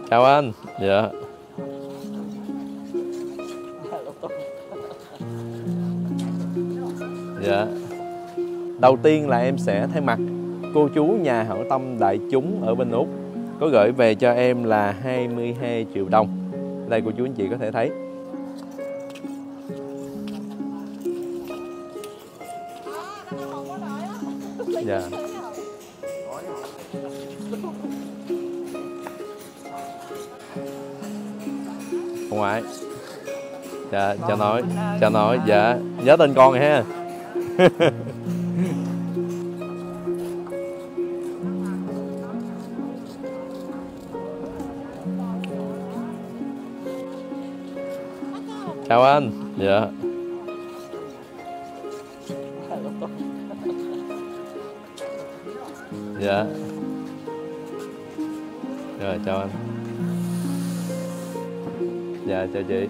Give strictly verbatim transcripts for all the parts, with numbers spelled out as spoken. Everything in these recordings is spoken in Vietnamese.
Chào anh. Dạ. Dạ. Đầu tiên là em sẽ thay mặt cô chú nhà hảo tâm đại chúng ở bên Úc có gửi về cho em là hai mươi hai triệu đồng. Đây cô chú anh chị có thể thấy. Dạ. Ông ngoại. Dạ, chào nội, chào nội, dạ, nhớ tên con rồi ha. Chào anh. Dạ. Dạ. Rồi, chào anh. Dạ, chào chị.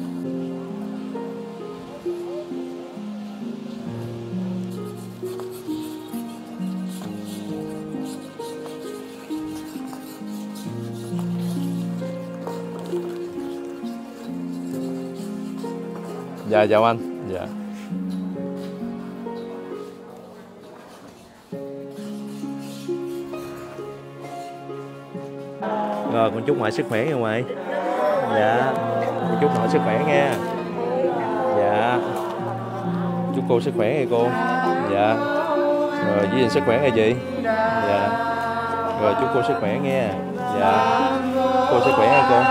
Dạ, chào anh. Dạ. Rồi, con chúc ngoại sức khỏe nha ngoại. Dạ. Con chúc nội sức khỏe nha. Dạ. Chúc cô sức khỏe nha cô. Dạ. Rồi, giữ gìn sức khỏe nha chị. Dạ. Rồi, chúc cô sức khỏe nha. Dạ. Cô sức khỏe nha cô.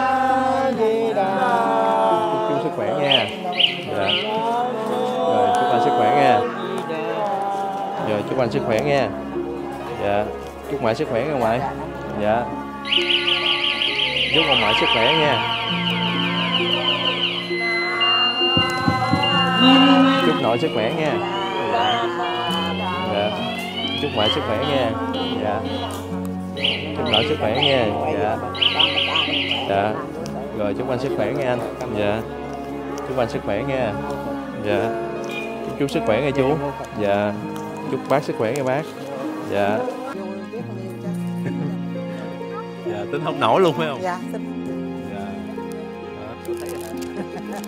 Chúc chú sức khỏe nha. Dạ. Rồi, chúc anh sức khỏe nha. Rồi, chúc anh sức khỏe nha. Dạ. Chúc ngoại sức khỏe nha ngoại. Dạ. Chúc ông ngoại sức khỏe nha. Chúc nội sức khỏe nha. Dạ. Dạ. Chúc ngoại sức khỏe nha. Dạ. Chúc nội sức khỏe nha. Dạ. Dạ. Rồi, chúc anh sức khỏe nha anh. Dạ. Chúc anh sức khỏe nha. Dạ. Chúc chú sức khỏe nha chú. Dạ. Chúc bác sức khỏe nha bác. Dạ. Dạ, tính không nổi luôn phải không? Dạ, tính. Dạ. Đó, tôi thấy rồi đó.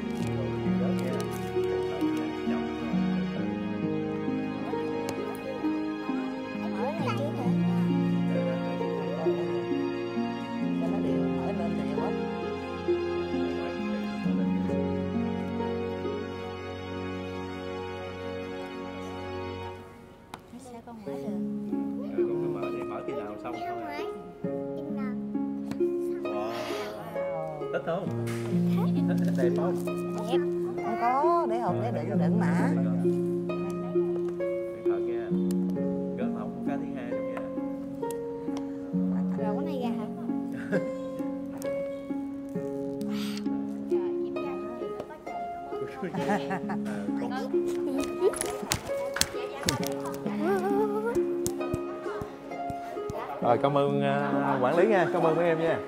Thích không? Thích, thích đẹp không? Đẹp. Không có, để hộp để đựng đựng mã. Cẩn thận nha. Gớm không có cái thứ hai đâu nha. Rồi cái này ra hả? Rồi, cảm ơn uh, quản lý nha, cảm ơn mấy em nha.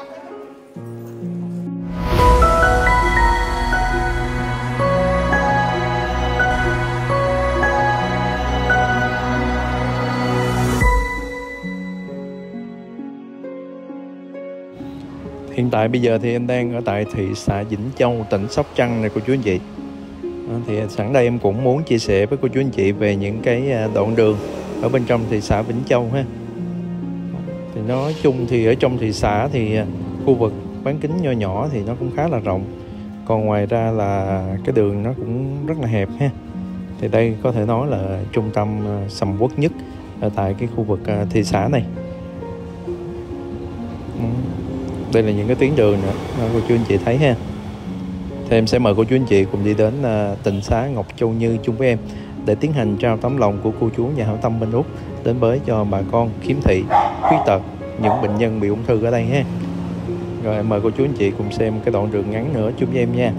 Hiện tại bây giờ thì em đang ở tại thị xã Vĩnh Châu, tỉnh Sóc Trăng này cô chú anh chị. Thì sẵn đây em cũng muốn chia sẻ với cô chú anh chị về những cái đoạn đường ở bên trong thị xã Vĩnh Châu ha. Thì nói chung thì ở trong thị xã thì khu vực bán kính nho nhỏ thì nó cũng khá là rộng. Còn ngoài ra là cái đường nó cũng rất là hẹp ha. Thì đây có thể nói là trung tâm sầm uất nhất ở tại cái khu vực thị xã này. Đây là những cái tuyến đường nữa cô chú anh chị thấy ha. Thì em sẽ mời cô chú anh chị cùng đi đến uh, tỉnh xá Ngọc Châu Như chung với em để tiến hành trao tấm lòng của cô chú nhà hảo tâm bên Úc đến với cho bà con khiếm thị, khuyết tật, những bệnh nhân bị ung thư ở đây ha. Rồi em mời cô chú anh chị cùng xem cái đoạn đường ngắn nữa chung với em nha.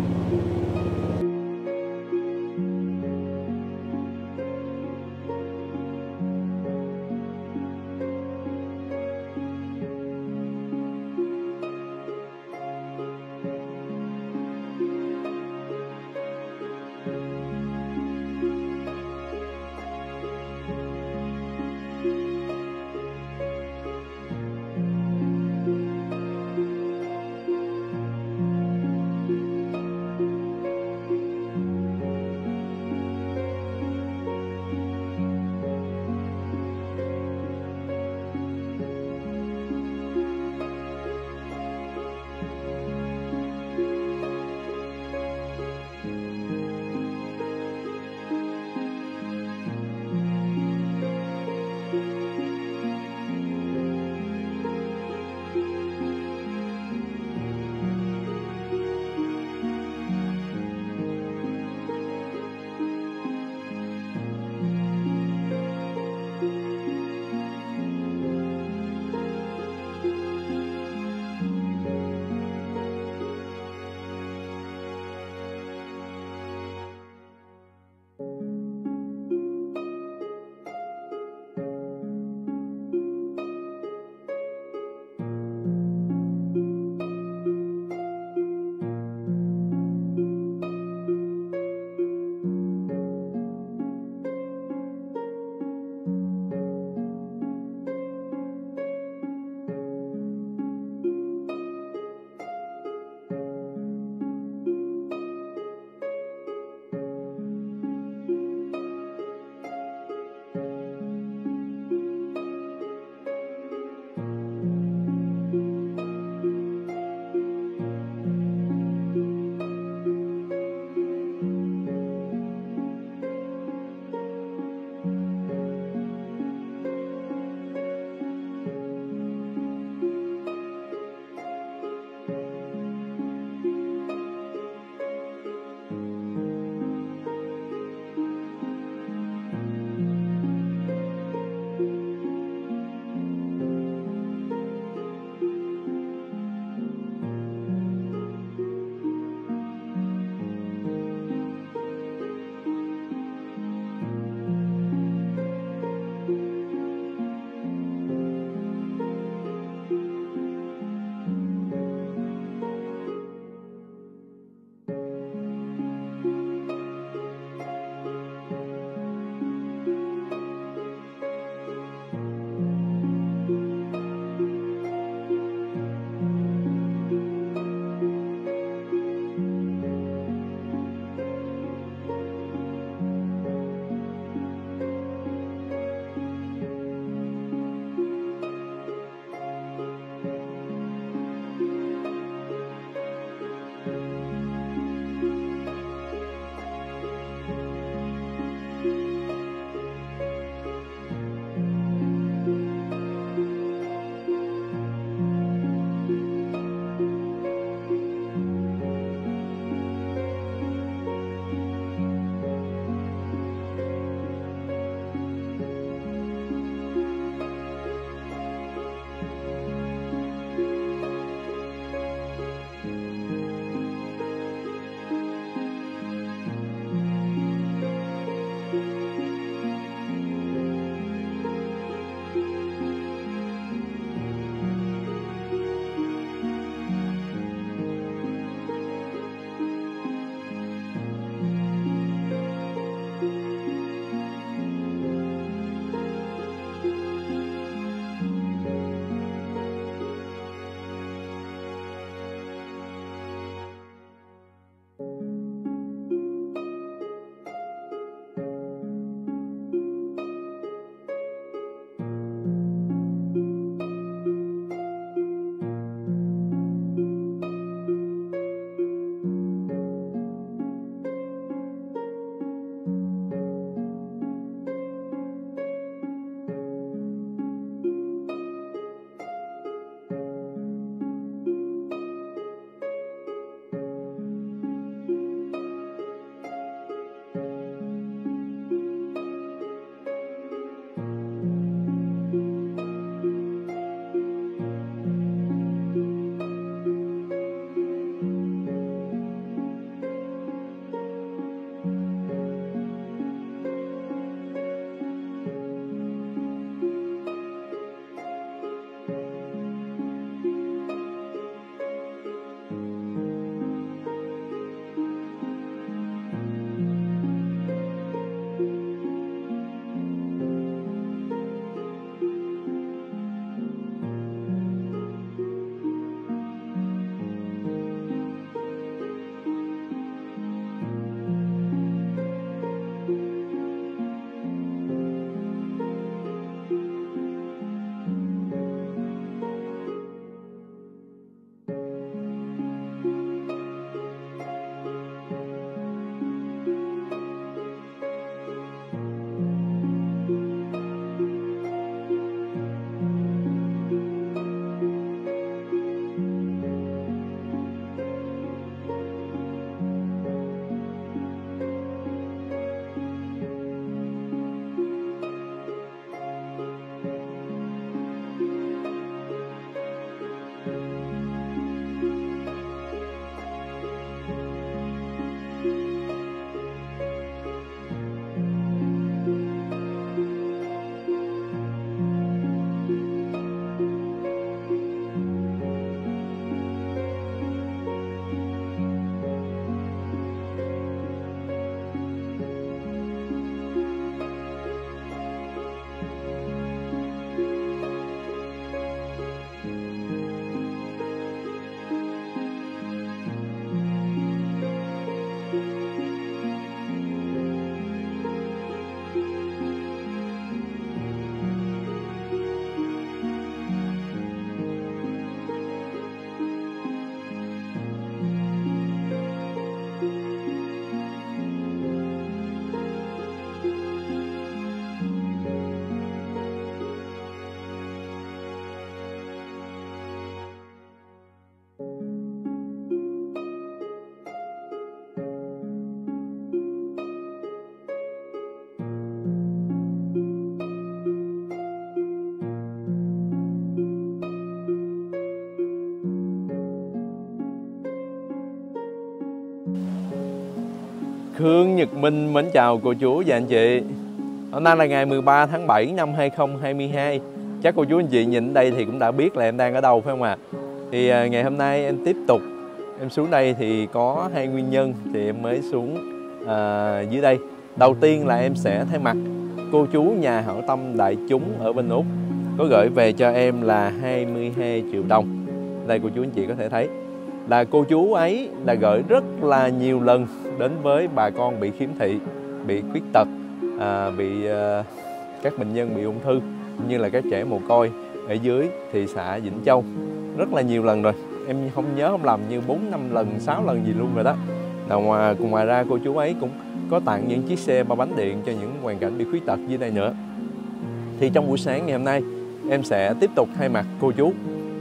Khương Nhật Minh mến chào cô chú và anh chị. Hôm nay là ngày mười ba tháng bảy năm hai không hai hai. Chắc cô chú anh chị nhìn đây thì cũng đã biết là em đang ở đâu phải không ạ? À? Thì à, ngày hôm nay em tiếp tục em xuống đây thì có hai nguyên nhân thì em mới xuống à, dưới đây. Đầu tiên là em sẽ thay mặt cô chú nhà hảo tâm đại chúng ở bên Úc có gửi về cho em là hai mươi hai triệu đồng. Đây cô chú anh chị có thể thấy là cô chú ấy là gửi rất là nhiều lần đến với bà con bị khiếm thị, bị khuyết tật, à, bị à, các bệnh nhân bị ung thư cũng như là các trẻ mồ côi ở dưới thị xã Vĩnh Châu rất là nhiều lần rồi. Em không nhớ không lầm như bốn năm lần, sáu lần gì luôn rồi đó. Nào ngoài, ngoài ra cô chú ấy cũng có tặng những chiếc xe ba bánh điện cho những hoàn cảnh bị khuyết tật dưới đây nữa. Thì trong buổi sáng ngày hôm nay em sẽ tiếp tục thay mặt cô chú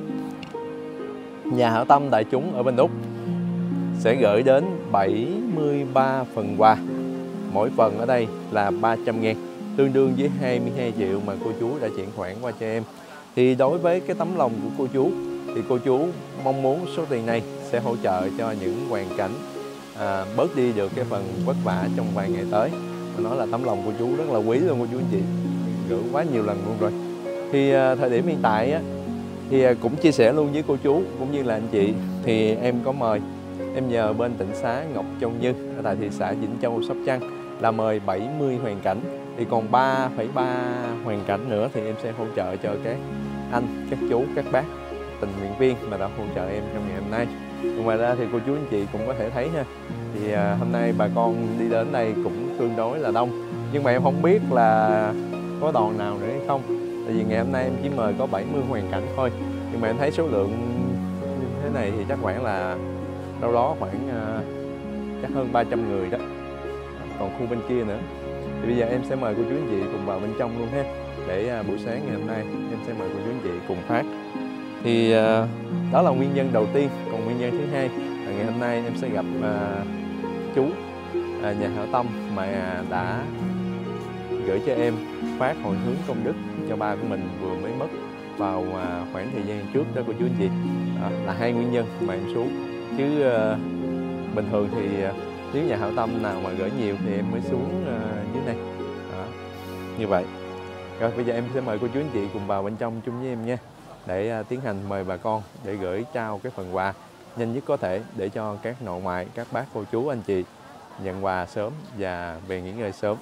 nhà hảo tâm đại chúng ở bên Úc sẽ gửi đến bảy mươi ba phần quà. Mỗi phần ở đây là ba trăm ngàn, tương đương với hai mươi hai triệu mà cô chú đã chuyển khoản qua cho em. Thì đối với cái tấm lòng của cô chú thì cô chú mong muốn số tiền này sẽ hỗ trợ cho những hoàn cảnh à, bớt đi được cái phần vất vả trong vài ngày tới. Mà nói là tấm lòng của chú rất là quý luôn cô chú anh chị, gửi quá nhiều lần luôn rồi. Thì à, thời điểm hiện tại á, thì à, cũng chia sẻ luôn với cô chú cũng như là anh chị, thì em có mời em nhờ bên tịnh xá Ngọc Châu Như ở tại thị xã Vĩnh Châu, Sóc Trăng là mời bảy mươi hoàn cảnh. Thì còn ba phẩy ba hoàn cảnh nữa thì em sẽ hỗ trợ cho các anh, các chú, các bác tình nguyện viên mà đã hỗ trợ em trong ngày hôm nay. Ngoài ra thì cô chú anh chị cũng có thể thấy ha, thì à, hôm nay bà con đi đến đây cũng tương đối là đông, nhưng mà em không biết là có đoàn nào nữa hay không, tại vì ngày hôm nay em chỉ mời có bảy mươi hoàn cảnh thôi, nhưng mà em thấy số lượng như thế này thì chắc khoảng là đâu đó khoảng à, chắc hơn ba trăm người đó, còn khu bên kia nữa. Thì bây giờ em sẽ mời cô chú anh chị cùng vào bên trong luôn ha, để à, buổi sáng ngày hôm nay em sẽ mời cô chú anh chị cùng phát. Thì à, đó là nguyên nhân đầu tiên. Còn nguyên nhân thứ hai là ngày hôm nay em sẽ gặp à, chú à, nhà hảo tâm mà đã gửi cho em phát hồi hướng công đức cho ba của mình vừa mới mất vào à, khoảng thời gian trước đó cô chú anh chị. À, là hai nguyên nhân mà em xuống, chứ à, bình thường thì à, nếu nhà hảo tâm nào mà gửi nhiều thì em mới xuống à, dưới này. Đó, như vậy. Rồi bây giờ em sẽ mời cô chú anh chị cùng vào bên trong chung với em nha, để uh, tiến hành mời bà con để gửi trao cái phần quà nhanh nhất có thể, để cho các nội ngoại, các bác cô chú anh chị nhận quà sớm và về nghỉ ngơi sớm.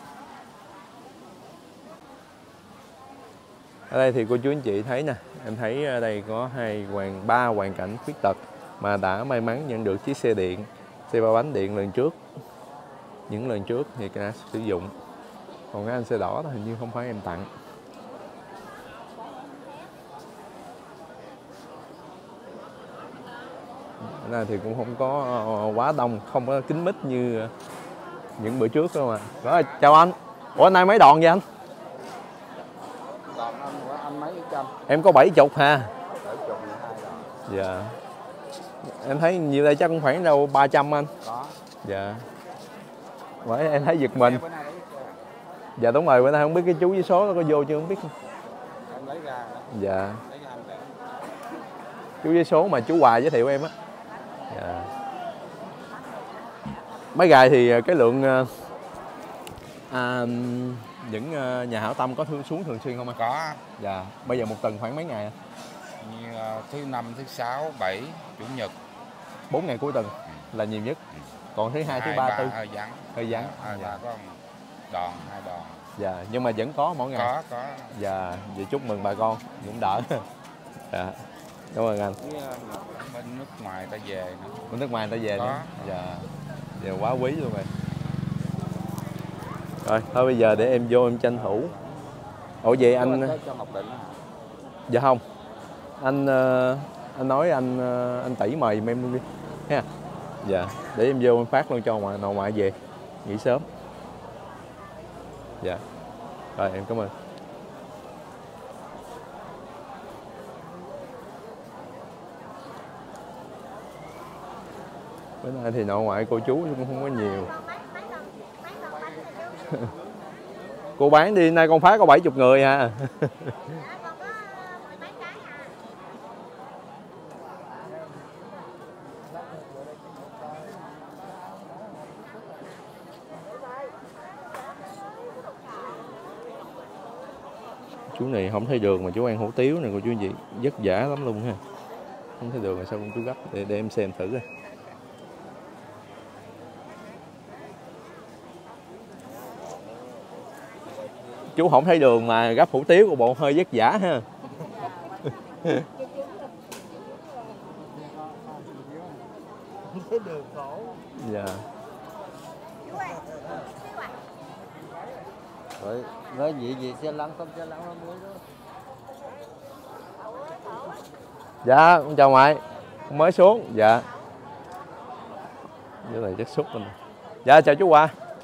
Ở đây thì cô chú anh chị thấy nè, em thấy ở đây có hai hoàn ba hoàn cảnh khuyết tật mà đã may mắn nhận được chiếc xe điện, xe ba bánh điện lần trước. Những lần trước thì đã sử dụng, còn cái anh xe đỏ thì hình như không phải em tặng. Ở đây thì cũng không có quá đông, không có kín mít như những bữa trước đâu mà. Rồi, chào anh. Ủa anh nay mấy đòn vậy anh? Đòn anh, anh mấy trăm. Em có bảy chục ha. bảy chục mười hai đòn. Dạ. Em thấy nhiều đây chắc cũng khoảng đâu ba trăm anh. Có. Dạ. Bởi em thấy giật mình. Dạ đúng rồi, bữa nay không biết cái chú với số nó có vô chưa không biết. Em lấy ra. Dạ. Lấy ra em để. Chú với số mà chú Hoà giới thiệu em á. Dạ. Mấy gài thì cái lượng à, những nhà hảo tâm có thương xuống thường xuyên không anh? Có. Dạ. Bây giờ một tuần khoảng mấy ngày? Như thứ năm, thứ sáu, bảy, chủ nhật. Bốn ngày cuối tuần là nhiều nhất. Còn thứ hai, thứ ba, tư hơi vắng. Hơi vắng. Hai Dạ. ba có đòn, hai đòn. Dạ, nhưng mà vẫn có mỗi ngày. Có, có. Dạ, vậy chúc mừng bà con cũng đỡ. Dạ. Cảm ơn anh. Bên nước ngoài ta về nữa. Bên nước ngoài ta về có. nữa. Dạ. Dạ quá quý luôn rồi. Rồi, thôi bây giờ để em vô em tranh thủ. Ủa vậy anh dạ không. Anh anh nói anh anh Tỷ mời giùm em luôn đi. Ha. Dạ, để em vô em phát luôn cho ngoại nội ngoại về nghỉ sớm. Dạ. Rồi em cảm ơn. Bữa nay thì nội ngoại cô chú cũng không có nhiều. Cô bán đi, nay con phát có bảy mươi người à. Chú này không thấy đường mà chú ăn hủ tiếu này cô chú anh chị, vất vả lắm luôn ha. Không thấy đường là sao con chú gấp để, để em xem thử coi. Chú không thấy đường mà gấp hủ tiếu của bộ hơi vất vả ha. Không thấy đường khổ. Dạ. Rồi, nói gì gì xe lăn không xe lăn nó mới đó. Dạ, con chào ngoại. Con mới xuống. Dạ. Cái này chắc xúc mình. Dạ chào chú Hòa.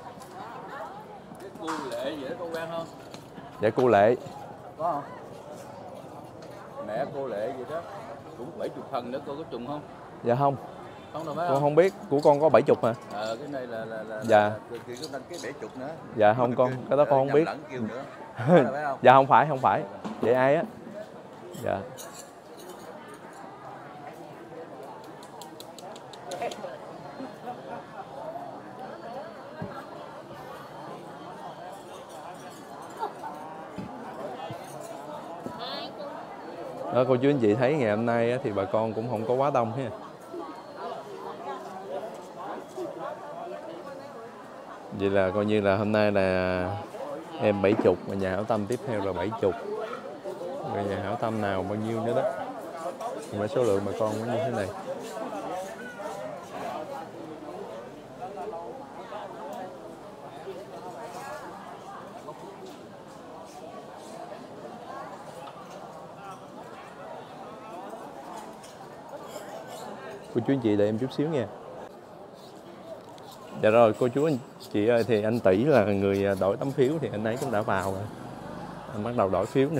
Cô Lệ vậy đó, con quen không? Dạ cô Lệ. Có không? Mẹ cô Lệ vậy đó. Cũng bảy chục phần nữa, cô có trùng không? Dạ không. Không đâu phải Con không? không biết, của con có bảy chục mà. Ờ, cái này là là là Dạ. Thì có đăng ký bảy chục nữa. Dạ không con, cái đó con không biết. Kêu nữa. Phải không? Dạ không phải, không phải. Vậy ai á? Dạ. Đó, cô chú anh chị thấy ngày hôm nay thì bà con cũng không có quá đông ha. Vậy là coi như là hôm nay là em bảy chục và nhà hảo tâm tiếp theo là bảy chục. Rồi nhà hảo tâm nào bao nhiêu nữa đó. Mà số lượng bà con cũng như thế này. Cô chú anh chị đợi em chút xíu nha. Dạ rồi cô chú anh chị ơi, thì anh Tỷ là người đổi tấm phiếu thì anh ấy cũng đã vào rồi. Anh bắt đầu đổi phiếu nè.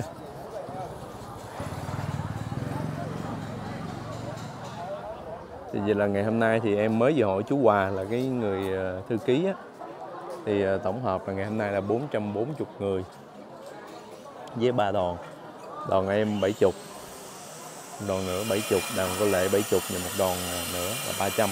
Thì vậy là ngày hôm nay thì em mới vừa hỏi chú Hòa là cái người thư ký á. Thì tổng hợp là ngày hôm nay là bốn trăm bốn mươi người với ba đoàn. Đoàn em bảy mươi, đoàn nữa bảy mươi, đoàn cô Lệ bảy mươi và một đoàn nữa là ba trăm.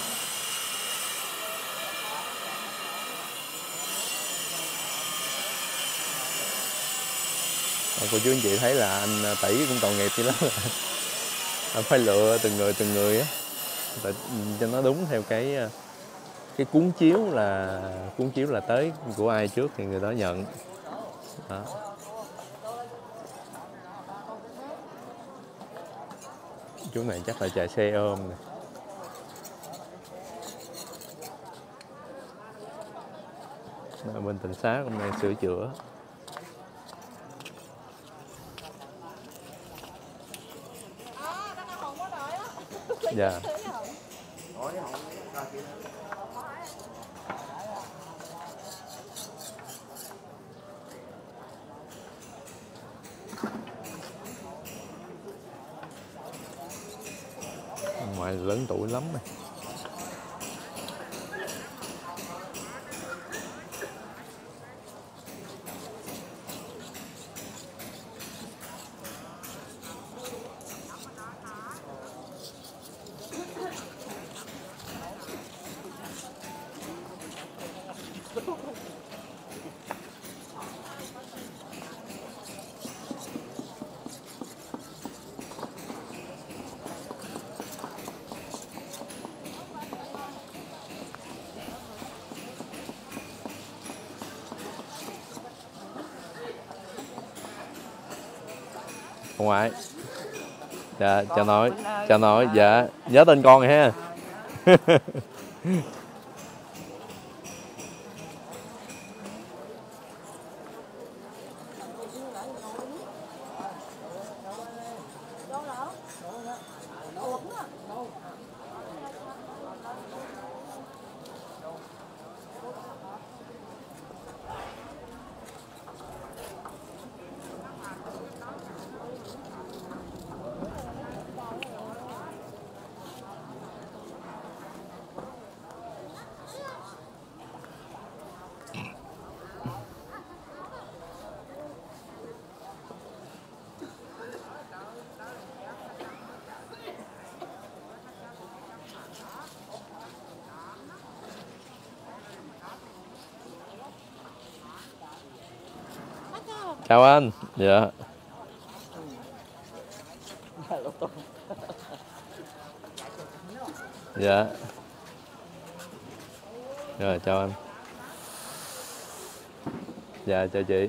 Cô chú anh chị thấy là anh Tỷ cũng tội nghiệp chứ lắm. Anh phải lựa từng người từng người á, cho nó đúng theo cái cái cuốn chiếu là cuốn chiếu là tới của ai trước thì người đó nhận. Đó. Chú này chắc là chạy xe ôm nè. Đó, bên Tịnh Xá hôm nay sửa chữa. Dạ. Ngoài lớn tuổi lắm này. Ông ngoại. Dạ, chào nội. Chào nội, dạ. Nhớ tên con rồi ha. Chào anh. Dạ. Dạ. Rồi chào anh. Dạ chào chị.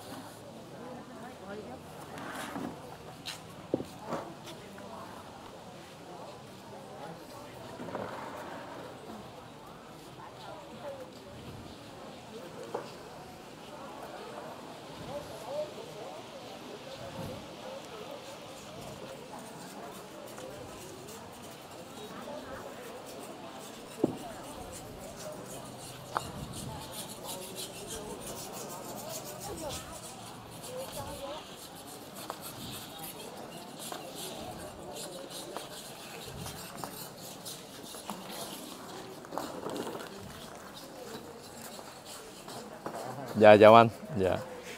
Dạ chào anh. Dạ.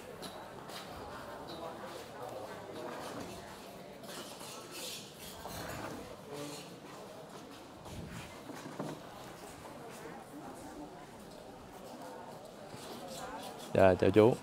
Dạ chào chú.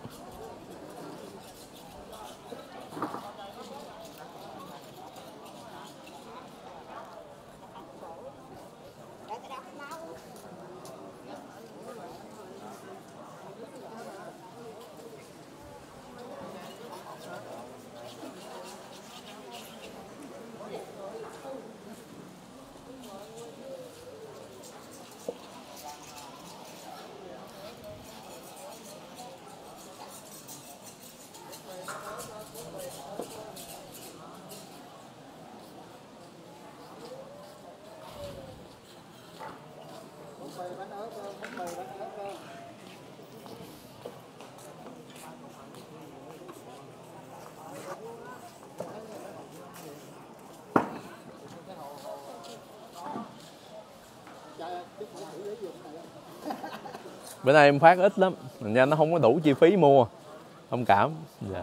Bữa nay em phát ít lắm, thành ra nó không có đủ chi phí mua. Thông cảm. Dạ.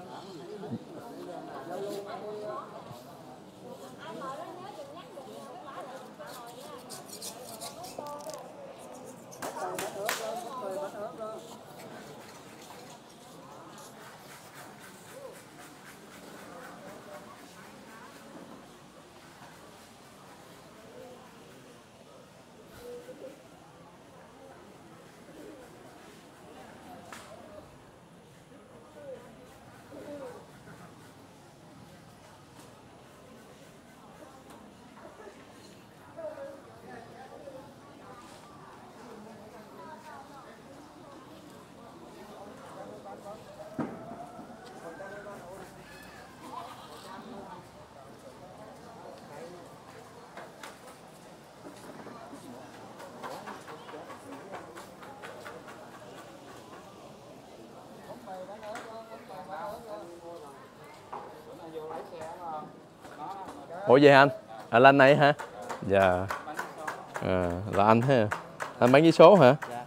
Ủa vậy anh? À, là anh này hả? Dạ. À, là anh ha. Anh bán giấy số hả? Dạ.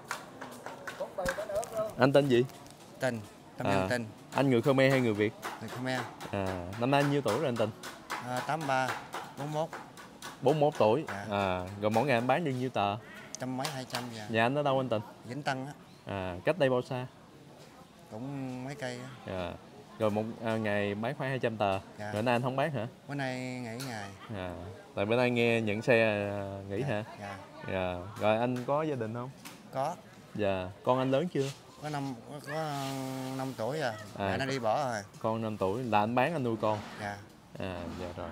Anh tên gì? Tình. Tâm À, nhân Tình. anh người Khmer hay người Việt? Người Khmer. À, năm nay anh nhiêu tuổi rồi anh Tình? À, tám ba, bốn mốt. bốn mươi mốt tuổi. Dạ. À, rồi mỗi ngày anh bán được nhiêu tờ? Trăm mấy hai trăm dạ. Nhà anh ở đâu anh Tình? Vĩnh Tân á. À, cách đây bao xa? Cũng mấy cây á. À, rồi một à, ngày bán khoảng hai trăm tờ. Dạ. Rồi nay anh không bán hả? Bữa nay nghỉ ngày. À, tại bữa nay nghe nhận xe à, nghỉ Dạ. hả? Dạ. Dạ. Rồi anh có gia đình không? Có. Dạ. Con anh lớn chưa? Có năm có, có năm tuổi à. À, Mẹ nó đi bỏ rồi. Con năm tuổi là anh bán anh nuôi con. Dạ. À dạ rồi.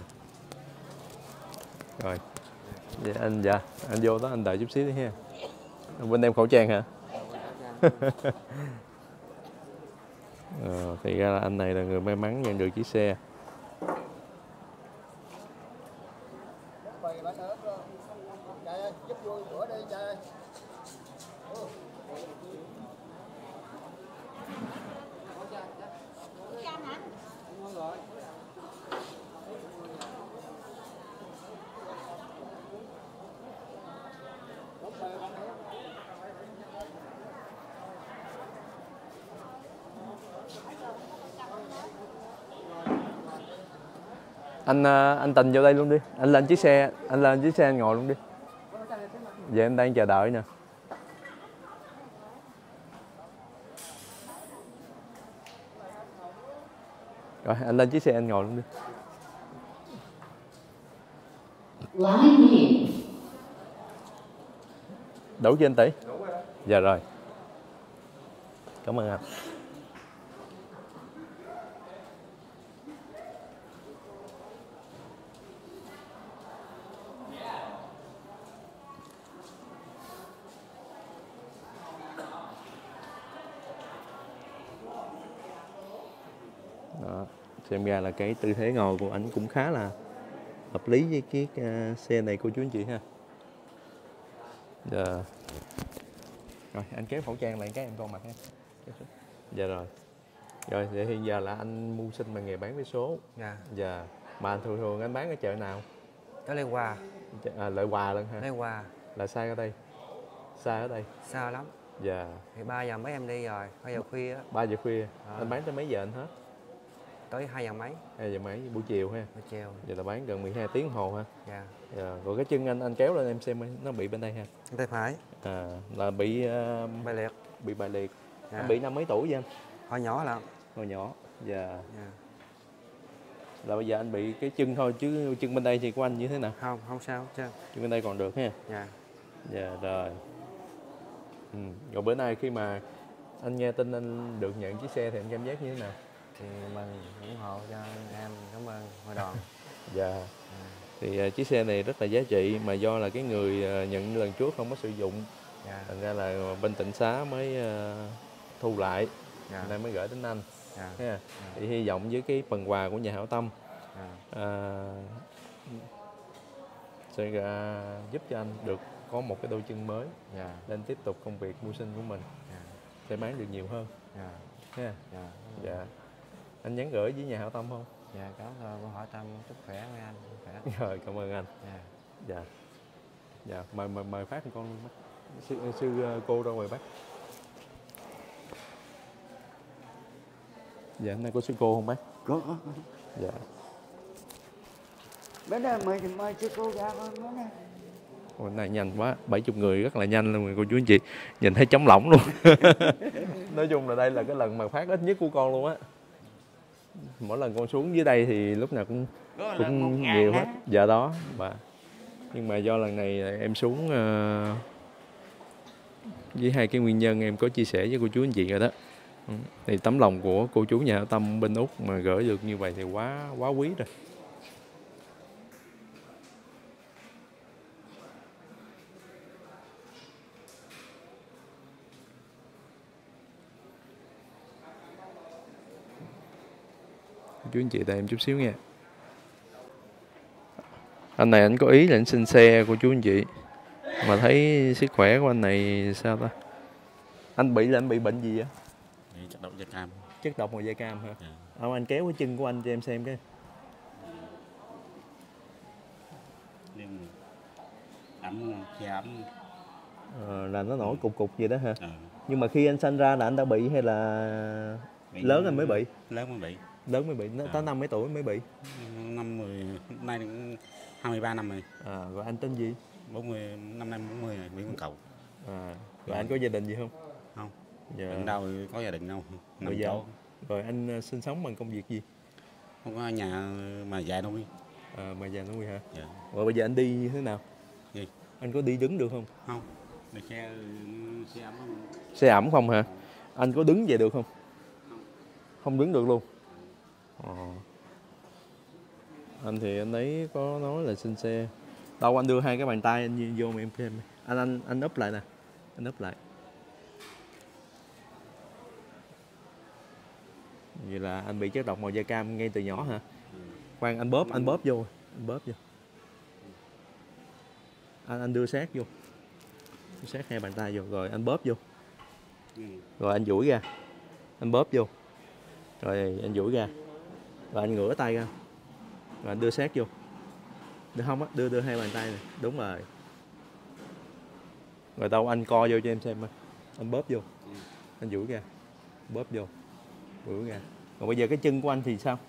Rồi. Dạ anh dạ, anh vô đó anh đợi chút xíu đi ha. Bên em khẩu trang hả? Ờ, thì ra là anh này là người may mắn nhận được chiếc xe. Anh anh Tình vô đây luôn đi. Anh lên chiếc xe, anh lên chiếc xe anh ngồi luôn đi. Vậy em đang chờ đợi nè. Rồi anh lên chiếc xe anh ngồi luôn đi. Đủ chưa anh Tỷ? Đủ rồi. Dạ rồi. Cảm ơn anh. Đó, xem ra là cái tư thế ngồi của anh cũng khá là hợp lý với cái uh, xe này cô chú anh chị ha. Dạ. Rồi anh kéo khẩu trang lại cái em con mặt ha. Dạ rồi. Rồi vậy thì giờ là anh mưu sinh bằng nghề bán vé số. Dạ. Dạ. Mà thường thường anh bán ở chợ nào? Có Lê Hòa. À, Lợi Hòa luôn ha. Lê Hòa. Là xa ở đây. Xa ở đây. Xa lắm. Dạ. Thì ba giờ mấy em đi rồi, ba giờ khuya á. ba giờ khuya. À. Anh bán tới mấy giờ anh hết? Tới hai giờ mấy. hai giờ mấy buổi chiều ha. Buổi chiều. Vậy là bán gần mười hai tiếng đồng hồ ha. Dạ. Dạ. Rồi cái chân anh anh kéo lên em xem nó bị bên đây ha. Tay phải. À, là bị uh, Bại liệt. Bị bại liệt. Dạ. Anh bị năm mấy tuổi vậy anh? Hồi nhỏ lắm. Hồi nhỏ. Dạ. Dạ. Là bây giờ anh bị cái chân thôi chứ chân bên đây thì của anh như thế nào? Không, không sao chứ. Chân bên đây còn được ha. Dạ. Dạ rồi. Ừ. Rồi bữa nay khi mà anh nghe tin anh được nhận chiếc xe thì anh cảm giác như thế nào? Thì mình ủng hộ cho em, cảm ơn hội đoàn. Dạ. À. Thì uh, chiếc xe này rất là giá trị mà do là cái người uh, nhận lần trước không có sử dụng. Dạ. Thành ra là bên Tịnh Xá mới uh, thu lại. Dạ. Nên mới gửi đến anh. Dạ. Dạ. Thì hy vọng với cái phần quà của nhà hảo tâm dạ. uh, sẽ uh, giúp cho anh được có một cái đôi chân mới dạ. Lên tiếp tục công việc mưu sinh của mình dạ. Sẽ bán được nhiều hơn dạ. Yeah. Dạ. Dạ. Anh nhắn gửi với nhà hảo tâm không? Dạ có rồi, con hỏi tâm chúc khỏe với anh. Khỏe. Rồi cảm ơn anh. Dạ. Dạ. Dạ. Mời mời mời phát con bác. Sư, sư cô ra ngoài bác. Dạ hôm nay có sư cô không bác? Có. Dạ. Bữa nay mời mời sư cô ra con bữa nay. Hôm nay nhanh quá, bảy mươi người rất là nhanh luôn cô chú anh chị. Nhìn thấy trống lỏng luôn. Nói chung là đây là cái lần mà phát ít nhất của con luôn á. Mỗi lần con xuống dưới đây thì lúc nào cũng cũng nhiều hết. Dạ đó. Và nhưng mà do lần này em xuống uh, với hai cái nguyên nhân em có chia sẻ với cô chú anh chị rồi đó. Thì tấm lòng của cô chú nhà hảo tâm bên Úc mà gửi được như vậy thì quá quá quý rồi. Chú anh chị đợi em chút xíu nha. Anh này anh có ý là anh xin xe của chú anh chị. Mà thấy sức khỏe của anh này sao ta? Anh bị là anh bị bệnh gì vậy? Chất độc da cam. Chất độc màu da cam hả? Dạ. Ông anh kéo cái chân của anh cho em xem cái. Nhưng ẩm khi ẩm Ờ, là nó nổi cục cục gì đó hả? ờ. Nhưng mà khi anh sanh ra là anh đã bị hay là Bị lớn anh mới bị? Lớn mới bị. Lớn mới bị, nó À. tới năm mấy tuổi mới bị? Năm mười, hôm nay cũng hai mươi ba năm rồi. À, rồi anh tên gì? bốn mươi, năm nay bốn mươi rồi, bị con cầu. À, rồi Rồi. anh có gia đình gì không? Không. Dạ. Bệnh đâu có gia đình đâu. Nằm Rồi, chỗ. rồi anh uh, sinh sống bằng công việc gì? Không có nhà mà dài đâu. À, mà già nuôi hả? Dạ. Rồi bây giờ anh đi như thế nào? Gì? Anh có đi đứng được không? Không. Đi xe xe ẩm không? Xe ẩm không hả? Anh có đứng về được không? Không. Không đứng được luôn. Ờ. Anh thì anh ấy có nói là xin xe. Đâu anh đưa hai cái bàn tay anh vô mà em xem. Anh anh anh úp lại nè. Anh úp lại. Vậy là anh bị chất độc màu da cam ngay từ nhỏ hả? Khoan anh bóp, anh bóp vô, anh bóp vô. Anh anh đưa sát vô. Đưa sát hai bàn tay vô rồi anh bóp vô. Rồi anh duỗi ra. Anh bóp vô. Rồi anh duỗi ra. Rồi anh ngửa tay ra. Rồi anh đưa sát vô. Được không á? Đưa đưa hai bàn tay này. Đúng rồi. Rồi đâu anh co vô cho em xem. Anh bóp vô. Anh duỗi ra. Bóp vô. Duỗi ra. Còn bây giờ cái chân của anh thì sao?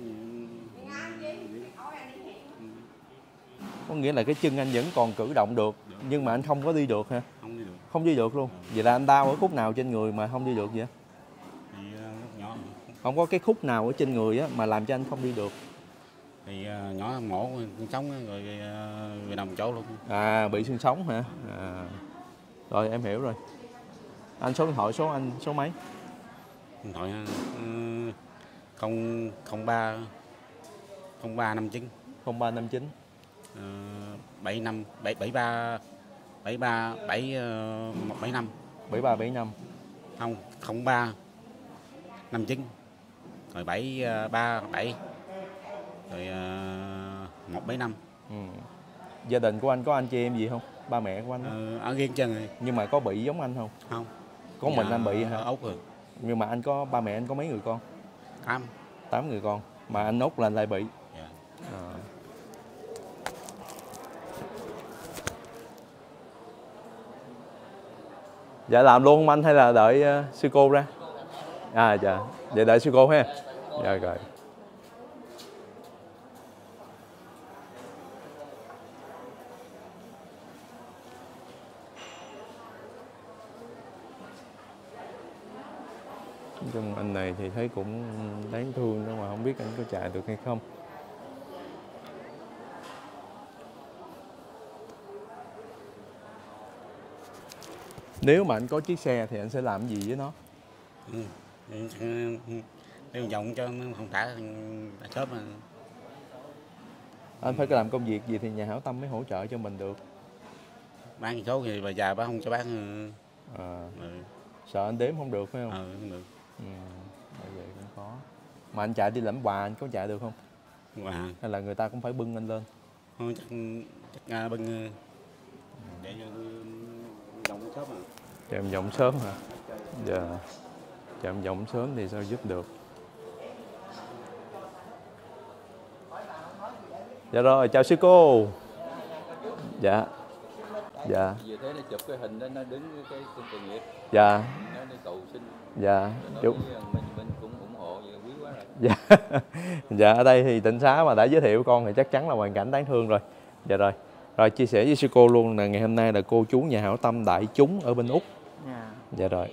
Có nghĩa là cái chân anh vẫn còn cử động được. Nhưng mà anh không có đi được hả? Không đi được. Không đi được luôn. Vậy là anh đau ở khúc nào trên người mà không đi được vậy? Thì uh, lúc nhỏ Không có cái khúc nào ở trên người á mà làm cho anh không đi được? Thì uh, nhỏ mổ con sống rồi uh, về nằm chỗ luôn. À, bị xương sống hả? À. Rồi em hiểu rồi. Anh số điện thoại số anh số mấy? Điện thoại uh, không không ba không ba năm chín không ba năm chín uh, bảy năm bảy bảy ba bảy ba bảy một bảy năm bảy ba bảy năm không không ba năm chín rồi bảy ba bảy rồi một bảy năm. Ừ. Gia đình của anh có anh chị em gì không? Ba mẹ của anh? Ờ, ở riêng chân rồi. Nhưng mà có bị giống anh không? Không. Có mình anh bị hả? Út rồi. Nhưng mà anh có ba mẹ anh có mấy người con? Tám. Tám người con. Mà anh Út là lại bị. Dạ. À. Dạ làm luôn không anh hay là đợi uh, sư cô ra? À dạ, vậy đợi sư cô ha. Dạ rồi. Trong anh này thì thấy cũng đáng thương nhưng mà không biết anh có chạy được hay không. Nếu mà anh có chiếc xe thì anh sẽ làm gì với nó? Ừ. Đem vòng cho nó không trả sớm mà. Anh phải làm công việc gì thì nhà hảo tâm mới hỗ trợ cho mình được. Bán số thì bà già bà không cho bán. À. Ừ. Sợ anh đếm không được phải không? Ừ, không được. Ừ, vậy cũng khó. Mà anh chạy đi lãnh quà anh có chạy được không? Quà. Hay là người ta cũng phải bưng anh lên? Thôi chắc, chắc bưng để cho vòng sớm à. Chạy vòng sớm hả? Dạ. Chạy vòng sớm thì sao giúp được? Dạ rồi, chào sư cô. Dạ. Dạ. Vì thế nó chụp cái hình đó, nó đứng cái cái tội nghiệp. Dạ. Nó đi cầu xin. Dạ. Đúng. Mình mình cũng ủng hộ vậy quý quá rồi. Dạ. Dạ ở đây thì Tịnh Xá mà đã giới thiệu con thì chắc chắn là hoàn cảnh đáng thương rồi. Dạ rồi. Rồi chia sẻ với sư cô luôn là ngày hôm nay là cô chú nhà hảo tâm đại chúng ở bên Úc. Yeah. Dạ rồi.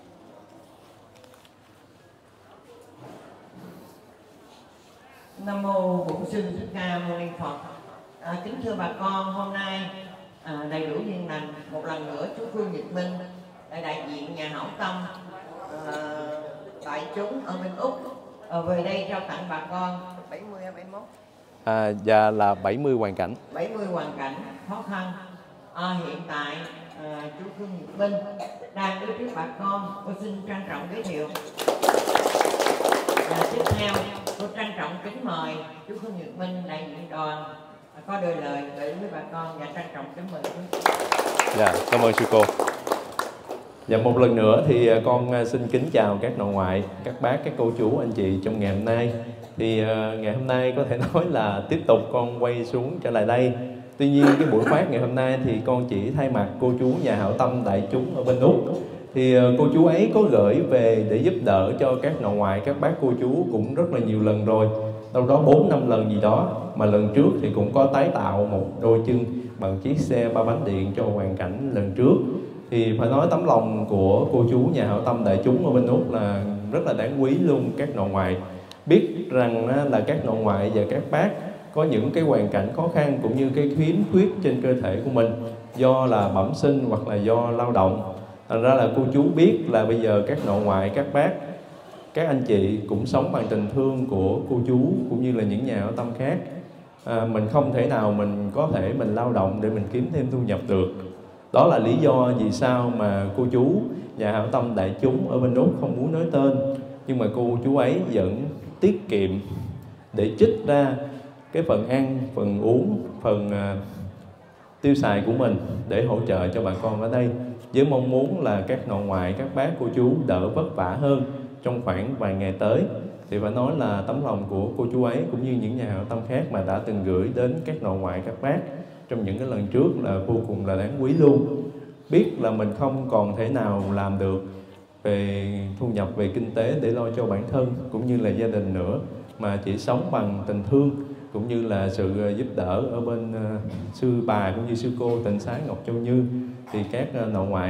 Nam mô Bổn Sư Thích Ca Mâu Ni Phật. À, kính thưa bà con, hôm nay à, đầy đủ duyên lành một lần nữa chú Phương Nhật Minh đại đại diện nhà hảo tâm à, đại chúng ở bên Úc à, về đây trao tặng bà con bảy mươi hay bảy mươi mốt? À, dạ là bảy mươi hoàn cảnh. bảy mươi hoàn cảnh khó khăn. À, hiện tại à, chú Phương Nhật Minh đang đứng trước bà con. Tôi xin trân trọng giới thiệu. À, tiếp theo tôi trân trọng kính mời chú Phương Nhật Minh đại diện đoàn có đôi lời gửi với bà con và trân trọng kính mời chú. Dạ, cảm ơn sư cô. Dạ một lần nữa thì con xin kính chào các nội ngoại, các bác, các cô chú, anh chị trong ngày hôm nay. Thì uh, ngày hôm nay có thể nói là tiếp tục con quay xuống trở lại đây. Tuy nhiên cái buổi phát ngày hôm nay thì con chỉ thay mặt cô chú nhà hảo tâm đại chúng ở bên Úc. Thì uh, cô chú ấy có gửi về để giúp đỡ cho các nội ngoại, các bác cô chú cũng rất là nhiều lần rồi. Đâu đó bốn năm lần gì đó. Mà lần trước thì cũng có tái tạo một đôi chân bằng chiếc xe ba bánh điện cho hoàn cảnh lần trước. Thì phải nói tấm lòng của cô chú nhà hảo tâm đại chúng ở bên Úc là rất là đáng quý luôn các nội ngoại. Biết rằng là các nội ngoại và các bác có những cái hoàn cảnh khó khăn cũng như cái khiếm khuyết trên cơ thể của mình do là bẩm sinh hoặc là do lao động. Thành ra là cô chú biết là bây giờ các nội ngoại, các bác, các anh chị cũng sống bằng tình thương của cô chú cũng như là những nhà hảo tâm khác. À, mình không thể nào mình có thể mình lao động để mình kiếm thêm thu nhập được. Đó là lý do vì sao mà cô chú nhà hảo tâm đại chúng ở bên Úc không muốn nói tên, nhưng mà cô chú ấy vẫn tiết kiệm để trích ra cái phần ăn, phần uống, phần uh, tiêu xài của mình để hỗ trợ cho bà con ở đây, với mong muốn là các nội ngoại, các bác cô chú đỡ vất vả hơn trong khoảng vài ngày tới. Thì phải nói là tấm lòng của cô chú ấy cũng như những nhà hảo tâm khác mà đã từng gửi đến các nội ngoại, các bác trong những cái lần trước là vô cùng là đáng quý luôn. Biết là mình không còn thể nào làm được về thu nhập, về kinh tế để lo cho bản thân cũng như là gia đình nữa, mà chỉ sống bằng tình thương cũng như là sự giúp đỡ ở bên uh, sư bà cũng như sư cô Tịnh Xá Ngọc Châu Như. Thì các uh, nội ngoại,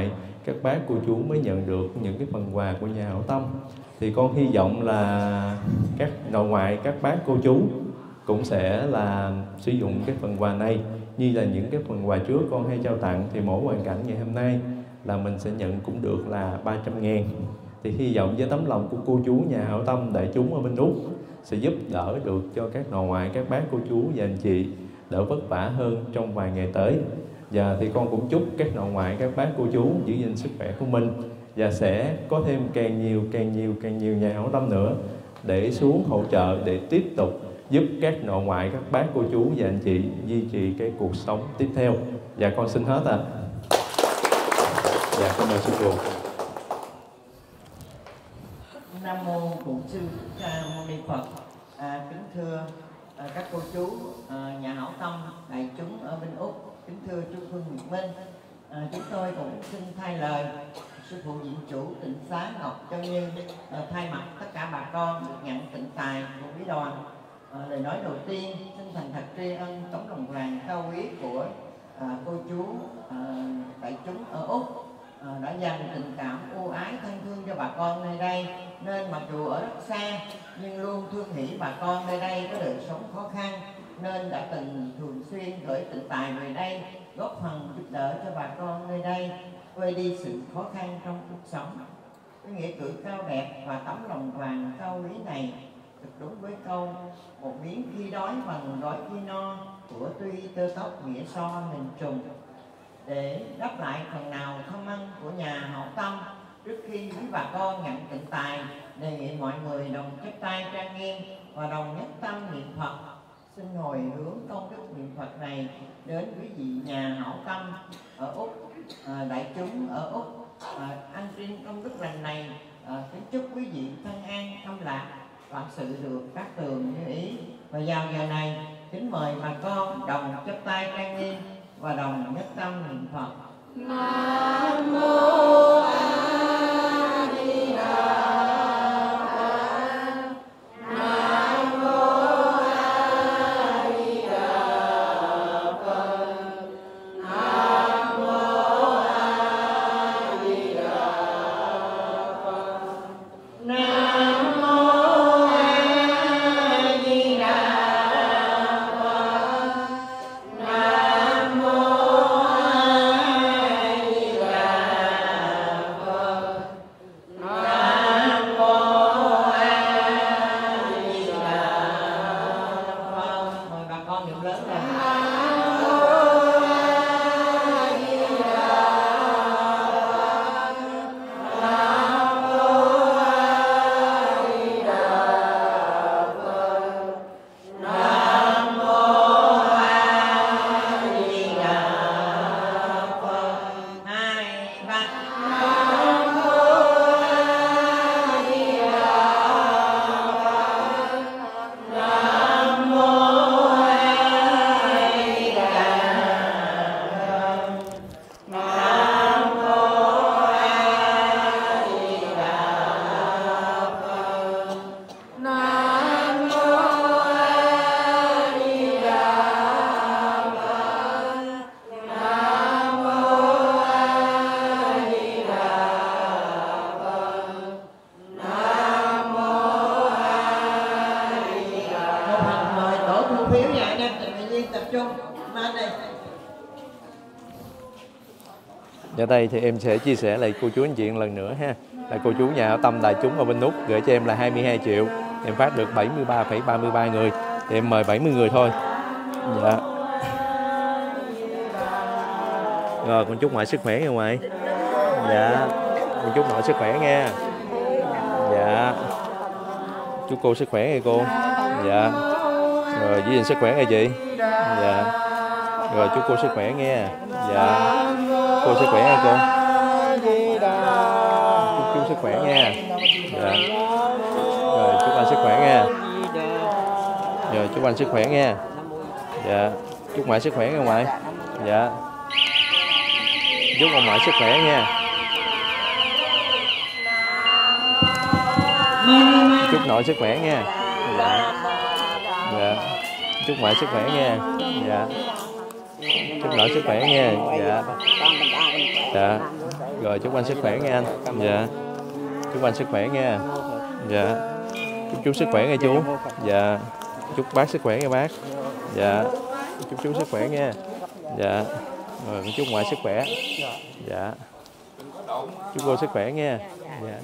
các bác cô chú mới nhận được những cái phần quà của nhà hảo tâm. Thì con hy vọng là các nội ngoại, các bác cô chú cũng sẽ là sử dụng cái phần quà này như là những cái phần quà trước con hay trao tặng. Thì mỗi hoàn cảnh ngày hôm nay là mình sẽ nhận cũng được là ba trăm ngàn. Thì hy vọng với tấm lòng của cô chú nhà hảo tâm đại chúng ở bên Úc sẽ giúp đỡ được cho các nội ngoại, các bác cô chú và anh chị đỡ vất vả hơn trong vài ngày tới. Và thì con cũng chúc các nội ngoại, các bác cô chú giữ gìn sức khỏe của mình và sẽ có thêm càng nhiều, càng nhiều, càng nhiều nhà hảo tâm nữa để xuống hỗ trợ, để tiếp tục giúp các nội ngoại, các bác cô chú và anh chị duy trì cái cuộc sống tiếp theo. Và con xin hết ạ. À. Dạ, cảm ơn sư cô. Nam mô Bổn Sư Thích Ca Mâu Ni Phật. À, kính thưa à, các cô chú à, nhà hảo tâm đại chúng ở bên Úc, kính thưa chú Phương Nhật Minh, à, chúng tôi cũng xin thay lời sư phụ viện chủ tịnh xá Ngọc Châu Như à, thay mặt tất cả bà con được nhận tịnh tài của quý đoàn. À, lời nói đầu tiên xin thành thật tri ân tấm lòng vàng cao quý của à, cô chú à, đại chúng ở Úc à, đã dành tình cảm ưu ái thân thương cho bà con nơi đây, nên mặc dù ở rất xa nhưng luôn thương nghĩ bà con nơi đây có đời sống khó khăn, nên đã từng thường xuyên gửi tịnh tài về đây góp phần giúp đỡ cho bà con nơi đây vơi đi sự khó khăn trong cuộc sống. Cái nghĩa cử cao đẹp và tấm lòng vàng cao quý này thực đúng với câu một miếng khi đói bằng gói khi no của tuy tơ tóc nghĩa so mình trùng. Để đáp lại phần nào thâm ân của nhà hảo tâm, trước khi quý bà con nhận tịnh tài, đề nghị mọi người đồng chắp tay trang nghiêm và đồng nhất tâm niệm Phật. Xin hồi hướng công đức niệm Phật này đến quý vị nhà hảo tâm ở Úc, à, đại chúng ở Úc. À, anh trên công đức lành này, à, kính chúc quý vị thân an tâm lạc, vạn sự được các tường như ý. Và vào giờ này, kính mời bà con đồng chắp tay trang nghiêm và đồng nhất tâm niệm Phật. Nam mô A Di Đà. Ở đây thì em sẽ chia sẻ lại cô chú anh chị lần nữa ha. Là cô chú nhà hảo tâm đại chúng ở bên Úc gửi cho em là hai mươi hai triệu. Em phát được bảy mươi ba phẩy ba mươi ba người. Thì em mời bảy mươi người thôi. Dạ. Rồi con chúc ngoại sức khỏe nha ngoại. Dạ. Con chúc nội sức khỏe nha. Dạ. Chúc cô sức khỏe nha cô. Dạ. Rồi giữ gìn sức khỏe nha chị. Dạ. Rồi chúc cô sức khỏe nha. Dạ. Cô sức khỏe nha cô. Chúc chú sức khỏe nha. Dạ. Rồi chúc anh sức khỏe nha. Rồi chúc anh sức khỏe nha. Dạ. Chúc ngoại sức khỏe nha ngoại. Dạ. Chúc ông ngoại sức khỏe nha. Chúc nội sức khỏe nha. Dạ. Dạ. Chúc ngoại sức khỏe nha. Dạ. Chúc nội sức khỏe nha. Dạ. Dạ. Rồi chúc anh sức khỏe nghe anh. Dạ. Chúc anh sức khỏe nha. Dạ. Chúc chú sức khỏe nghe chú. Dạ. Chúc bác sức khỏe nghe bác. Dạ. Chúc chú sức khỏe nha. Dạ. Rồi chúc ngoại sức khỏe. Dạ. Chúc cô sức khỏe nha. Dạ.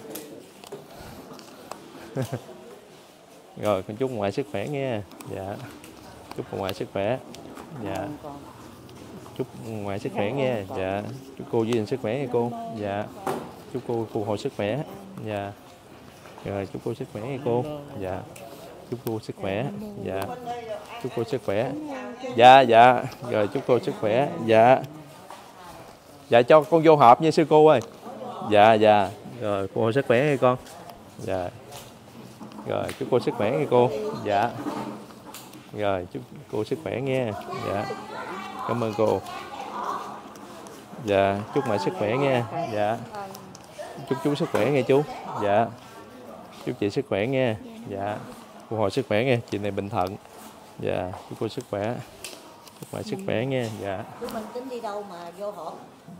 Rồi con chúc ngoại sức khỏe nha. Dạ. Chúc ngoại sức khỏe. Dạ. Chúc ngoại sức khỏe nha. Dạ. Chúc cô giữ gìn sức khỏe nha cô. Dạ. Chúc cô phục hồi sức khỏe. Dạ. Rồi chúc cô sức khỏe nha cô. Dạ. Chúc cô sức khỏe. Dạ. Chúc cô sức khỏe. Dạ dạ. Rồi chúc cô sức khỏe. Dạ. Dạ cho con vô họp nha sư cô ơi. Dạ dạ. Rồi cô sức khỏe nha con. Dạ. Rồi chúc cô sức khỏe nha cô. Dạ. Rồi chúc cô sức khỏe nha. Dạ. Cảm ơn cô. Dạ. Chúc mẹ sức khỏe nha. Dạ. Chúc chú sức khỏe nghe chú. Dạ. Chúc chị sức khỏe nha. Dạ. Phục hồi sức khỏe nghe. Chị này bệnh thận. Dạ. Chúc cô sức khỏe. Chúc mẹ sức khỏe nha. Dạ. Chú Minh tính đi đâu mà vô họp?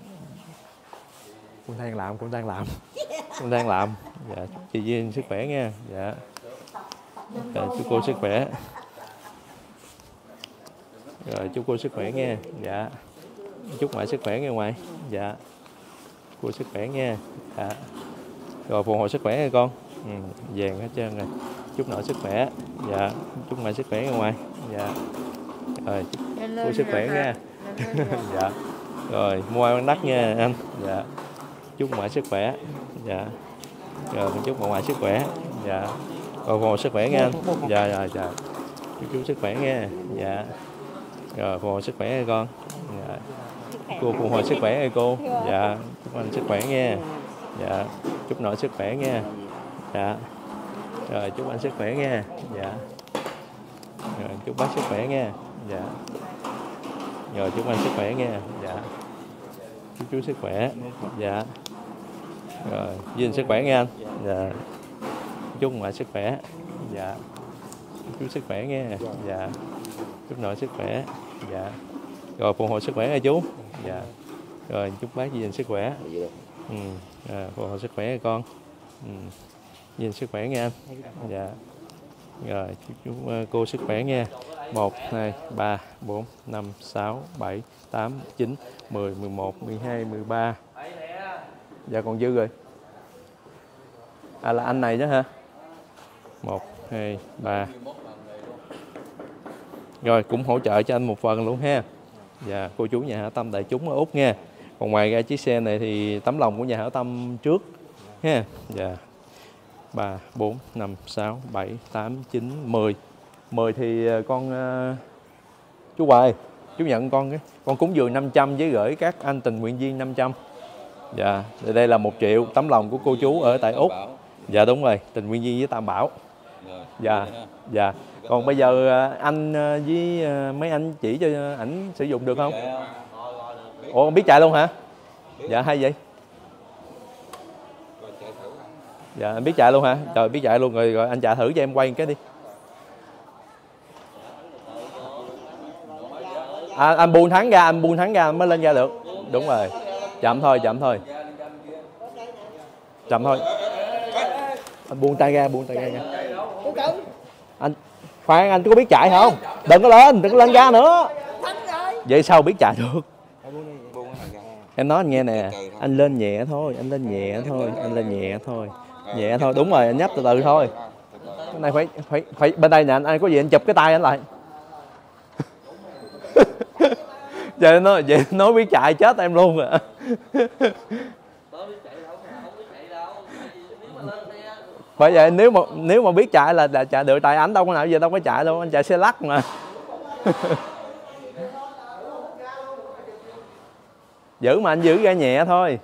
Con đang làm, con đang làm. Con đang làm. Dạ. Chúc chị Duyên sức khỏe nha. Dạ. Dạ. Chúc cô sức khỏe. Rồi chúc cô sức khỏe nha. Dạ. Chúc ngoại sức khỏe nghe ngoại. Dạ. Cô sức khỏe nha. Dạ. Rồi phục hồi sức khỏe nha con. Ừ, vàng hết trơn rồi. Chúc nội sức khỏe. Dạ. Chúc ngoại sức khỏe nghe ngoại. Dạ. Rồi chúc cô sức khỏe nha. Dạ. Rồi mua ăn đắt nha anh. Dạ. Chúc ngoại sức khỏe. Dạ. Rồi chúc ngoại sức khỏe. Dạ. Rồi phục hồi sức khỏe nha anh. Dạ dạ dạ. Chúc chú sức khỏe nha. Dạ. Rồi phục hồi sức khỏe nha con. Dạ. Cô phục hồi sức khỏe nha cô. Dạ. Chúc anh sức khỏe nha. Dạ. Chúc nội sức khỏe nha. Dạ. Rồi chúc anh sức khỏe nha. Dạ. Rồi chúc bác sức khỏe nha. Dạ. Rồi chúc anh sức khỏe nha. Dạ. Chúc chú sức khỏe. Dạ. Rồi Duyên sức khỏe nha anh. Dạ. Chúc ngoại sức khỏe. Dạ. Chúc chú sức khỏe nha. Dạ. Chúc nội sức khỏe. Dạ. Rồi phục hồi sức khỏe nha chú. Dạ. Rồi chúc bác Duyên sức khỏe. Ừ. À, phục hồi sức khỏe nha con. Ừ. Duyên sức khỏe nha anh. Dạ. Rồi chúc, chúc uh, cô sức khỏe nha. Một, hai, ba, bốn, năm, sáu, bảy, tám, chín, mười, mười một, mười hai, mười ba. Dạ còn dư rồi. À là anh này chứ hả? Một, hai, ba. Rồi cũng hỗ trợ cho anh một phần luôn ha. Dạ cô chú nhà hảo tâm đại chúng ở Úc nha. Còn ngoài ra chiếc xe này thì tấm lòng của nhà hảo tâm trước ha. Dạ. ba, bốn, năm, sáu, bảy, tám, chín, mười. mười thì con uh, chú Hoài, chú nhận con cái con cúng dường năm trăm với gửi các anh tình nguyện viên năm trăm. Dạ, đây là một triệu tấm lòng của cô chú ở tại Úc. Dạ đúng rồi, tình nguyện viên với Tam Bảo. Dạ, dạ. Còn bây giờ anh với mấy anh chỉ cho ảnh sử dụng được không? Ủa biết chạy luôn hả? Dạ hay vậy? Dạ anh biết chạy luôn hả? Trời biết chạy luôn rồi, rồi anh chạy thử cho em quay một cái đi. À, anh buông thắng ra, anh buông thắng ra mới lên ra được. Đúng rồi. Chậm thôi, chậm thôi. Chậm thôi. Anh buông tay ra, buông tay ra nha. Anh khoan, anh có biết chạy không? Đừng có lên, đừng có lên ra nữa. Vậy sao biết chạy được? Em nói anh nghe nè, anh lên nhẹ thôi, anh lên nhẹ thôi, anh lên nhẹ thôi. Nhẹ thôi, đúng rồi, anh nhấp từ từ thôi. Cái này phải phải phải bên đây nè anh, anh có gì anh chụp cái tay anh lại. Vậy nó vậy nói biết chạy chết em luôn rồi. Bởi vậy nếu mà nếu mà biết chạy là, là chạy được, tại ảnh đâu có nào giờ đâu có chạy đâu, anh chạy xe lắc mà. Giữ mà anh giữ ra nhẹ thôi.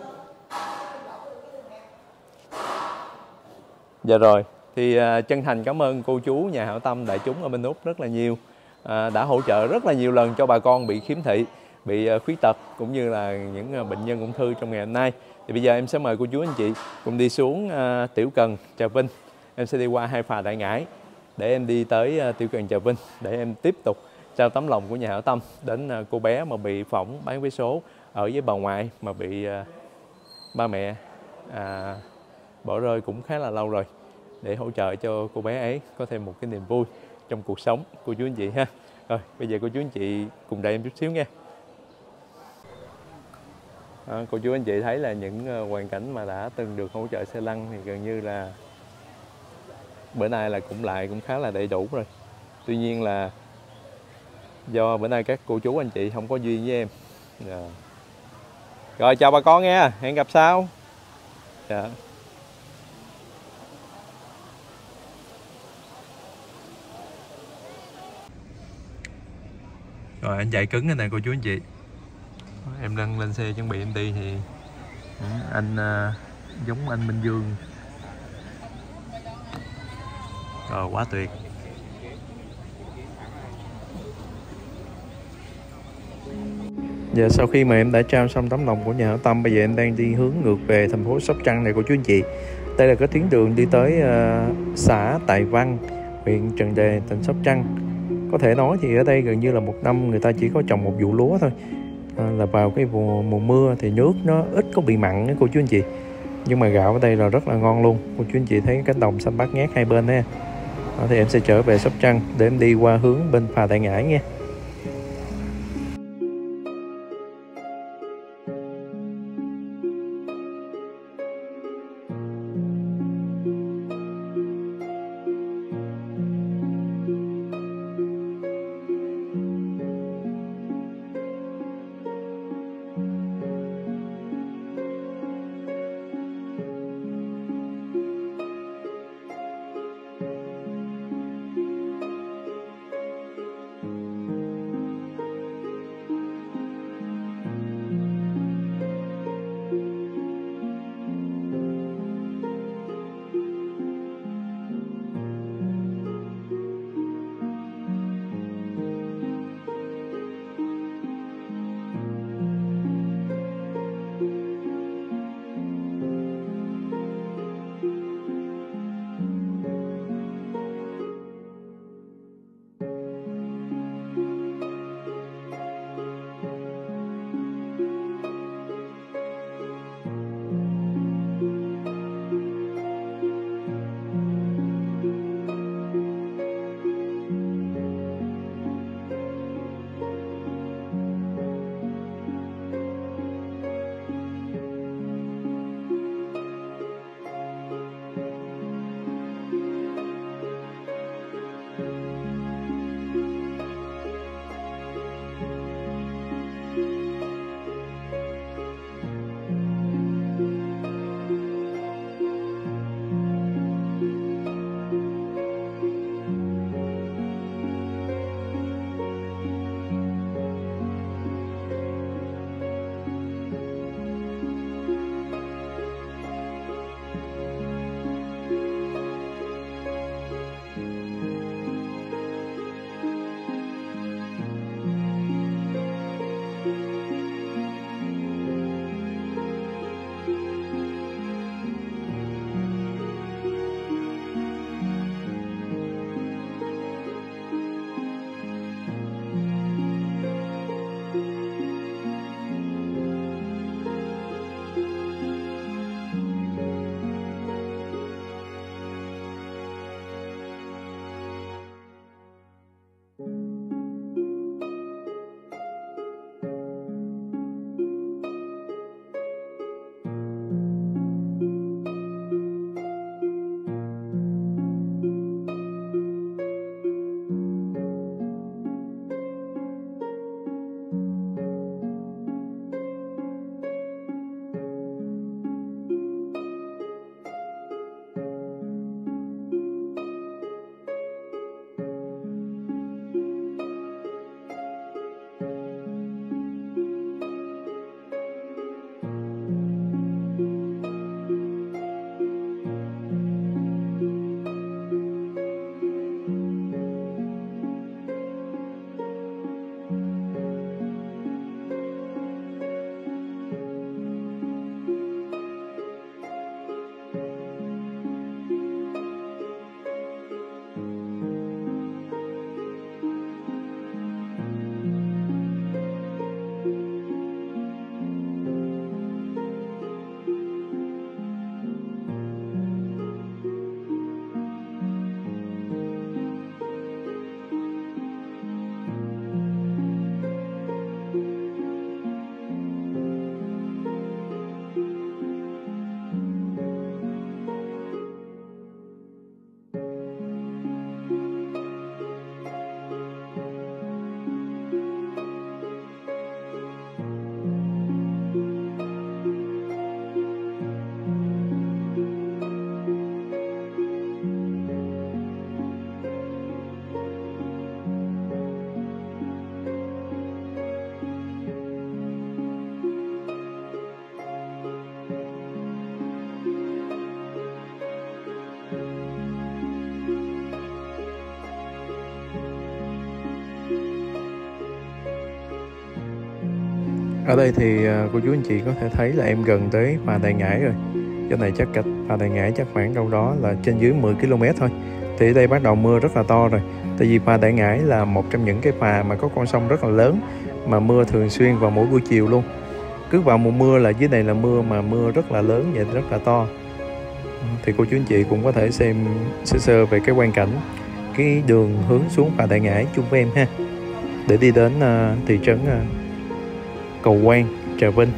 Dạ rồi, thì uh, chân thành cảm ơn cô chú nhà hảo tâm đại chúng ở bên Úc rất là nhiều. À, đã hỗ trợ rất là nhiều lần cho bà con bị khiếm thị, bị uh, khuyết tật cũng như là những uh, bệnh nhân ung thư trong ngày hôm nay. Thì bây giờ em sẽ mời cô chú anh chị cùng đi xuống uh, Tiểu Cần, Trà Vinh. Em sẽ đi qua hai phà Đại Ngãi để em đi tới uh, Tiểu Cần, Trà Vinh để em tiếp tục trao tấm lòng của nhà hảo tâm đến uh, cô bé mà bị phỏng bán vé số ở với bà ngoại mà bị uh, ba mẹ à, bỏ rơi cũng khá là lâu rồi, để hỗ trợ cho cô bé ấy có thêm một cái niềm vui trong cuộc sống cô chú anh chị ha. Rồi bây giờ cô chú anh chị cùng đợi em chút xíu nha. À, cô chú anh chị thấy là những uh, hoàn cảnh mà đã từng được hỗ trợ xe lăn thì gần như là bữa nay là cũng lại cũng khá là đầy đủ rồi. Tuy nhiên là do bữa nay các cô chú anh chị không có duyên với em. Dạ. Rồi chào bà con nha, hẹn gặp sau. Dạ. Rồi anh chạy cứng cái này cô chú anh chị. Em đang lên xe chuẩn bị em đi thì anh uh, giống anh Minh Dương. Rồi quá tuyệt. Giờ sau khi mà em đã trao xong tấm lòng của nhà hảo tâm, bây giờ em đang đi hướng ngược về thành phố Sóc Trăng này cô chú anh chị. Đây là cái tuyến đường đi tới uh, xã Tài Văn, huyện Trần Đề, tỉnh Sóc Trăng. Có thể nói thì ở đây gần như là một năm người ta chỉ có trồng một vụ lúa thôi. À, là vào cái mùa, mùa mưa thì nước nó ít có bị mặn đó cô chú anh chị. Nhưng mà gạo ở đây là rất là ngon luôn. Cô chú anh chị thấy cánh đồng xanh bát ngát hai bên nha. À, thì em sẽ trở về Sóc Trăng để em đi qua hướng bên phà Đại Ngãi nha. Ở đây thì à, cô chú anh chị có thể thấy là em gần tới phà Đại Ngãi rồi. Chỗ này chắc cách phà Đại Ngãi chắc khoảng đâu đó là trên dưới mười ki lô mét thôi. Thì ở đây bắt đầu mưa rất là to rồi. Tại vì phà Đại Ngãi là một trong những cái phà mà có con sông rất là lớn, mà mưa thường xuyên vào mỗi buổi chiều luôn. Cứ vào mùa mưa là dưới này là mưa, mà mưa rất là lớn vậy, rất là to. Thì cô chú anh chị cũng có thể xem sơ sơ về cái quang cảnh, cái đường hướng xuống phà Đại Ngãi chung với em ha, để đi đến uh, thị trấn uh, Cầu Quan, Trà Vinh.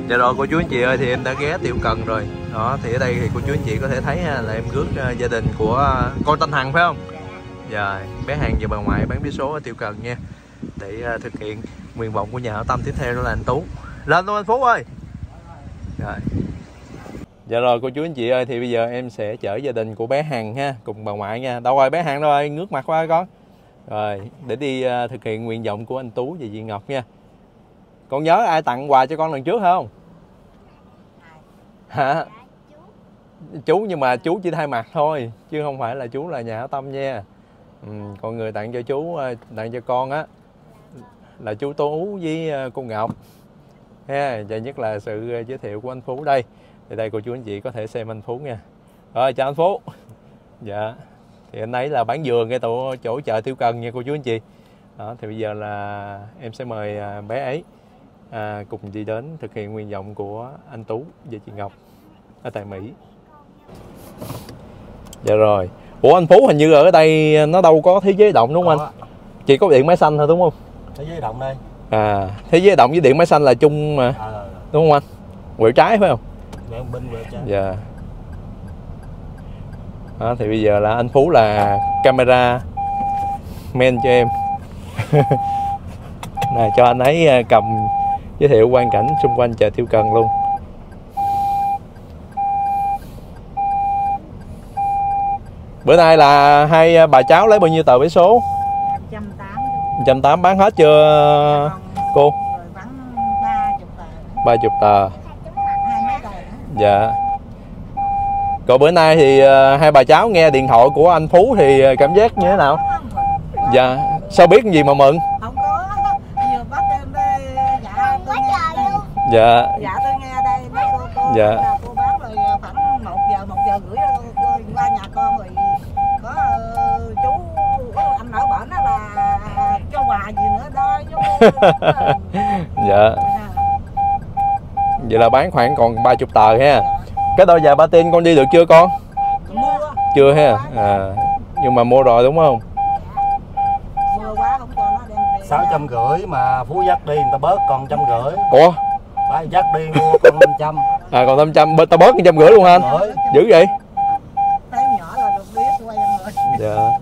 Dạ rồi cô chú anh chị ơi, thì em đã ghé Tiểu Cần rồi. Đó, thì ở đây thì cô chú anh chị có thể thấy là em rước gia đình của con tên Hằng phải không? Dạ, bé Hằng và bà ngoại bán vé số ở Tiểu Cần nha. Để thực hiện nguyện vọng của nhà hảo tâm tiếp theo đó là anh Tú. Lên luôn anh Phú ơi. Rồi. Dạ rồi cô chú anh chị ơi, thì bây giờ em sẽ chở gia đình của bé Hằng ha, cùng bà ngoại nha. Đâu rồi bé Hằng đâu rồi, ngước mặt qua con. Rồi, để đi uh, thực hiện nguyện vọng của anh Tú và chị Ngọc nha. Con nhớ ai tặng quà cho con lần trước không? Hả? Chú, nhưng mà chú chỉ thay mặt thôi, chứ không phải là chú là nhà hảo tâm nha. Ừ, còn người tặng cho chú, tặng cho con á là chú Tú với cô Ngọc ha. Và nhất là sự giới thiệu của anh Phú đây. Thì đây cô chú anh chị có thể xem anh Phú nha. Rồi chào anh Phú. Dạ. Thì anh ấy là bán dừa ngay tổ chỗ chợ Tiểu Cần nha cô chú anh chị. Đó, thì bây giờ là em sẽ mời bé ấy à, cùng đi đến thực hiện nguyện vọng của anh Tú và chị Ngọc ở tại Mỹ. Dạ rồi. Ủa anh Phú hình như ở đây nó đâu có thế giới động đúng không anh? Chỉ có điện máy xanh thôi đúng không? Thế giới động đây. À, thế giới động với điện máy xanh là chung mà. À, à, đúng không anh? Quẹo trái phải không? Bên quẹo trái. Dạ. Đó, thì bây giờ là anh Phú là camera man cho em. Này, cho anh ấy cầm giới thiệu quang cảnh xung quanh chợ Tiểu Cần luôn. Bữa nay là hai bà cháu lấy bao nhiêu tờ vé số? một trăm tám mươi. một trăm tám mươi bán hết chưa cô? Rồi bán ba mươi tờ. ba mươi tờ. Hai mấy tờ nữa. Dạ. Còn bữa nay thì uh, hai bà cháu nghe điện thoại của anh Phú thì cảm giác như thế nào? Dạ. Sao biết cái gì mà mừng? Không có. Vừa bắt em đây, dạ tôi nghe đây. Dạ. Dạ tôi nghe đây, nói cô cô dạ. là cô bán rồi khoảng một giờ một giờ rưỡi qua nhà con rồi có uh, chú anh ở bển đó là cho quà gì nữa đó. Dạ. Vậy là bán khoảng còn ba mươi tờ ha. Cái đôi giày patin con đi được chưa con? Mua. Chưa ha. À, nhưng mà mua rồi đúng không? Mua quá không cho nó đem về. sáu trăm rưỡi mà Phú dắt đi người ta bớt còn trăm rưỡi. Ủa? Phải dắt đi mua còn năm trăm. À còn năm trăm, tao bớt trăm rưỡi luôn hả anh? Dữ vậy? Thấy nhỏ là được biết quen rồi. Dạ.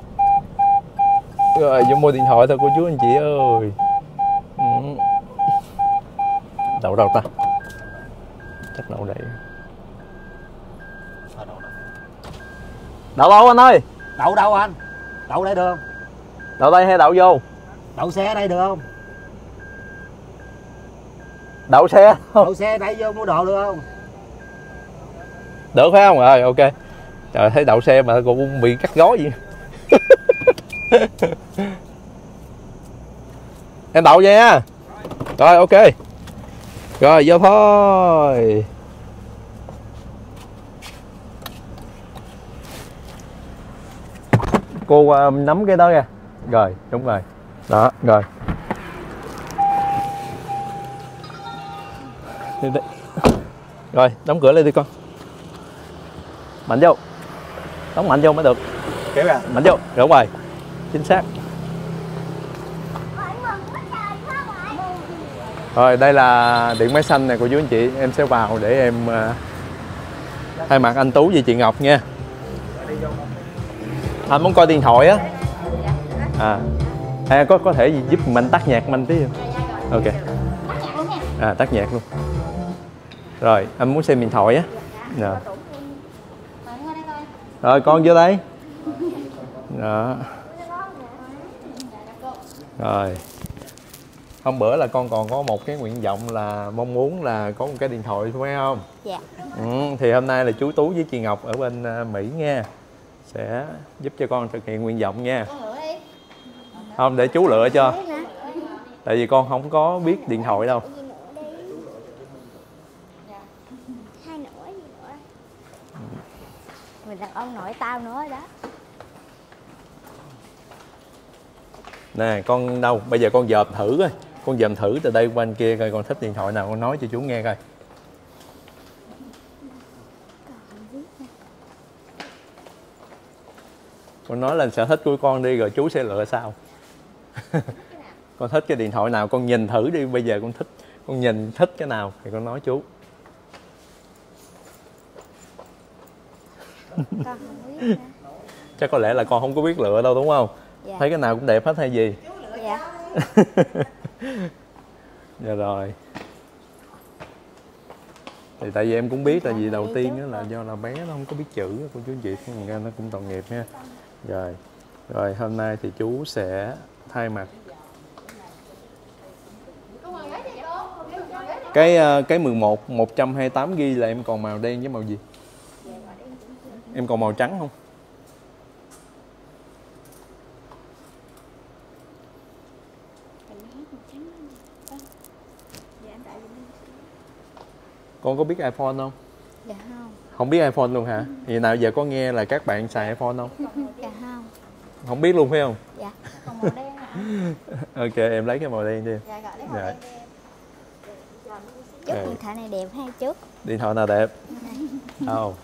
Rồi vô mua điện thoại thôi cô chú anh chị ơi. Ừ. Đậu đâu ta? Chắc đậu đây. Đậu đâu anh ơi? Đậu đâu anh? Đậu đây được không? Đậu đây hay đậu vô? Đậu xe đây được không? Đậu xe? Đậu xe đẩy vô mua đồ được không? Được phải không? Rồi ok. Trời thấy đậu xe mà cũng bị cắt gói vậy. Em đậu vậy nha. Rồi ok. Rồi vô thôi. Cô uh, nắm cái đó ra. Rồi đúng rồi. Đó rồi. Rồi đóng cửa lên đi con. Mạnh vô. Đóng mạnh vô mới được. Kéo ra. Mạnh vô. Đúng rồi. Chính xác. Rồi đây là điện máy xanh này cô chú anh chị. Em sẽ vào để em uh, thay mặt anh Tú với chị Ngọc nha. Anh muốn coi điện thoại á. À, à có có thể gì giúp mình tắt nhạc mình tí không? Ok. À tắt nhạc luôn. Rồi anh muốn xem điện thoại á. Rồi. Rồi con vô đây. Đó. Rồi. Hôm bữa là con còn có một cái nguyện vọng là mong muốn là có một cái điện thoại phải không? Dạ. Ừ, thì hôm nay là chú Tú với chị Ngọc ở bên Mỹ nha sẽ giúp cho con thực hiện nguyện vọng nha. Không, để chú lựa cho. Tại vì con không có biết điện thoại đâu. Hai nữa gì nữa? Người đàn ông nội tao nữa đó. Nè con đâu, bây giờ con dòm thử coi. Con dòm thử từ đây qua bên kia coi con thích điện thoại nào con nói cho chú nghe coi. Con nói lên sở thích của con đi rồi chú sẽ lựa sau. Con thích cái điện thoại nào con nhìn thử đi, bây giờ con thích Con nhìn thích cái nào thì con nói chú. Con không biết nữa. Chắc có lẽ là con không có biết lựa đâu đúng không? Dạ. Thấy cái nào cũng đẹp hết hay gì? Dạ. Dạ rồi. Thì tại vì em cũng biết, tại vì đầu tiên đó là do là bé nó không có biết chữ cô chú anh chị, thành ra nó cũng tội nghiệp ha. Rồi. Rồi hôm nay thì chú sẽ thay mặt cái cái mười một một trăm hai mươi tám gi là em còn màu đen với màu gì? Em còn màu trắng không? Con có biết iPhone không? Dạ không. Không biết iPhone luôn hả? Vậy nào giờ có nghe là các bạn xài iPhone không? Dạ không. Không biết luôn phải không? Dạ. Còn màu đen hả? Ok, em lấy cái màu đen đi. Dạ gọi lấy màu Dạ. đen đi. Chút Ừ. điện thoại này đẹp hay chút? Điện thoại nào đẹp? Không.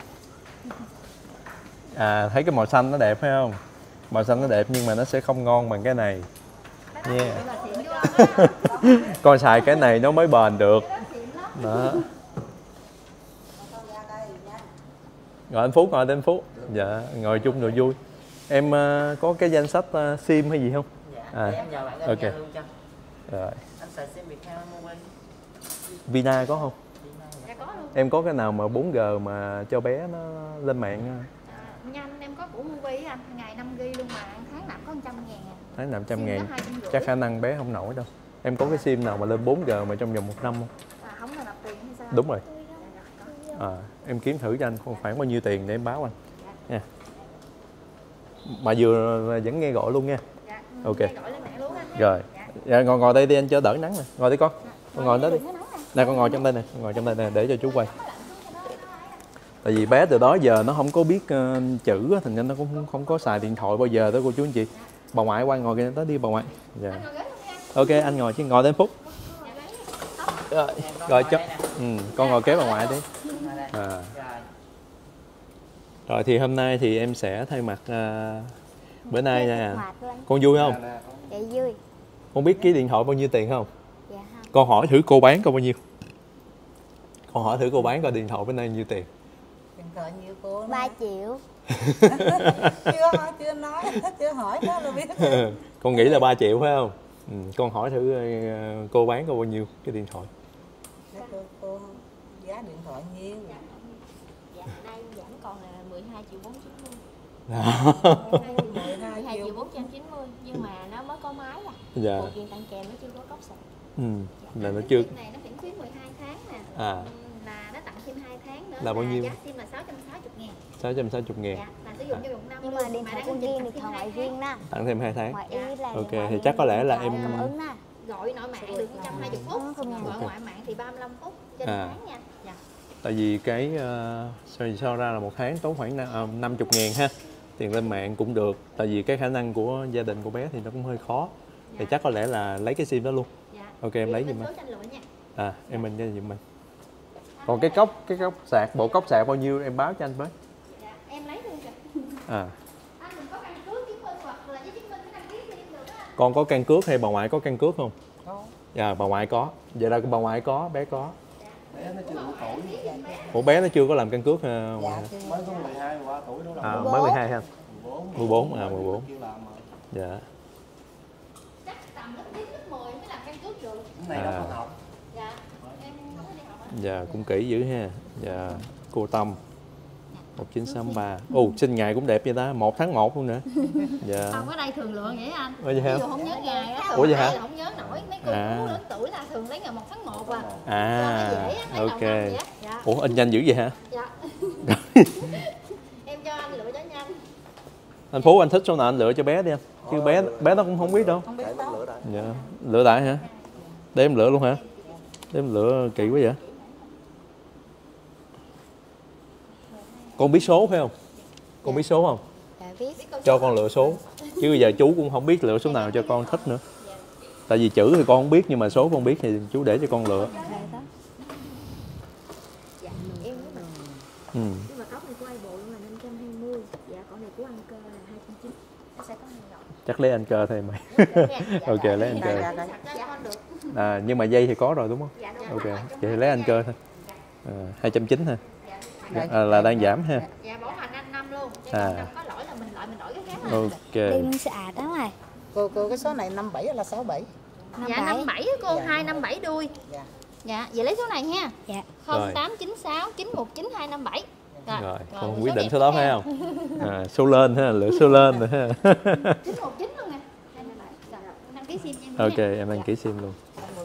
À, thấy cái màu xanh nó đẹp phải không? Màu xanh nó đẹp nhưng mà nó sẽ không ngon bằng cái này nha. Yeah. Con xài cái này nó mới bền được. Đó. Ngồi anh Phúc, ngồi anh Phúc. Dạ, ngồi chung rồi vui. Em uh, có cái danh sách uh, sim hay gì không? Dạ, à, để em nhờ bạn ok. okay. luôn cho. Rồi. Anh xài sim Viettel Mobile. Vina có không? Dạ có luôn. Em có cái nào mà bốn G mà cho bé nó lên mạng? À, nhanh em có của Movie anh, ngày năm gi luôn mà tháng nạp có một trăm ngàn à. Tháng năm trăm Sim ngàn. đó hai trăm rưỡi. Chắc khả năng bé không nổi đâu. Em có cái sim nào mà lên bốn G mà trong vòng một năm không? À, không là nạp tiền hay sao? Đúng rồi. Dạ, có. À, em kiếm thử cho anh khoảng bao nhiêu tiền để em báo anh nha. Mà vừa vẫn nghe gọi luôn nha. Dạ, Ok. gọi lên mẹ luôn anh. Rồi. Dạ, ngồi ngồi đây đi anh cho đỡ nắng nè. Ngồi đi con. Con ngồi đó đi. Nè con ngồi trong đây nè, con ngồi trong đây nè để cho chú quay. Tại vì bé từ đó giờ nó không có biết uh, chữ á, thành ra nó cũng không, không có xài điện thoại bao giờ đó cô chú anh chị. Bà ngoại qua ngồi kia tới đi bà ngoại. Dạ. Ok anh ngồi chứ ngồi đến phút. Rồi, rồi cho ừ, con ngồi kế bà ngoại đi. À. Rồi thì hôm nay thì em sẽ thay mặt uh, bữa nay nha. Con vui không? Dạ vui. Con biết cái điện thoại bao nhiêu tiền không? Dạ không. Con hỏi thử cô bán coi bao nhiêu. Con hỏi thử cô bán coi điện thoại bữa nay nhiêu tiền. Điện thoại nhiều cô. ba triệu. chưa chưa nói, chưa hỏi đó là biết. Con nghĩ là ba triệu phải không? Ừ, con hỏi thử uh, cô bán coi bao nhiêu cái điện thoại. Cô, cô giá điện thoại nhiêu? Dạ nay giảm còn là mười hai triệu bốn trăm chín mươi. mười hai triệu bốn trăm chín mươi nhưng mà nó mới có máy à. Dạ. Phụ kiện tặng kèm nó chưa có cốc sạc. Ừ, là nó chưa. Sim này nó miễn phí mười hai tháng nè. À. Ừ, là nó tặng sim hai tháng nữa. Là bao nhiêu? Giá sim là sáu trăm sáu mươi ngàn. sáu trăm sáu mươi ngàn. Dạ, là sử dụng cho vòng năm Nhưng luôn. mà điện thoại con riêng, điện thoại ngoại riêng đó. Tặng thêm hai tháng. Ngoại ý là Ok, điện thoại thì chắc có lẽ là điện thoại em- cảm ứng đó. Gọi nội mạng được một trăm hai mươi phút, Ờ, không gọi Ok. ngoại mạng thì ba mươi lăm phút trên À. tháng nha. Dạ. Tại vì cái uh, sao, sao ra là một tháng tốn khoảng uh, năm mươi ngàn ha. Tiền lên mạng cũng được. Tại vì cái khả năng của gia đình của bé thì nó cũng hơi khó. Thì chắc có lẽ là lấy cái sim đó luôn. Dạ. Ok em lấy Thì giùm số anh. tranh lựa nha. À em mình cho giùm mình. Còn cái cốc cái cốc sạc bộ cốc sạc bao nhiêu em báo cho anh với. Dạ, em lấy luôn kìa. À. Anh đừng có căn cước chứng minh hoặc là giấy chứng minh cái đăng ký sim được á. Con có căn cước hay bà ngoại có căn cước không? Có. Dạ bà ngoại có. Vậy là bà ngoại có, bé có. Ủa bé nó chưa có làm căn cước hả? Dạ, Mới có mười hai qua tuổi đó là À, mới mười hai ha. mười bốn à mười bốn. kêu làm mà. Dạ. Chắc tầm lớp chín lớp mười mới làm căn cước được. Cái này đâu À. có học. Dạ. Em không có đi học á. Dạ cũng kỹ dữ ha. Dạ. Cô Tâm một chín sáu ba. Ồ sinh ngày cũng đẹp vậy ta, một tháng một luôn nữa. Dạ. Không, ở đây thường lượng vậy anh. Ủa vậy hả? Ví dụ không nhớ ngày á, Ủa thường vậy hả? hay là không nhớ nổi. Mấy cô À. chú lớn tuổi là thường lấy ngày một tháng một à. À, Cho nó dễ á, lấy đầu ok. năm vậy á. Dạ. Ủa in nhanh dữ vậy hả? Dạ. Em cho anh lựa cho nhanh. Anh Phú anh thích số nào anh lựa cho bé đi anh. Chứ bé bé nó cũng không biết đâu. không biết đâu. Dạ. Lựa đại hả? Để em lựa luôn hả? Để em lựa kỳ quá vậy. Con biết số phải không? Con biết số không? Dạ biết. Cho con lựa số. Chứ bây giờ chú cũng không biết lựa số nào cho con thích nữa. Tại vì chữ thì con không biết nhưng mà số con biết thì chú để cho con lựa. Dạ đó. Dạ, em biết mà. Ừ. Nhưng mà cốc này của Apple luôn là năm trăm hai mươi. Dạ, còn này của Anker là hai trăm chín mươi. Nó sẽ có hình ngọc. Chắc lấy anh cơ thôi mày. Ok lấy anh cơ. Dạ, dạ. Dạ, con được. À, nhưng mà dây thì có rồi đúng không? Dạ, đúng Ok, rồi. vậy thì lấy anh cơ thôi. À, hai trăm chín mươi ha. Dạ. À, là đang giảm ha. Dạ, bảo hành anh năm luôn. Chứ À. năm có lỗi là mình lại mình đổi cái khác mà. Ok. Đừng sợ đó rồi. Cô cô cái số này năm bảy là sáu bảy. Dạ năm bảy cô, Dạ. hai năm bảy đuôi. Dạ. Dạ, vậy lấy số này ha. Dạ. không tám chín sáu chín một chín hai năm bảy. Rồi, Rồi, con số quyết định đẹp số đó nha. phải không? À, số lên ha, lựa số lên rồi ha. chín một chín luôn nè. hai năm bảy. Rồi, đăng ký sim cho em Ok, nha. em đăng ký sim luôn.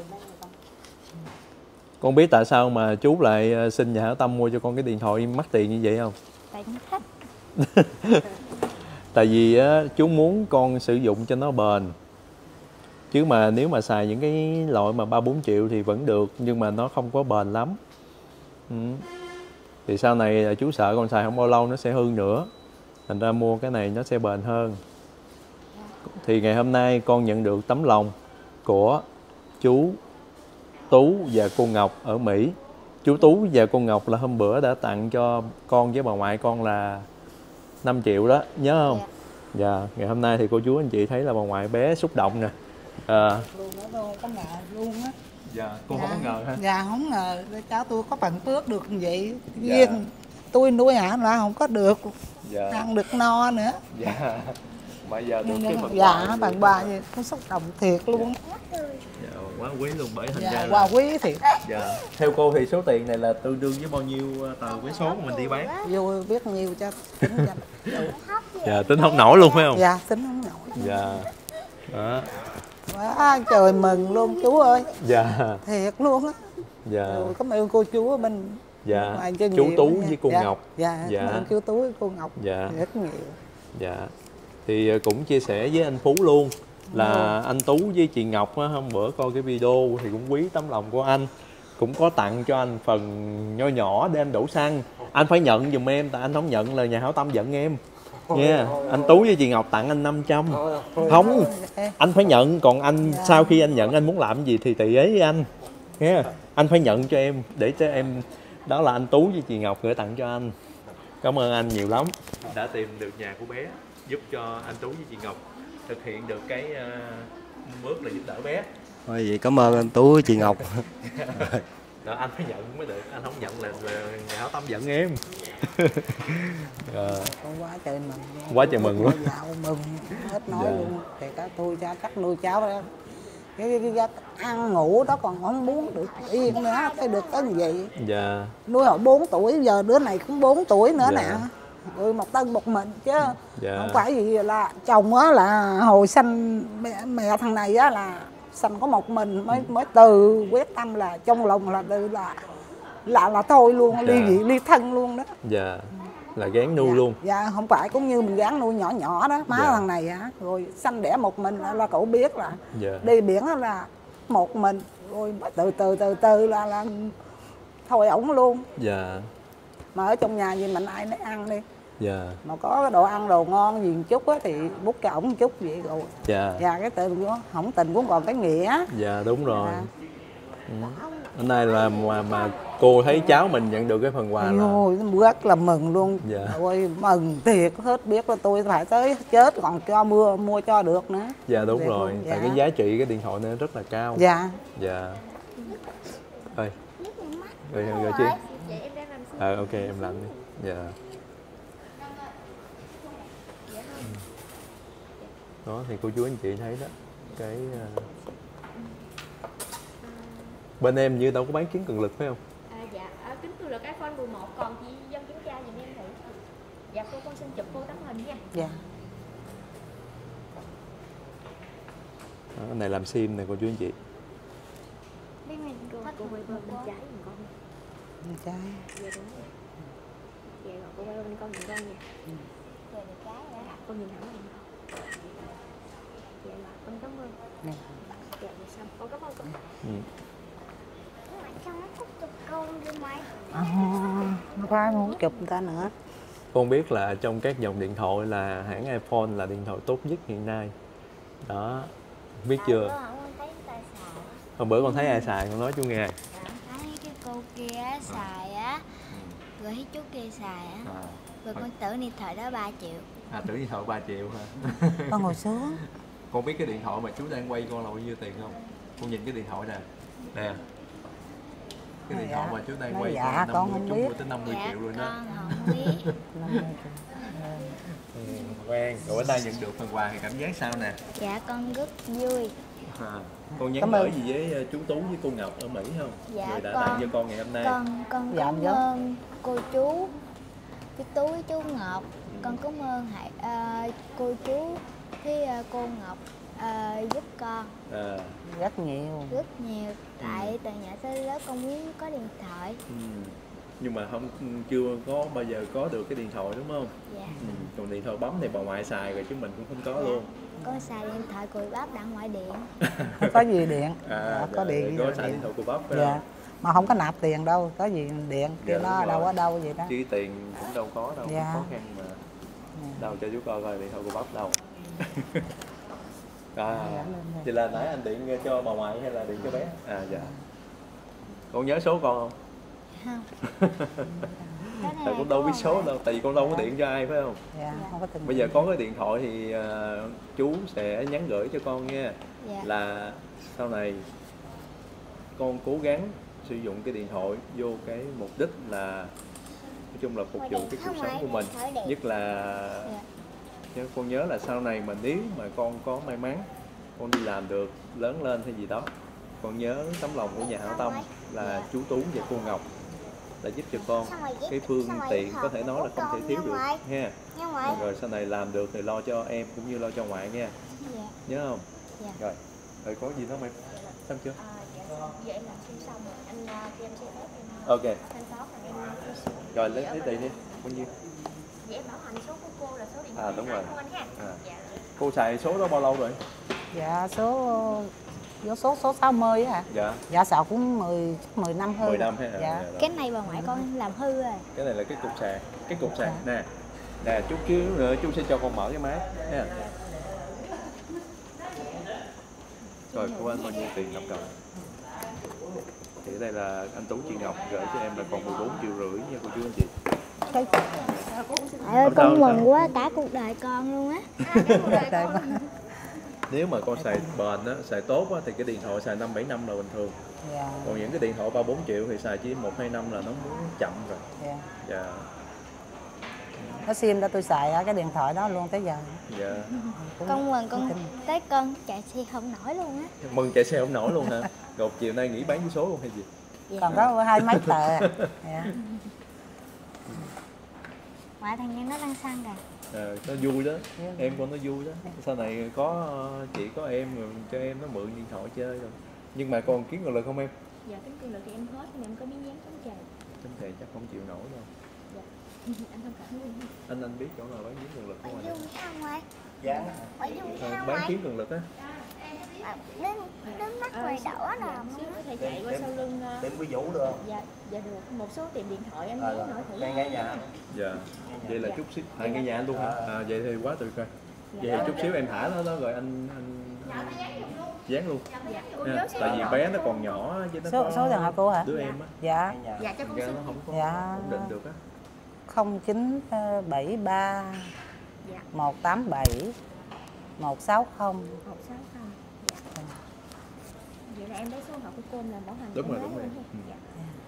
Con biết tại sao mà chú lại ờ, xin nhà hảo tâm mua cho con cái điện thoại mắc tiền như vậy không? Tại cũng thích. Tại vì á, chú muốn con sử dụng cho nó bền. Chứ mà nếu mà xài những cái loại mà ba bốn triệu thì vẫn được, nhưng mà nó không có bền lắm. Ừ. Thì sau này chú sợ con xài không bao lâu nó sẽ hư nữa. Thành ra mua cái này nó sẽ bền hơn. Thì ngày hôm nay con nhận được tấm lòng của chú Tú và cô Ngọc ở Mỹ. Chú Tú và cô Ngọc là hôm bữa đã tặng cho con với bà ngoại con là năm triệu đó, nhớ không? Dạ, dạ. Ngày hôm nay thì cô chú anh chị thấy là bà ngoại bé xúc động nè. À, Luôn đó đâu có ngờ luôn á. dạ, cô không có ngờ ha. Dạ không ngờ cháu tôi có bằng phước được như vậy. Dạ. Riêng tôi nuôi hả là không có được. Dạ. Ăn được no nữa. Dạ. Mà giờ được cái phần Dạ quà bằng quà gì cũng xúc động thiệt luôn. Dạ, quá quý luôn, bởi thành Dạ, ra quà là quý thiệt. dạ. Theo cô thì số tiền này là tương đương với bao nhiêu tờ vé số của mình đi bán? Vô biết nhiều cho tính cho. Dạ, tính không nổi luôn phải không? Dạ tính không nổi. Dạ. Đó. Quá trời mừng luôn chú ơi. Dạ. Thiệt luôn á. Dạ. Rồi, cảm ơn cô chú ở bên Dạ. ngoài cho Chú nhiều Tú nha. với cô Dạ. Ngọc. Dạ, Dạ. cảm ơn chú Tú với cô Ngọc Dạ. rất nhiều. Dạ. Thì ờ, cũng chia sẻ với anh Phú luôn là anh Tú với chị Ngọc á, hôm bữa coi cái video thì cũng quý tấm lòng của anh, cũng có tặng cho anh phần nho nhỏ để anh đổ xăng. Anh phải nhận giùm em, tại anh không nhận là nhà hảo tâm giận em nha. Anh Tú với chị Ngọc tặng anh năm trăm. Không, anh phải nhận, còn anh sau khi anh nhận anh muốn làm gì thì tùy ý với anh nha. Anh phải nhận cho em để cho em, đó là anh Tú với chị Ngọc gửi tặng cho anh. Cảm ơn anh nhiều lắm đã tìm được nhà của bé, giúp cho anh Tú với chị Ngọc thực hiện được cái uh, bước là giúp đỡ bé. Thôi vậy cảm ơn anh Tú với chị Ngọc. Đó, anh phải nhận mới được, anh không nhận là, là nhà hảo tâm giận em. À, Quá trời mừng. quá trời mừng luôn. Dạo mừng hết nói Dạ. luôn. Thì cả tôi cha chắc nuôi cháu đó. Cái, cái, cái, cái ăn ngủ đó còn không muốn được yên nữa, cái được cái gì vậy. Dạ. Nuôi họ bốn tuổi, giờ đứa này cũng bốn tuổi nữa Dạ. nè. Rồi một tân một mình chứ. Dạ. Không phải gì là chồng á là hồi sanh mẹ, mẹ thằng này á là sanh có một mình mới mới từ quyết tâm là trong lòng là từ là là là thôi luôn, ly Dạ. dị ly thân luôn đó. Dạ. Là gán nuôi Dạ. luôn. Dạ không phải cũng như mình gán nuôi nhỏ nhỏ đó, má Dạ. thằng này á, rồi sanh đẻ một mình là cậu biết là Dạ. đi biển là một mình, rồi từ từ từ từ là là thôi ổng luôn. Dạ. Mà ở trong nhà gì mình ai nấy ăn đi. Dạ. Mà có cái đồ ăn đồ ngon gì một chút á thì bút cho ổng một chút vậy rồi. Dạ. Dạ cái tình của không tình cũng còn cái nghĩa. Dạ đúng rồi. Dạ. Ừ. Hôm nay là mà, mà cô thấy cháu mình nhận được cái phần quà là Ôi, rất là mừng luôn. Dạ. Ôi mừng thiệt, hết biết là tôi phải tới chết còn cho mua mua cho được nữa. dạ đúng Dạ, rồi, dạ. tại cái giá trị cái điện thoại này rất là cao. Dạ. Dạ. Ơi. Rồi rồi chị. Ờ ok em làm đi. Dạ. Đó thì cô chú anh chị thấy đó, cái uh... bên em như đâu có bán kiến cường lực phải không? À, dạ, à, kính cường lực iPhone mười một, còn chị dân kiểm tra giùm em thử. Dạ cô con xin chụp cô tấm hình nha. Dạ. Đó, cái này làm sim này cô chú anh chị. Bên mình cô cô quay bên trái mình con. Bên trái. Dạ đúng rồi. Dạ rồi cô quay bên con nhìn con nha. Rồi được cái đó. Con nhìn thẳng nhìn con. Dạ rồi con cảm ơn. Nè. Dạ rồi xong con cảm ơn con. Ừ. Trong nó cúc chụp con đi mày. À, nó phải muốn chụp người ta nữa. Con biết là trong các dòng điện thoại là hãng iPhone là điện thoại tốt nhất hiện nay. Đó, biết chưa? Hôm bữa con thấy ai xài con nói chú nghe. Thấy cái cô kia xài á, rồi thấy chú kia xài á, À. rồi con tưởng điện thoại đó ba triệu. À tưởng điện thoại ba triệu hả? Con ngồi xuống. Con biết cái điện thoại mà chú đang quay con là bao nhiêu tiền không? Con nhìn cái điện thoại nè. Nè. Cái điện Dạ. thoại mà trước đây Nói quay dạ, năm con mươi, không chú mua biết. tới năm mươi Dạ triệu luôn đó. con không biết. Ừ, quen. Rồi bữa nay nhận được phần quà thì cảm giác sao nè? Dạ con rất vui. À, con nhắn Cảm gửi ơn. gì với uh, chú Tú với cô Ngọc ở Mỹ không? Dạ, Người đã con- tặng cho con ngày hôm nay. Con con Dạ, cảm dạ. ơn cô chú, chú Tú với chú Ngọc. Con cảm ơn hãy à, cô chú với à, cô Ngọc à, giúp con À, Rất nhiều. rất nhiều. Tại từ nhỏ tới lớn con muốn có điện thoại. ừ. Nhưng mà không chưa có bao giờ có được cái điện thoại đúng không? Dạ. Ừ. Còn điện thoại bấm thì bà ngoại xài rồi chứ mình cũng không có Dạ. luôn. Con xài điện thoại cùi bắp đặng ngoại điện. Không có gì điện. À, Dạ, có dạ, điện. có rồi xài điện thoại của bắp phải Dạ. không? Mà không có nạp tiền đâu, có gì điện Dạ, kêu đúng nó rồi. đâu ở đâu vậy đó. Chứ tiền cũng đâu có đâu, Dạ. khó khăn mà. Đâu cho chú coi coi điện thoại của bắp đâu. À, vậy là nãy anh điện cho bà ngoại hay là điện cho bé? À dạ. Con nhớ số con không? Không. Tại con đâu biết số đâu, tại vì con đâu có điện cho ai phải không? Dạ, không có tình Bây giờ có cái điện thoại thì uh, chú sẽ nhắn gửi cho con nha. Dạ. Là sau này con cố gắng sử dụng cái điện thoại vô cái mục đích là nói chung là phục vụ cái cuộc sống của mình, nhất là Dạ. nhớ con nhớ là sau này mà nếu mà con có may mắn con đi làm được lớn lên hay gì đó, con nhớ tấm lòng của nhà hảo tâm là chú Tú và cô Ngọc đã giúp cho con cái phương tiện có thể nói là không thể thiếu được ha. Rồi sau này làm được thì lo cho em cũng như lo cho ngoại nha, Dạ. nhớ không? Dạ. Rồi, rồi có gì đó mày xong chưa? Vậy là xong xong rồi anh uh, cho em xe phép em Ok, thanh toán rồi em rồi lấy lấy tiền đi, bao nhiêu? vậy em bảo hành số của cô là số điện À, thoại đúng rồi. của anh ha. À. Dạ. Cô xài số đó bao lâu rồi? Dạ, số số số, số sáu mươi á hả? Dạ, Dạ sợ cũng mười mười năm hơn. mười năm ha. À, Dạ. dạ, rồi. Cái này bà ngoại con làm hư rồi. Cái này là cái cục sạc, cái cục sạc nè. Nè, chút xíu nữa chú sẽ cho con mở cái máy nha. Rồi, cô anh bao nhiêu tiền năm cầm? Thì ở đây là anh Tú chị Ngọc gửi cho em là còn mười bốn triệu rưỡi nha cô chú anh chị. Cái Trời ơi, Không con sao, mừng sao? quá cả cuộc đời con luôn á. đời mà. Nếu mà con xài bền á, xài tốt á, thì cái điện thoại xài năm bảy năm là bình thường. Dạ. Còn những cái điện thoại ba bốn triệu thì xài chỉ một hai năm là nó muốn chậm rồi. Dạ. Dạ. Nó sim đó tôi xài á, cái điện thoại đó luôn tới giờ. Dạ. Cũng- Con mừng con cũng- tới con chạy xe không nổi luôn á. Mừng chạy xe không nổi luôn hả? Rồi chiều nay nghỉ bán vé số luôn hay gì? Dạ. Còn có hai mấy tờ. Dạ. Ngoại thằng em nó đang xăng rồi. À, nó vui đó, em con nó vui đó. Sau này có chị có em rồi cho em nó mượn điện thoại chơi rồi. Nhưng mà còn kiếm nguồn lực không em? Dạ tính tiền lực thì em hết nhưng em có miếng dán chống trời. Chính thề chắc không chịu nổi đâu. Dạ. Anh thông cảm luôn. Anh anh biết chỗ nào bán kiếm nguồn lực không anh? Dung thấy không ngoại? Dạ. Ngoại Dung thấy À, không bán ngoại? kiếm nguồn lực á. Đến đến mắt ngoài đỏ Dạ, rồi. xíu có thể chạy qua sau lưng. uh, Tìm ví dụ được không? Dạ, dạ được. Một số tiệm điện thoại anh À, nhớ hỏi thử. ngay ngay nhà. Dạ. Vậy là chút xíu, à, nghe nhà anh luôn hả? À, vậy thì quá tuyệt vời. Vậy thì chút xíu em thả nó đó rồi anh anh, anh dán luôn. Dạ, cô Ha, nhớ xem tại vì điện bé thoại. nó còn nhỏ chứ nó Số có số điện thoại cô hả? đứa em á. Dạ. Dạ cho con Ra xin. nó không có Dạ. ổn định được á. không chín bảy ba Dạ. một tám bảy một sáu không. Một sáu không. Dạ. Vậy là em lấy số điện thoại của cô làm bảo hành. Đúng cho rồi, bé đúng rồi. luôn ha. Ừ. Dạ.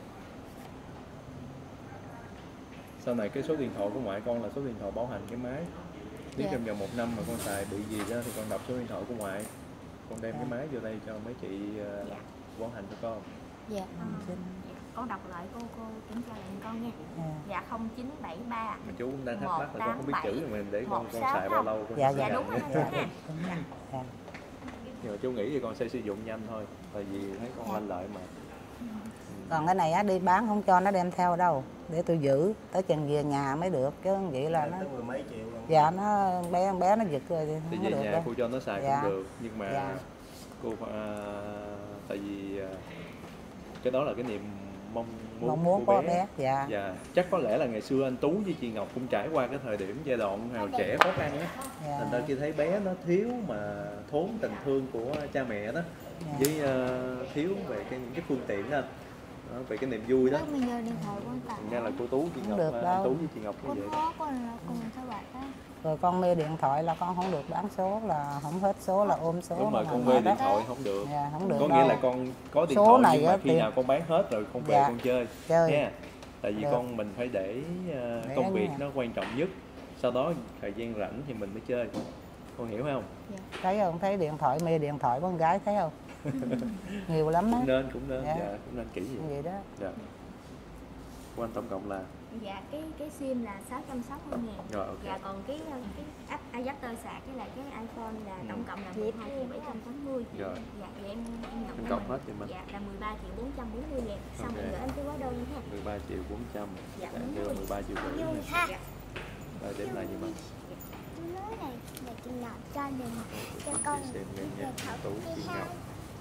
Sau này cái số điện thoại của ngoại con là số điện thoại bảo hành cái máy. Nếu Dạ. trong vòng một năm mà con xài bị gì đó thì con đọc số điện thoại của ngoại. Con đem cái máy vô đây cho mấy chị uh, Dạ. bảo hành cho con. Dạ. Dạ. Con đọc lại cô cô kiểm tra lại con nha. Dạ. Dạ không chín bảy ba. Mà chú cũng đang thắc Một, mắc là con không biết tám, chữ rồi mà để con một, con sáu, xài bao không. lâu con Dạ, sẽ dạ. Dạ nhận đúng rồi á. anh ha. Dạ. Nhưng mà chú nghĩ thì con sẽ sử dụng nhanh thôi. Tại vì thấy con lanh lợi mà. Còn cái này á, đi bán không cho nó đem theo đâu, để tôi giữ tới chừng về nhà mới được, chứ không vậy là nó Tới mười mấy triệu luôn. dạ nó bé bé nó giật rồi thì Thì không về có được nhà đâu. cô cho nó xài Dạ. cũng được. Nhưng mà Dạ. cô à, tại vì à, cái đó là cái niềm mong muốn, Mong muốn của bé. Dạ. Dạ, chắc có lẽ là ngày xưa anh Tú với chị Ngọc cũng trải qua cái thời điểm giai đoạn hào trẻ khó khăn á. Dạ. Thành ra khi thấy bé nó thiếu mà thốn tình thương của cha mẹ đó, Dạ. với uh, thiếu về cái những cái phương tiện đó, đó về cái niềm vui đó. Bác mình giờ điện thoại con tặng. Thành ra là cô Tú chị Không Ngọc, được à, đâu. anh Tú với chị Ngọc cũng Con vậy. khó con là con sao bạn đó. Rồi con mê điện thoại là con không được bán số, là không hết số là ôm số. Đúng rồi, mà con mà mê đó. điện thoại không được. Dạ, không được Có đâu. nghĩa là con có điện Số thoại này nhưng mà á, khi tiền- nào con bán hết rồi con về Dạ. con chơi. Chơi. Nha. Tại vì Được. con mình phải để uh, Để công việc nha. nó quan trọng nhất. Sau đó thời gian rảnh thì mình mới chơi. Con hiểu không? Thấy không? Thấy điện thoại, mê điện thoại con gái thấy không? Nhiều lắm á. Cũng nên, cũng nên, Dạ. dạ, cũng nên kỹ vậy. Vậy đó. Dạ. Của anh tổng cộng là Dạ cái cái sim là sáu trăm sáu mươi ngàn. Rồi, ok. Dạ còn cái cái app adapter sạc với lại cái iPhone là tổng cộng là mười hai triệu bảy trăm tám mươi. Rồi. Dạ vậy em em nhận Em cho cộng mình. hết cho mình. Dạ là mười ba triệu bốn trăm bốn mươi ngàn. Xong Ok. rồi gửi em cái hóa đơn như thế. mười ba triệu bốn trăm. Dạ, Dạ, đúng đưa rồi. mười ba triệu rưỡi. Vui ha. ha. Rồi đếm lại giùm anh. Nói này là chị Ngọc cho mình cho con Xem nghe nha. học Tú đi Chị ha. Ngọc.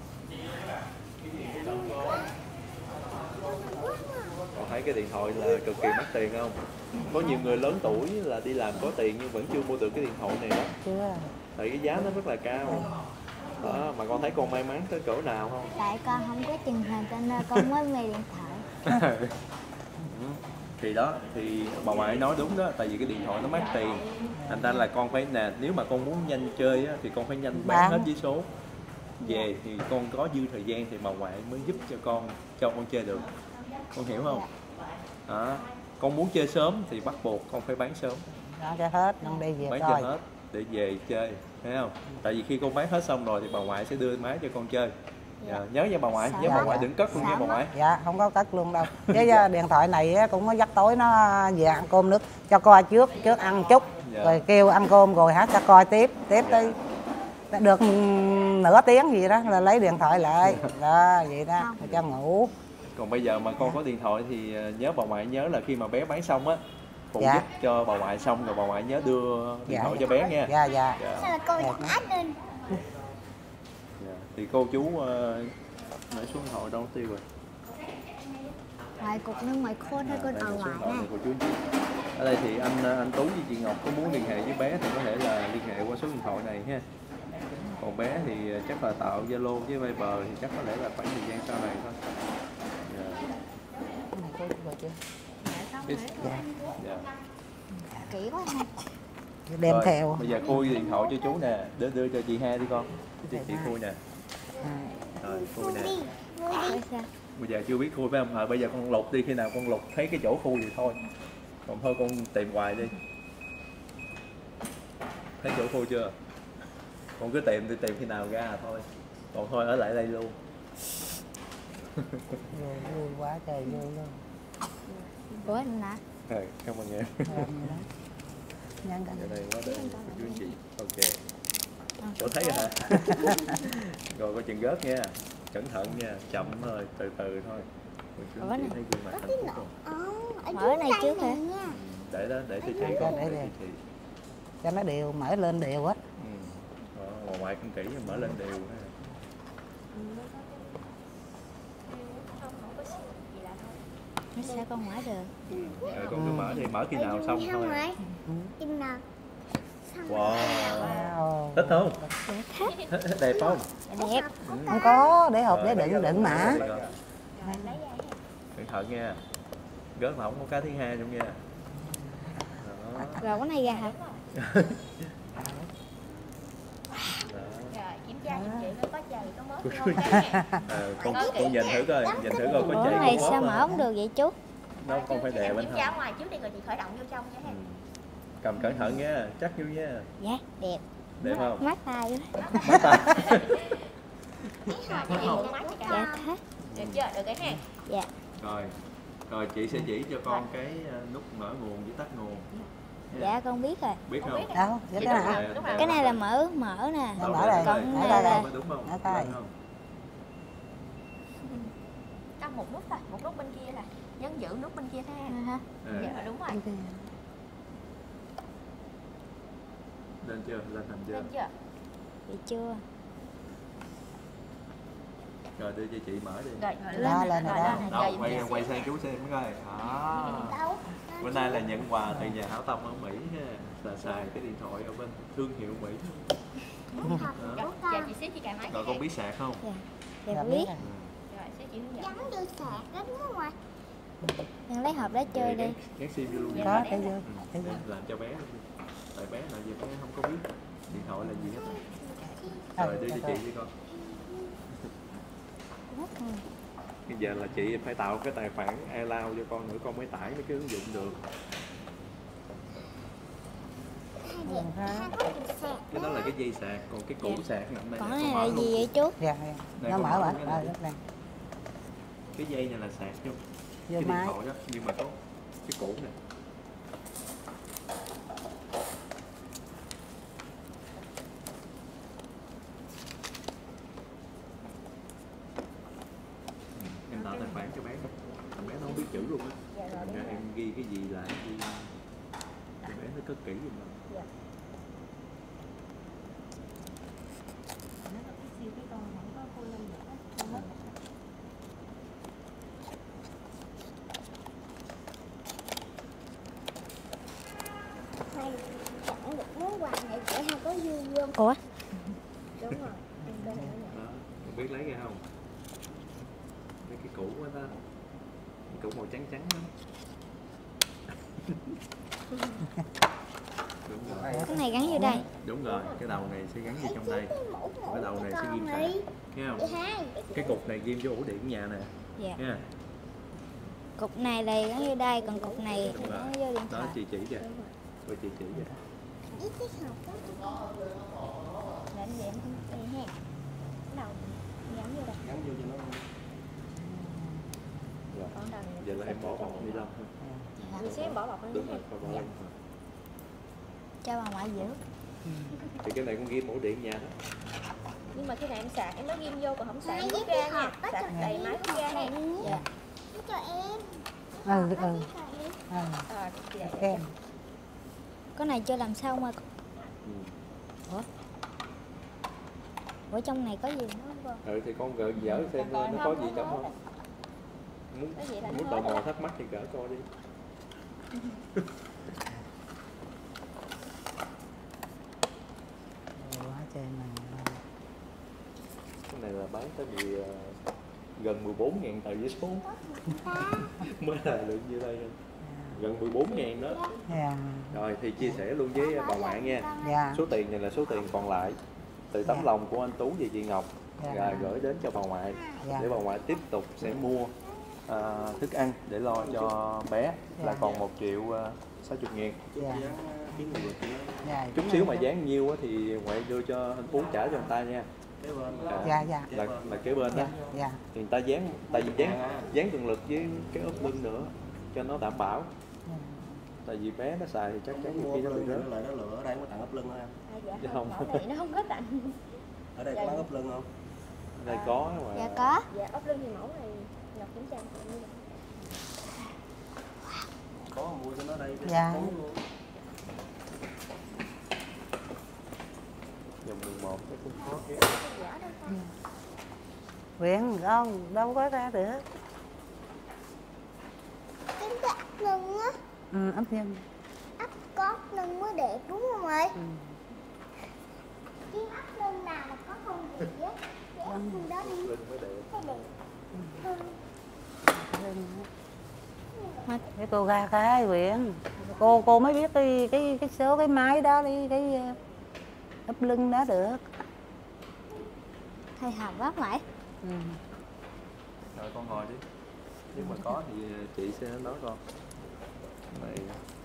Con thấy cái điện thoại là cực kỳ mất tiền không? Có nhiều người lớn tuổi là đi làm có tiền nhưng vẫn chưa mua được cái điện thoại này đó. Chưa. Tại cái giá nó rất là cao. Đó, mà con thấy con may mắn tới cỡ nào không? Tại con không có truyền hình cho nên con mới mê điện thoại. Thì đó, thì bà ngoại nói đúng đó, tại vì cái điện thoại nó mắc tiền. Thành ra là con phải nè, nếu mà con muốn nhanh chơi á, thì con phải nhanh bán Bán. hết với số. Về thì con có dư thời gian thì bà ngoại mới giúp cho con, cho con chơi được. Con hiểu không? Đó. Con muốn chơi sớm thì bắt buộc con phải bán sớm. Bán cho hết, không đi về Bán coi. cho hết để về chơi, thấy không? Tại vì khi con bán hết xong rồi thì bà ngoại sẽ đưa máy cho con chơi. Dạ. Nhớ nha bà ngoại, nhớ bà ngoại đừng cất luôn nha bà ngoại. Dạ, không có cất luôn đâu. Cái uh, điện thoại này á, cũng có dắt tối nó về ăn cơm nước cho coi trước, trước ăn chút, Dạ. rồi kêu ăn cơm rồi hả cho coi tiếp, tiếp tới được nửa tiếng gì đó là lấy điện thoại lại. Đó, vậy đó, cho ngủ. Còn bây giờ mà con có điện thoại thì nhớ bà ngoại nhớ là khi mà bé bán xong á, phụ Dạ. giúp cho bà ngoại xong rồi bà ngoại nhớ đưa điện Dạ. thoại cho bé nha. Dạ, dạ. Dạ. Sao là cô đặt áp lên? Dạ. Thì cô chú uh, nãy số điện thoại đâu tiêu rồi. Ngoài cục nhưng ngoài khôn hay À, con đây ở là số ngoài điện thoại này. này của chú anh chị. Ở đây thì anh anh Tú với chị Ngọc có muốn liên hệ với bé thì có thể là liên hệ qua số điện thoại này ha. Còn bé thì chắc là tạo Zalo với Viber thì chắc có lẽ là khoảng thời gian sau này thôi. Dạ. Biết- Dạ. Kỹ quá ha. Đem Rồi, theo. bây giờ khui điện thoại cho chú nè, đưa đưa cho chị hai đi con. Chị chị khui nè. Rồi khui nè. Bây giờ chưa biết khui phải không? Rồi bây giờ con lục đi, khi nào con lục thấy cái chỗ khui thì thôi. Còn thôi con tìm hoài đi. Thấy chỗ khui chưa? Con cứ tìm đi, tìm khi nào ra là thôi. Còn thôi ở lại đây luôn. Vui, vui quá trời vui luôn. Ủa anh nè. Rồi, cảm ơn em. Nhân Ở đây quá đơn của chú anh chị. Ok. Ủa thấy rồi hả? Rồi coi chừng gớt nha. Cẩn thận nha, chậm thôi, từ từ thôi. Rồi chú anh chị thấy gương mặt hạnh phúc không? Mở này trước hả? Để đó, để cho chị con, để cho chị. Cho nó đều, mở lên đều á. Ừ. Đó, ngoài ngoài cũng kỹ mở lên đều ha. Nó sẽ con mở được. Rồi con cứ mở đi, mở khi nào xong thôi. Chừng nào. Wow. Thích không? Đẹp không? Đẹp. Không có, để hộp để Rồi, đựng đựng mã. Cẩn thận nha. Gớt mà không có cái thứ hai trong nha. Đó. Rồi cái này ra hả? Rồi kiểm tra giùm chị nó có chày có mớp Cô không chú- à, con con nhìn thử coi, nhìn thử coi có Ủa chảy cái này có sao mớp mở không? không được vậy chú? Nó con phải đè bên kiểm tra hông. ở ngoài trước đi rồi chị khởi động vô trong nha Ừ. em. Cầm cẩn thận nha, chắc vô nha. Dạ, đẹp. Đẹp không? Mát tay quá. Mát tay. Chị chị một máy cho cả Dạ hai. thích. Được chưa? Được cái ha. Dạ. Rồi, rồi chị sẽ chỉ cho con cái uh, nút mở nguồn với tắt nguồn. Dạ con biết rồi. Biết không? Đâu, cái Biết này không? hả? Để- để- Cái này là mở mở nè. Mở Mở đây, đây, mở đây đây là- mới đúng không? Mở đây. Lên không? Có một nút thôi, một nút bên kia là nhấn giữ nút bên kia thôi ha. Hả? À, Dạ rồi đúng rồi. lên chưa? Lên thành chưa? Lên chưa? Vậy chưa? Rồi đưa cho chị mở đi. Rồi, Lên Đó, rồi. lên rồi đó. Rồi, Đâu, giờ quay chị quay xíu. sang chú xem coi. Đó. Bữa nay là nhận quà từ nhà hảo tâm ở Mỹ ha. Là xài cái điện thoại ở bên thương hiệu Mỹ. Rồi, giờ chị xíu chị cài máy. Rồi con biết sạc không? Dạ. Dạ, Dạ biết biết. rồi. Rồi, xíu chị hướng dẫn. Giống như sạc đó đúng không ạ? Đang lấy hộp đó chơi đi. Gắn sim vô luôn. Có, thấy chưa? Ừ, Thấy chưa? làm cho bé luôn. Tại thoại bé là gì bé không có biết điện thoại là gì hết rồi. Rồi đưa cho chị đi con. Bây giờ là chị phải tạo cái tài khoản iCloud cho con nữa con mới tải mấy cái ứng dụng được. Cái đó là cái dây sạc, còn cái củ sạc này còn cái này là gì vậy chú? Dạ, nó mở bả ờ rất đây. Cái dây này là sạc vô Vô cái điện máy. thoại đó, nhưng mà có cái củ này. Em tạo tài khoản cho bé không? Thằng bé nó không biết chữ luôn á. Nên em ghi cái gì lại ghi cho bé nó cất kỹ giùm mình. Này chọn được món quà này để không có dư luôn. Ủa? Đúng rồi. Đó, em biết lấy ra không? Lấy cái củ quá đó. Cái củ màu trắng trắng đó. Đúng rồi. Cái này gắn vô đây. Đúng rồi, cái đầu này sẽ gắn vô trong đây. Cái đầu này sẽ ghim sạc. Nghe không? Cái cục này ghim vô ổ điện nhà nè. Dạ. Nha. Cục này là gắn vô đây, còn cục này Đúng rồi. gắn vô điện Đó thoại. chị chỉ kìa. Rồi chị chỉ kìa. Ít thích học đó. Để em không đây ha. Đầu gắn vô đây. Gắn vô cho nó. Rồi. Giờ là em bỏ bọc ni lông thôi. Dạ. Xíu em bỏ bọc lên. Đúng rồi, bỏ lên. Cho bà ngoại giữ. Thì cái này cũng ghim ổ điện nhà đó. Nhưng mà khi nào em sạc em mới ghim vô, còn không sạc em rút ra nha. Sạc đầy máy rút ra nha. Dạ. Cho em. Ừ ừ. Ờ, dạ. Em. Cái này chưa làm sao mà. Ừ. Ủa? Ủa trong này có gì nữa không cô? Ừ thì con gỡ dở xem nó có gì trong không? Muốn, muốn tò mò thắc mắc thì gỡ coi đi. Quá trời mình. Cái này là bán tới mười, gần mười bốn ngàn tờ giấy số. Mới là lượng như đây thôi. Gần mười bốn ngàn đó. Dạ. Rồi thì chia sẻ luôn với bà ngoại nha. Dạ. Số tiền này là số tiền còn lại từ tấm lòng của anh Tú và chị Ngọc. Dạ. Rồi gửi đến cho bà ngoại Dạ. để bà ngoại tiếp tục sẽ mua à, thức ăn để lo cho bé. Là Dạ. còn một triệu sáu mươi ngàn. Dạ. Dạ. Chút xíu mà dán nhiêu á thì ngoại đưa cho anh Phú trả cho người ta nha. À, Dạ dạ. là, là kế bên đó. Dạ. Dạ. Thì người ta dán, tại vì dán dán cường lực với cái ốp lưng nữa cho nó đảm bảo. Tại vì bé nó xài thì chắc chắn nhiều khi nó bị rớt. Lại nó lựa ở đây có tặng ốp lưng hả em? À, dạ Dạ không, không. ở đây nó không có tặng. Ở đây có bán ốp lưng không? Ở đây có mà. Dạ có. Dạ ốp lưng thì mẫu này Ngọc kiểm tra như vậy. Có mua cho nó đây. Dạ. Dòng mười một nó cũng khó ghét. Quyện con đâu có ra được. Cái cái ấp lưng á. Ừ, ấp lưng. Ấp có ấp lưng mới đẹp đúng không ơi? Ừ. Cái ấp lưng nào mà có không gì á. Cái ấp lưng đó đi. Lưng mới đẹp. Cái đẹp. Ừ. Cái cô ra cái Quyện. Cô cô mới biết cái cái cái số cái máy đó đi cái ấp lưng đó được. Thầy học rất mãi. Ừ. Rồi con ngồi đi. Nếu mà có thì chị sẽ nói con. Này.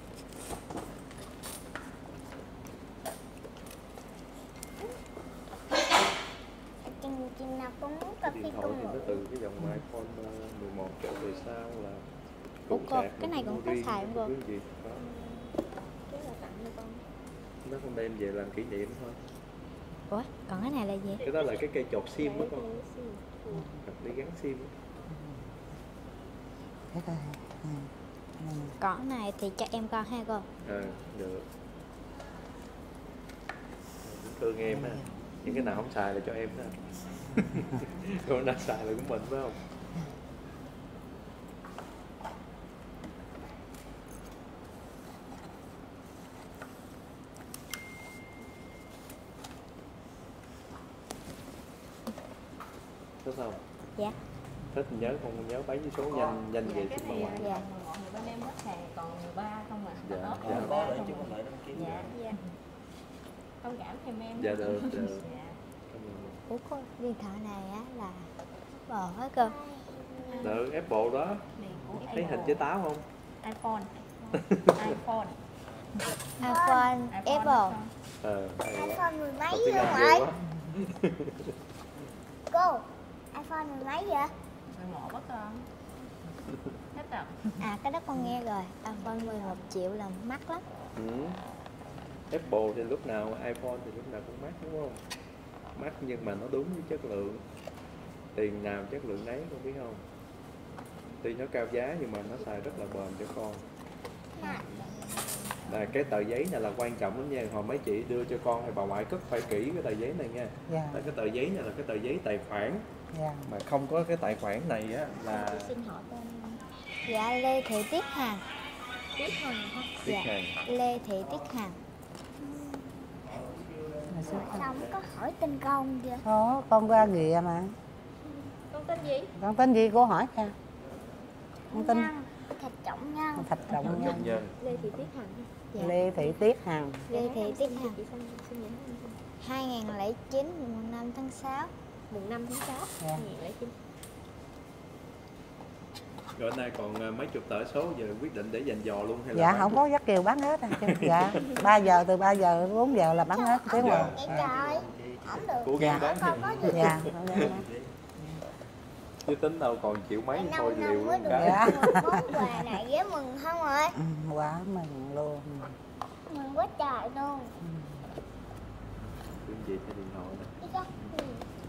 Chừng chừng nào con muốn cà phê Điện thoại con thì nó ngủ. từ cái dòng iPhone mười một trở về sau là Ủa cục cô, sạc cái này cũng có riêng, xài không cô? cái gì đó. Cái là tặng cho con. Nó không đem về làm kỷ niệm thôi. Ủa còn cái này là gì? Cái đó là cái cây chột sim đó con. Để gắn sim. Thế coi. Ừ. Ừ. Còn cái này thì cho em con ha cô. Ờ, được. Cũng thương em á. Những cái nào không xài là cho em đó. Còn nào xài là của mình phải không? Thích không? Dạ. Thích thì nhớ, không nhớ bấy với số nhanh nhanh Dạ, về cái xin bà này ngoại. dạ. Mọi người bên em hết hàng còn mười ba không à. Dạ, Tốt, dạ. tốt, Có tốt. để chứ không lại đăng ký. Dạ, dạ. Thông cảm giùm em. Dạ được, được. Dạ. Ủa có điện thoại này á là bò hết cơ. Được, Apple đó. Thấy hình trái táo không? iPhone. iPhone. iPhone, Apple. Ờ, hay quá. iPhone mười mấy Học vậy tiếng Anh ngoại? ghê quá. Cô, iPhone mười mấy vậy? mười một á con. Hết rồi. À cái đó con nghe rồi, iPhone mười một triệu là mắc lắm. Ừ. Apple thì lúc nào, iPhone thì lúc nào cũng mắc đúng không? Mắc nhưng mà nó đúng với chất lượng. Tiền nào chất lượng nấy, con biết không? Tuy nó cao giá nhưng mà nó xài rất là bền cho con. Là cái tờ giấy này là quan trọng lắm nha. Hồi mấy chị đưa cho con thì bà ngoại cất phải kỹ cái tờ giấy này nha. Dạ. Tại cái tờ giấy này là cái tờ giấy tài khoản. Dạ. Mà không có cái tài khoản này á là Xin hỏi tên Dạ Lê Thị Tiết Hằng. Tiết Hằng hả? Tiết Dạ. Hằng. Lê Thị Tiết Hằng. Sao không có hỏi tên con vậy? Có, con ra ghìa mà. Con tên gì? Con tên gì cô hỏi nha. Con tên Nhân, Thạch Trọng Nhân. Thạch Trọng Nhân. Nhân. Lê Thị Tiết Hằng. Dạ. Lê Thị Tiết Hằng. Lê Thị Tiết Hằng. Chị sinh sinh nhật tháng nào? hai nghìn không trăm lẻ chín mùng năm tháng sáu. Mùng năm tháng sáu. Dạ. hai nghìn không trăm lẻ chín. Rồi nay còn à, mấy chục tờ số giờ quyết định để dành dò luôn hay là Dạ bán không luôn? có dắt kiều bán hết à. Dạ ba giờ từ ba giờ đến bốn giờ là bán hết tiếng Dạ. rồi. Vậy trời, không được. Cố gắng Dạ. bán Con có gì? Dạ. chứ tính đâu còn chịu mấy Năm thôi năm liều mới luôn được cái. Dạ. một món quà này với mừng không rồi? Ừ, quá mừng luôn. Mừng quá trời luôn. Chuyện gì trên điện thoại này. Đi cho. Ừ.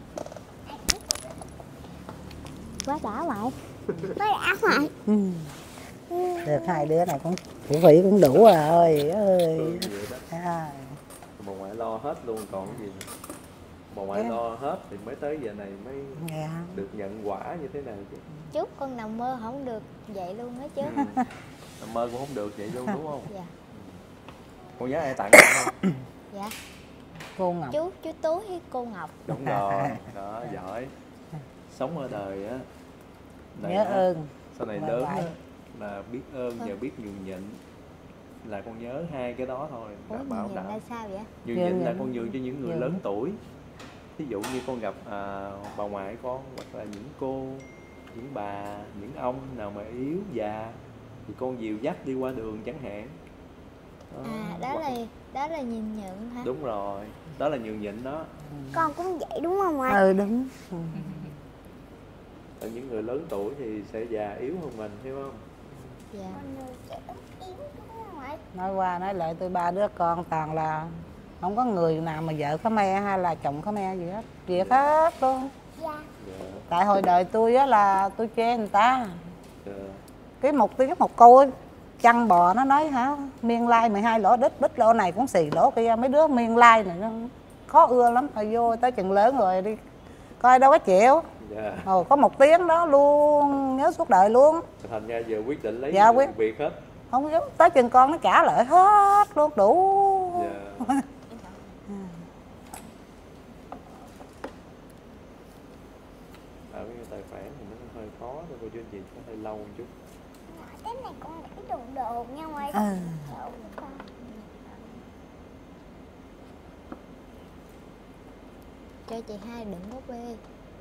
Quá đã ngoại. Mới đã ngoại. Ừ. Được hai đứa này cũng thủ phí cũng đủ rồi ơi ơi. Ừ, vậy đó. À. Bà ngoại lo hết luôn còn cái gì nữa. Bà ngoại Dạ. lo hết thì mới tới giờ này mới Dạ. được nhận quả như thế này chứ. Chúc con nằm mơ không được vậy luôn á chứ. Ừ. Nằm mơ cũng không được vậy luôn đúng không? Dạ. Con nhớ ai tặng con không? Dạ. Cô Ngọc. Chú chú Tú với cô Ngọc. Đúng rồi, đó giỏi. Sống ở đời á này Nhớ á, ơn. sau này Bà lớn ngoại. á là biết ơn và biết nhường nhịn, là con nhớ hai cái đó thôi. Ủa Đảm bảo nhìn đảm là sao vậy? nhường Nhường nhịn là nhịn. con nhường cho những người Nhường. lớn tuổi. Ví dụ như con gặp à, bà ngoại con hoặc là những cô, những bà, những ông nào mà yếu già thì con dìu dắt đi qua đường chẳng hạn. Đó. À đó Hoặc- là đó là nhìn nhận hả? đúng rồi, đó là nhường nhịn đó. Con cũng vậy đúng không ngoại? Ừ đúng. Ừ. Ở những người lớn tuổi thì sẽ già yếu hơn mình, hiểu không? Dạ. Con người sẽ yếu đúng không ngoại? Nói qua nói lại tôi ba đứa con toàn là không có người nào mà vợ Khmer hay là chồng Khmer gì hết, việc hết luôn. Dạ. Dạ, Tại hồi đời tôi á là tôi chê người ta dạ. cái một tiếng một câu ấy, chăn bò nó nói hả miên lai mười hai lỗ đít bít lỗ này cũng xì lỗ kia, mấy đứa miên lai này nó khó ưa lắm, rồi vô tới chừng lớn rồi đi coi đâu có chịu. Dạ. Ồ, có một tiếng đó luôn nhớ suốt đời luôn. Thành ra giờ quyết định lấy Dạ, người quyết- Việt hết. Không giống tới chừng con nó trả lại hết luôn đủ. Dạ. Ở cái tài khoản thì nó cũng hơi khó thôi cô chú anh chị, có hơi lâu một chút. Cái này con để đụng đồ nha ngoại. Ừ. Đồ của con. Cho chị hai đựng búp bê.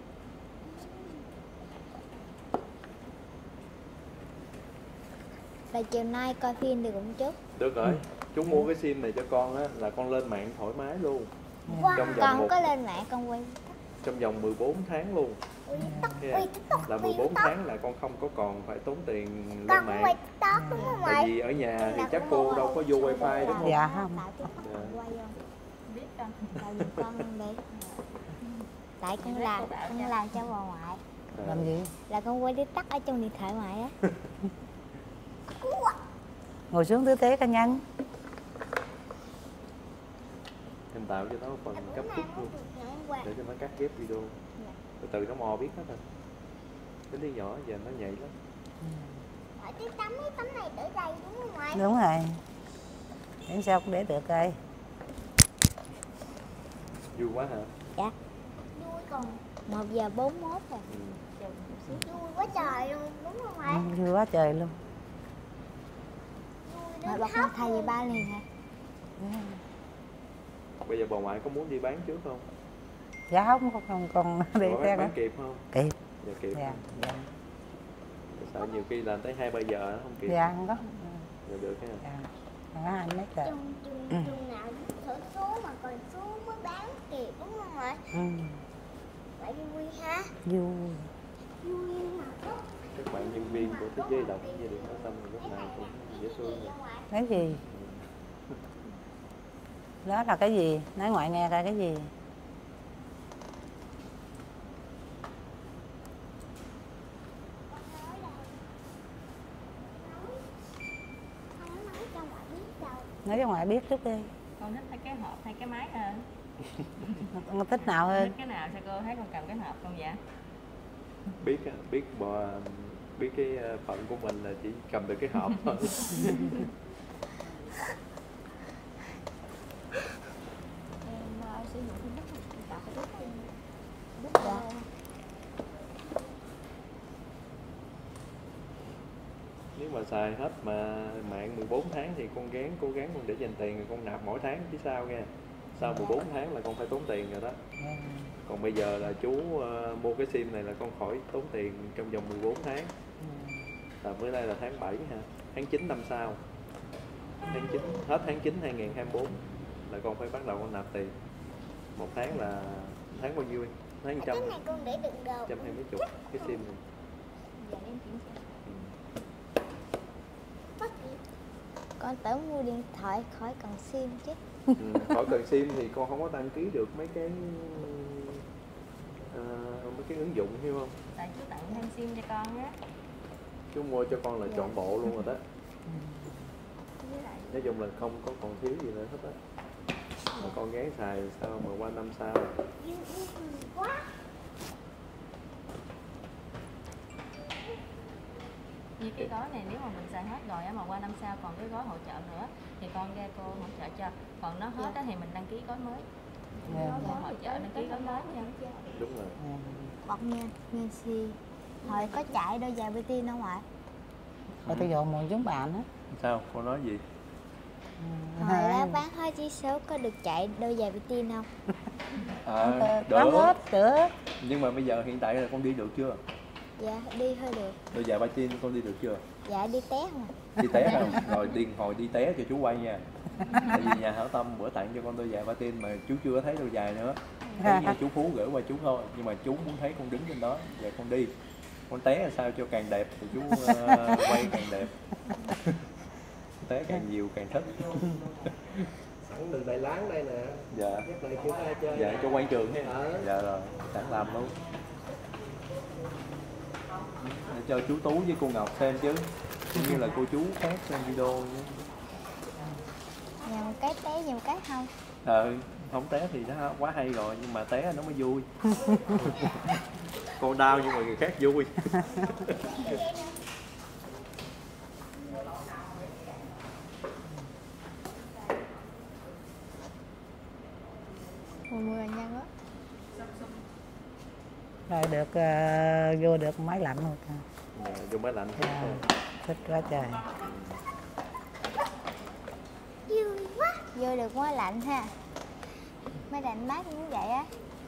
Là chiều nay coi phim được cũng chút. Được rồi, chú mua cái sim này cho con á là con lên mạng thoải mái luôn. Wow. Trong Con vòng không một, có lên mạng con quay. trong vòng mười bốn tháng luôn. Ui, tóc, Nghe ui, không? TikTok, Là ui, mười bốn TikTok. tháng là con không có còn phải tốn tiền Con lên cũng quay mạng. TikTok đúng không Tại ngoại? vì ở nhà thì Là chắc cũng cô mua đâu có vô wifi đúng không? Dạ không. Tạo TikTok Dạ. con quay không? Biết con. Tạo giùm con không đi. Tại con làm con làm cho bà ngoại. Làm gì? Là con quay TikTok ở trong điện thoại ngoại á. Ngồi xuống tư thế cả nhanh. Em tạo cho nó phần cấp khúc luôn để cho nó cắt ghép video. Từ từ nó mò biết hết rồi. Đến đứa nhỏ giờ nó nhạy lắm. Ngoại cái tấm cái tấm này để đây đúng không ngoại? Đúng rồi. Đến sao cũng để được coi. Vui quá hả? Dạ. Vui còn một giờ bốn mươi mốt rồi. Ừ. vui quá trời luôn đúng không ngoại? Ừ, vui quá trời luôn. Vui Rồi bật một thay về ba liền hả? Bây giờ bà ngoại có muốn đi bán trước không? Dạ không, còn còn, còn đi Bà theo bán đó. kịp không? Kịp. Dạ kịp. Dạ, dạ. Sợ nhiều khi là tới hai ba giờ nó không kịp. Dạ không có. Dạ được ha. Dạ. Dạ, anh mấy giờ. Chung chung chung nào thử số mà còn số mới bán kịp đúng không ạ? Ừ. Vậy vui ha. Vui. Vui mà có. Các bạn nhân viên của thế giới đọc gia đình Hảo Tâm lúc nào cũng dễ thương. Cái gì? Đó là cái gì? Nói ngoại nghe coi cái gì? Nói cho ngoại biết trước đi. Con thích cái hộp hay cái máy hơn? Con thích nào hơn? Thích cái nào sao cô thấy con cầm cái hộp không vậy? Biết biết bò biết cái phận của mình là chỉ cầm được cái hộp thôi. Em sử dụng cái bút đọc cái bút bút ra. Nếu mà xài hết mà mạng mười bốn tháng thì con gán cố gắng con để dành tiền rồi con nạp mỗi tháng phía sau nha. Sau mười bốn tháng là con phải tốn tiền rồi đó. Còn bây giờ là chú uh, mua cái sim này là con khỏi tốn tiền trong vòng mười bốn tháng. Là bữa nay là tháng bảy ha, tháng chín năm sau. Tháng chín, hết tháng chín hai nghìn không trăm hai mươi tư là con phải bắt đầu con nạp tiền. Một tháng là tháng bao nhiêu? Tháng trăm. Cái này con để đựng đồ. Trăm hai mươi chục cái sim này. Giờ em kiểm tra. Con tưởng mua điện thoại khỏi cần sim chứ. Ừ, khỏi cần sim thì con không có đăng ký được mấy cái uh, mấy cái ứng dụng hiểu không? Tại chú tặng thêm sim cho con á. Chú mua cho con là Dạ. trọn bộ luôn rồi đó. Nói chung là không có còn thiếu gì nữa hết á. Mà con gán xài sao mà qua năm sau. Quá. Như cái gói này nếu mà mình xài hết rồi á mà qua năm sau còn cái gói hỗ trợ nữa thì con ra cô hỗ trợ cho. Còn nó hết á thì mình đăng ký gói mới. Dạ. Cô hỗ trợ đăng ký gói mới nha. Đúng rồi. Bọc nha, nghe si. Hồi có chạy đôi giày bê tin không ạ? Rồi tôi dọn một chúng bạn á. Sao? Con nói gì? Hồi đó bán hơi chi số có được chạy đôi giày bê tin không? À, Bán hết được. Nhưng mà bây giờ hiện tại là con đi được chưa? Dạ, đi hơi được. Đôi giày ba tin con đi được chưa? Dạ, đi té không ạ? Đi té không? Rồi đi hồi đi té cho chú quay nha. Tại vì nhà Hảo Tâm bữa tặng cho con đôi giày ba tin mà chú chưa có thấy đôi giày nữa. Thấy như chú Phú gửi qua chú thôi. Nhưng mà chú muốn thấy con đứng trên đó. Giờ con đi. Con té là sao cho càng đẹp thì chú uh, quay càng đẹp. Té càng nhiều càng thích. Sẵn đường Đại Láng đây nè. Dạ. Chắc này chưa ai chơi. Dạ cho quay trường nha. Ờ. Dạ rồi, sẵn làm luôn. Để cho chú Tú với cô Ngọc xem chứ. Cũng như là cô chú khác xem video nhé. Nhà một cái té, nhà một cái không. Ờ, không té thì nó quá hay rồi, nhưng mà té nó mới vui. Con đau nhưng mà người khác vui. mười mười nhân á. Rồi được uh, vô được máy lạnh rồi. Dạ, vô máy lạnh thích à, thôi. thích quá trời. Vui quá. Vô được máy lạnh ha. Máy lạnh mát như vậy á.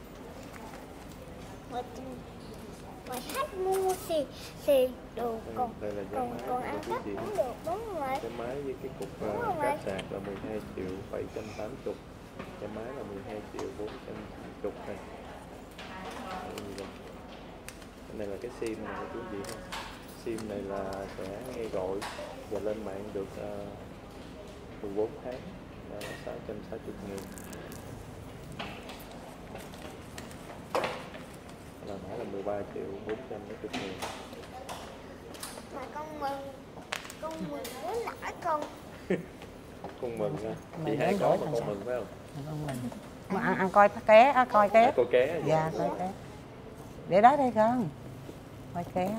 Rồi rồi hết mua xì xì đồ còn Đây là còn máy còn ăn của cắp chị. cũng được đúng rồi. Cái máy với cái cục Đúng uh, rồi. cáp sạc là mười hai triệu bảy trăm tám mươi. Cái máy là mười hai triệu bốn trăm năm mươi này. Cái này là cái sim này chú gì ha. Sim này là sẽ nghe gọi và lên mạng được uh, mười bốn tháng là sáu trăm sáu mươi nghìn. Là mã là mười ba triệu bốn trăm mấy chục nghìn. Mà con mừng con mừng muốn nổi con. Con mừng ha. Chị Mừng hai đến có đổi mà thành con sao? mừng phải không? Con mình. Mà ăn, ăn coi ké, à, coi ké. À, coi ké. Dạ, coi ké. Để đó đây con. Coi ké.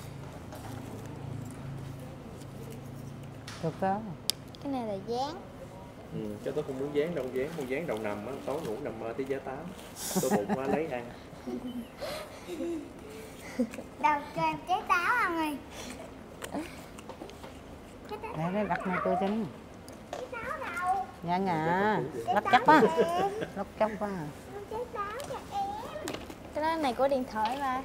Được không? Cái này là dán. Ừ, cho tôi không muốn dán đâu, dán muốn dán đầu nằm á, tối ngủ nằm mơ tới giá tám. Tôi bụng quá lấy ăn. Đâu cho em trái táo ăn đi. Trái táo Để nó đặt này tôi chính. Dạ nhà, lắc chắc quá. Lắc chắc quá. Cái đó này của điện thoại mà.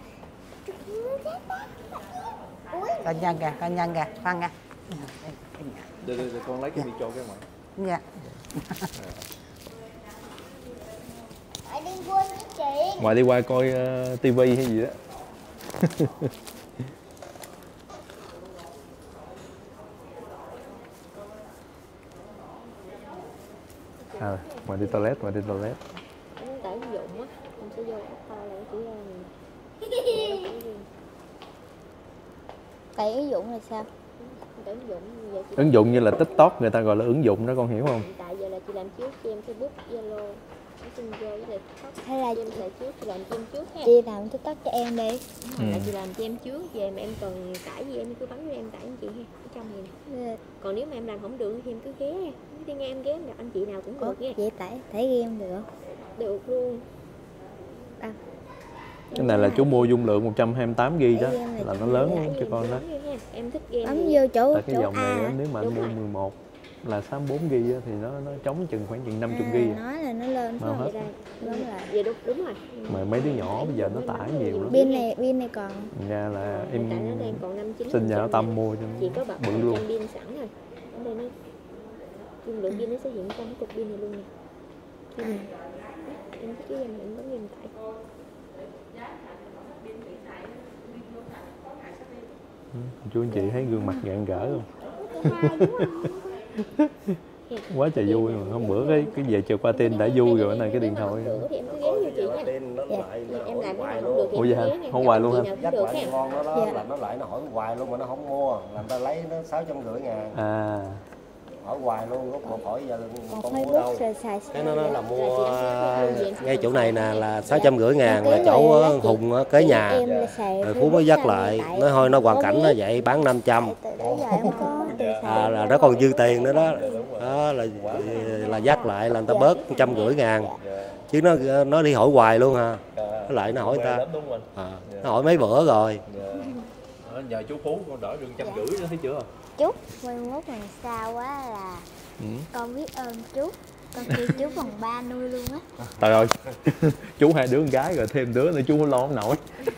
Coi nhân kìa, coi nhân kìa, khoan kìa. Để, để, để con lấy cái micro cái ngoài. Dạ. Đi quên với chị. Ngoài đi qua coi uh, tivi hay gì đó. À, ngoài đi toilet, ngoài đi toilet. Em tải ứng dụng á, em sẽ vô app to lại chỉ ra tải ứng dụng là sao? Tải ứng dụng giờ chị Ứng dụng như là TikTok người ta gọi là ứng dụng đó, con hiểu không? hiện tại giờ là chị làm trước cho em Facebook, Zalo, Messenger với lại TikTok. Hay là em làm trước, chị làm cho em trước ha. Chị làm TikTok cho em đi. Ừ. Là chị làm cho em trước, về mà em cần tải gì em cứ bấm cho em tải cho chị ha, ở trong này nè. Còn nếu mà em làm không được thì em cứ ghé, đi nghe em ghé em gặp anh chị nào cũng được nha. Chị tải tải game được. Được luôn. À. Cái này là chú mua dung lượng một trăm hai mươi tám gi-ga-bai đó, là nó lớn cho con đó. Em thích game Bấm vô chỗ Tại cái chỗ dòng này A. á, nếu mà anh mua mười một là sáu mươi bốn gi-ga-bai á, thì nó nó chống chừng khoảng chừng năm mươi gi-ga-bai. Nói là nó lên Mà hết. Đúng rồi. Vậy đúng đúng rồi. Mà mấy đứa nhỏ bây giờ nó tải nhiều lắm. Pin này pin này còn Ra là em Tại nó đang còn năm chín xin nhà Tâm mua cho chị có bật bự một luôn. trăm pin sẵn rồi. Ở đây nó dung lượng pin nó sẽ hiện trong cái cục pin này luôn nè. Pin này. Em thích cái game này em bấm game tải. Chú anh chị thấy gương mặt rạng rỡ không? Quá trời vui mà. Hôm bữa cái cái về chờ qua tin đã vui rồi, này cái điện thoại. Thì em cứ ghé vô chị nha. Em làm cái nào không được thì Ủa em vậy hả? ghé nha. Không hoài luôn hả? Dắt Được lại ha. ngon đó, đó Dạ. là nó lại nó hỏi hoài luôn mà nó không mua, làm ta lấy nó sáu trăm rưỡi ngàn. À. Hỏi hoài luôn, rốt cuộc hỏi giờ còn con mua đâu. Facebook rồi xài Cái nó nói là mua Rồi ngay chỗ này nè là sáu trăm rưỡi ngàn là chỗ Hùng ở kế nhà. em là xài Rồi Phú mới dắt lại, nói thôi nó hoàn cảnh nó vậy bán năm trăm. từ đó giờ em có từ xài À, là nó còn dư tiền nữa đó. Đó là là dắt lại là người ta bớt một trăm rưỡi ngàn. Chứ nó nó đi hỏi hoài luôn ha. Nó lại nó hỏi người ta. À, nó hỏi mấy bữa rồi. Nhờ chú Phú con đỡ được trăm rưỡi nữa thấy chưa? chú mai mốt lần sau á là Ừ. con biết ơn chú, con kêu chú bằng ba nuôi luôn á. Trời ơi. Chú hai đứa con gái rồi thêm đứa nữa chú không lo không nổi.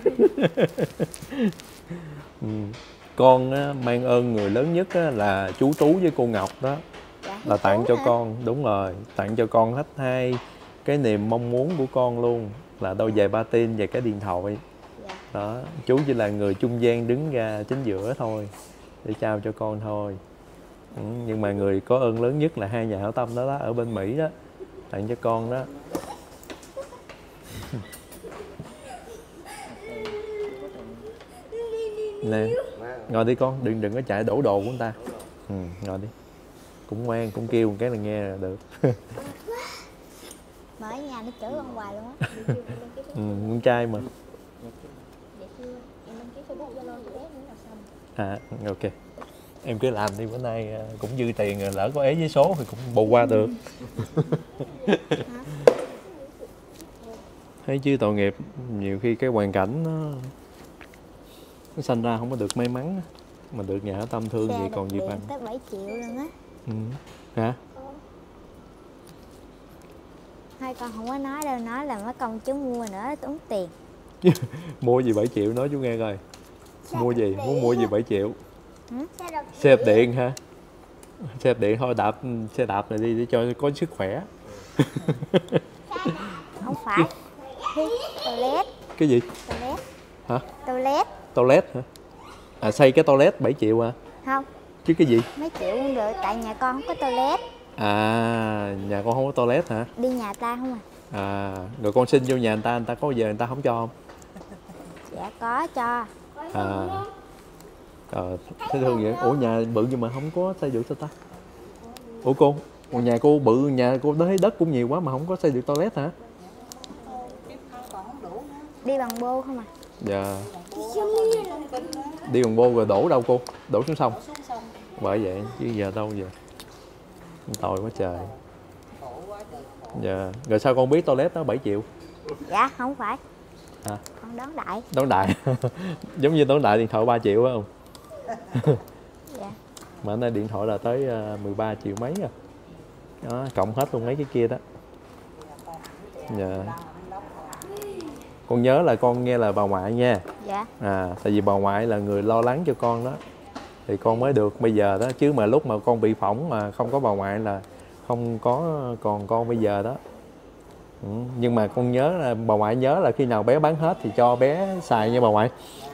Ừ. Con á, mang ơn người lớn nhất á, là chú Tú với cô Ngọc đó. Dạ, Là tặng chú cho hả? con, đúng rồi, tặng cho con hết hai cái niềm mong muốn của con luôn, là đôi giày patin và cái điện thoại. Dạ. Đó, chú chỉ là người trung gian đứng ra chính giữa thôi để trao cho con thôi. Ừ, nhưng mà người có ơn lớn nhất là hai nhà hảo tâm đó, đó ở bên Mỹ đó, tặng cho con đó. Nè, ngồi đi con, đừng đừng có chạy đổ đồ của người ta. Ừ, ngồi đi. Cũng ngoan, cũng kêu một cái là nghe là được. Mà ở nhà nó chửi con hoài luôn á. Ừ, con trai mà. Vậy chưa? Em đăng ký Facebook Zalo chị ghé nữa là xong. À, ok. Em cứ làm đi, bữa nay à, cũng dư tiền rồi, lỡ có ế với số thì cũng bù qua được. Thấy chứ tội nghiệp, nhiều khi cái hoàn cảnh nó nó sanh ra không có được may mắn mà được nhà hảo tâm thương Xe vậy đạp còn gì điện bằng. tới bảy triệu luôn á. Ừ. Hả? Hai con không có nói đâu, nói là mấy con chú mua nữa tốn tiền. Mua gì bảy triệu nói chú nghe coi. Mua gì? Muốn mua gì bảy triệu? Ừ? Xe đạp điện hả? Xe đạp điện thôi, đạp xe đạp này đi để cho có sức khỏe. Không phải. Toilet. Cái gì? Toilet. Hả? Toilet. Toilet hả? À, xây cái toilet bảy triệu à? Không, Chứ cái gì? mấy triệu cũng được, tại nhà con không có toilet. À, nhà con không có toilet hả? Đi nhà ta không à. À, rồi con xin vô nhà người ta, người ta có giờ người ta không cho không? Dạ có cho. À, ờ, thế thương vậy. Ủa nhà bự nhưng mà không có xây được sao ta? Ủa cô, ủa nhà cô bự, nhà cô thấy đất cũng nhiều quá mà không có xây được toilet hả? Đi bằng bô không à. Dạ. Đi bằng bô rồi đổ đâu cô? Đổ xuống sông. Bởi vậy, chứ giờ đâu giờ. Tội quá trời. Dạ. Rồi sao con biết toilet đó bảy triệu? Dạ không phải. À. Con đón đại. Đón đại. Giống như đón đại điện thoại ba triệu phải không? Dạ. Mà nay điện thoại là tới mười ba triệu mấy rồi. Đó, cộng hết luôn mấy cái kia đó. Dạ. Con nhớ là con nghe là bà ngoại nha. Dạ. À, tại vì bà ngoại là người lo lắng cho con đó. Thì con mới được bây giờ đó. Chứ mà lúc mà con bị phỏng mà không có bà ngoại là không có còn con bây giờ đó. Ừ. Nhưng mà con nhớ là bà ngoại nhớ là khi nào bé bán hết thì cho bé xài nha bà ngoại.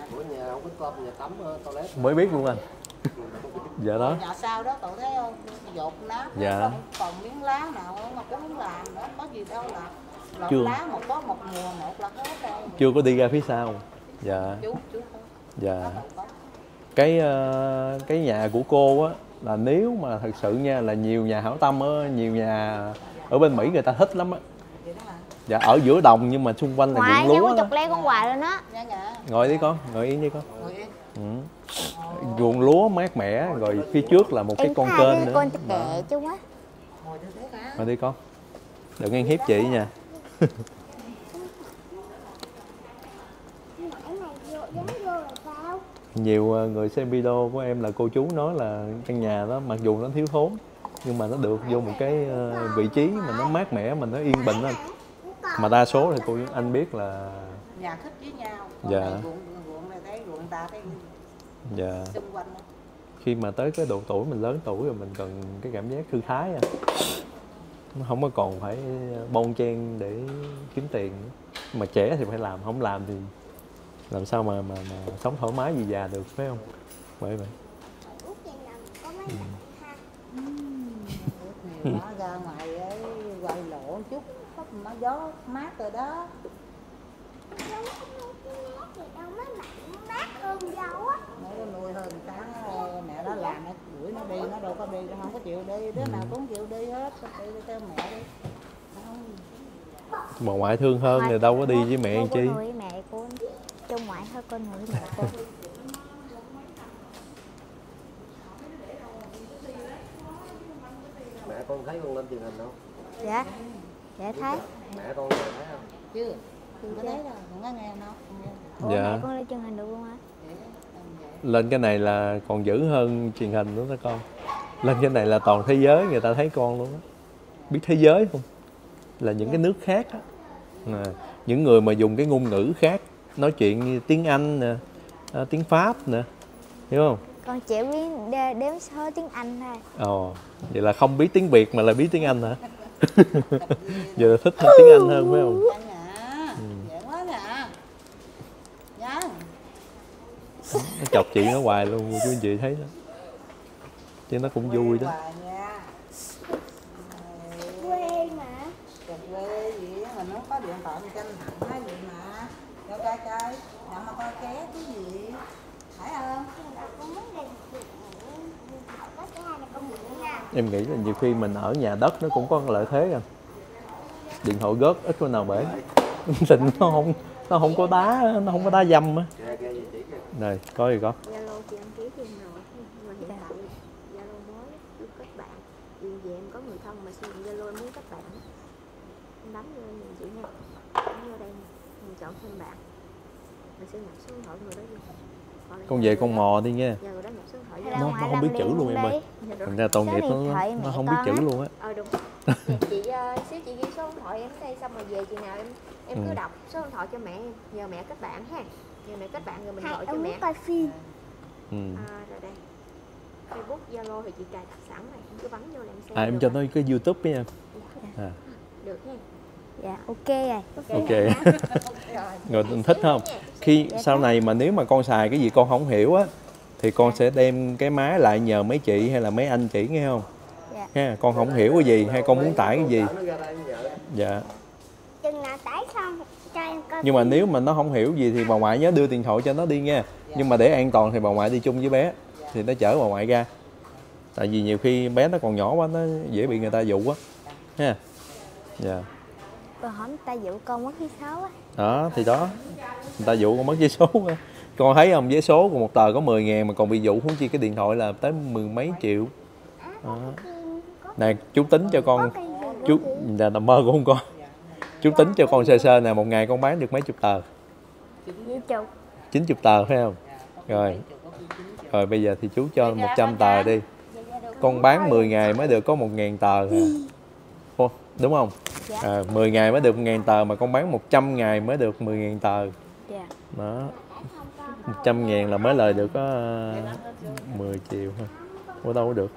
Mới biết luôn anh. Dạ đó. Nhà sau đó cậu thấy không? Dột lá. Dạ. Không còn miếng lá nào mà có miếng làm nữa, có gì đâu là lọt Chưa. lá một có một mùa một là hết rồi. Chưa có đi ra phía sau. Dạ. Chú chú. Dạ. Cái uh, cái nhà của cô á là nếu mà thật sự nha là nhiều nhà hảo tâm á, nhiều nhà ở bên Mỹ người ta thích lắm á. Dạ ở giữa đồng nhưng mà xung quanh là Ngoại, ruộng lúa. chục le con hoài lên á. Ngồi đi con, ngồi yên đi con. Ừ. Ruộng lúa mát mẻ rồi phía trước là một cái con kênh nữa. Con kệ chú á. Ngồi đi con. Đừng ăn hiếp chị nha. Nhiều người xem video của em là cô chú nói là căn nhà đó mặc dù nó thiếu thốn nhưng mà nó được vô một cái vị trí mà nó mát mẻ mà nó yên bình anh. Mà đa số thì cô anh biết là nhà thích với nhau. Dạ. Ruộng ruộng này thấy ruộng ta thấy dạ. xung quanh đó. Khi mà tới cái độ tuổi mình lớn tuổi rồi mình cần cái cảm giác thư thái à. Nó không có còn phải bon chen để kiếm tiền nữa. Mà trẻ thì phải làm, không làm thì làm sao mà mà, mà sống thoải mái gì già được phải không? Bởi vậy. Ừ. Nó ra ngoài ấy, quay lộ chút, nó gió mát rồi đó. Mát hơn dâu á. Nó nuôi hơn tháng mẹ nó làm nó đuổi nó đi, nó đâu có đi, nó không có chịu đi, đứa nào cũng chịu đi hết, đi theo mẹ đi. Bà ngoại thương hơn thì đâu có đi với mẹ làm chi. Cô nuôi mẹ cô, trong ngoại thôi con nuôi mẹ cô. Mẹ con thấy con lên truyền hình không? Dạ. Dạ thấy. Mẹ con thấy không? Chưa. Chưa thấy đâu, không có nghe đâu. Ủa, Dạ. mẹ con lên truyền hình được luôn hả? Lên cái này là còn dữ hơn truyền hình nữa đó con. Lên cái này là toàn thế giới người ta thấy con luôn á. Biết thế giới không? Là những cái nước khác á. À, những người mà dùng cái ngôn ngữ khác, nói chuyện như tiếng Anh nè, à, tiếng Pháp nè, hiểu không? Con chỉ biết đe- đếm số tiếng Anh thôi. Ồ, vậy là không biết tiếng Việt mà là biết tiếng Anh hả? Giờ là thích hơn tiếng Anh hơn phải không? Dễ quá nè. Nhá. Nó chọc chị nó hoài luôn, chú anh chị thấy đó. Chứ nó cũng vui đó. Quê mà. Quê gì mà nó có điện thoại mình tranh thẳng hay gì mà. Cho trai trai, nằm mà coi ké cái gì. Phải không? Con muốn đi có cái hai này con mượn nha. Em nghĩ là nhiều khi mình ở nhà đất nó cũng có lợi thế anh. Điện thoại gớt ít có nào bể. Tình nó không nó không có đá, nó không có đá dâm á. Này, có gì con? Zalo chị đăng ký cho em rồi. Mà hiện tại Zalo mới chưa kết bạn. Vì về em có người thân mà sử dụng Zalo em muốn kết bạn. Em bấm vô nhìn chị nha. Bấm vô đây nè. Mình chọn thêm bạn. Mình sẽ nhập số điện thoại người đó vô. Con về con mò đi nha. Giờ người đó nhập số điện thoại vô. Nó, nó không biết chữ luôn em ơi. Thành ra tội nghiệp nó, nó không biết chữ luôn á. Ờ đúng. Chị uh, xíu chị ghi số điện thoại em đây xong rồi về chị nào em em cứ Ừ. đọc số điện thoại cho mẹ em, nhờ mẹ kết bạn ha. Nhờ mẹ kết bạn rồi mình Hai gọi cho ông mẹ. muốn coi phim. Ừ. À, rồi đây. Facebook, Zalo thì chị cài đặt sẵn này, em cứ bấm vô là em xem. À em được cho rồi. nó cái YouTube với em. À, Được ha. Dạ, ok rồi. ok. Rồi anh thích không? Khi sau này mà nếu mà con xài cái gì con không hiểu á thì con sẽ đem cái máy lại nhờ mấy chị hay là mấy anh chỉ nghe không? Dạ. Ha, con không hiểu cái gì hay con muốn tải cái gì. Dạ. Chừng nào tải xong cho em coi. Nhưng mà nếu mà nó không hiểu gì thì bà ngoại nhớ đưa điện thoại cho nó đi nha. Nhưng mà để an toàn thì bà ngoại đi chung với bé thì nó chở bà ngoại ra. Tại vì nhiều khi bé nó còn nhỏ quá nó dễ bị người ta dụ á. Ha. Dạ. Rồi hỏi người ta dụ con mất vé số á. Đó thì đó. Người ta dụ con mất vé số á. Con thấy không, vé số của một tờ có mười ngàn mà còn bị dụ, huống chi cái điện thoại là tới mười mấy triệu. Đó. Nè, chú tính cho con, chú là nằm mơ cũng không con. Chú tính cho con sơ sơ nè, một ngày con bán được mấy chục tờ? chín mươi tờ phải không? Rồi. Rồi bây giờ thì chú cho một trăm tờ đi. con bán mười ngày mới được có một ngàn tờ à. Ô, đúng không? Dạ. À, mười ngày mới được một ngàn tờ mà con bán một trăm ngày mới được mười ngàn tờ. Dạ. Đó. một trăm ngàn là mới lời được có mười triệu thôi. Ủa đâu có được.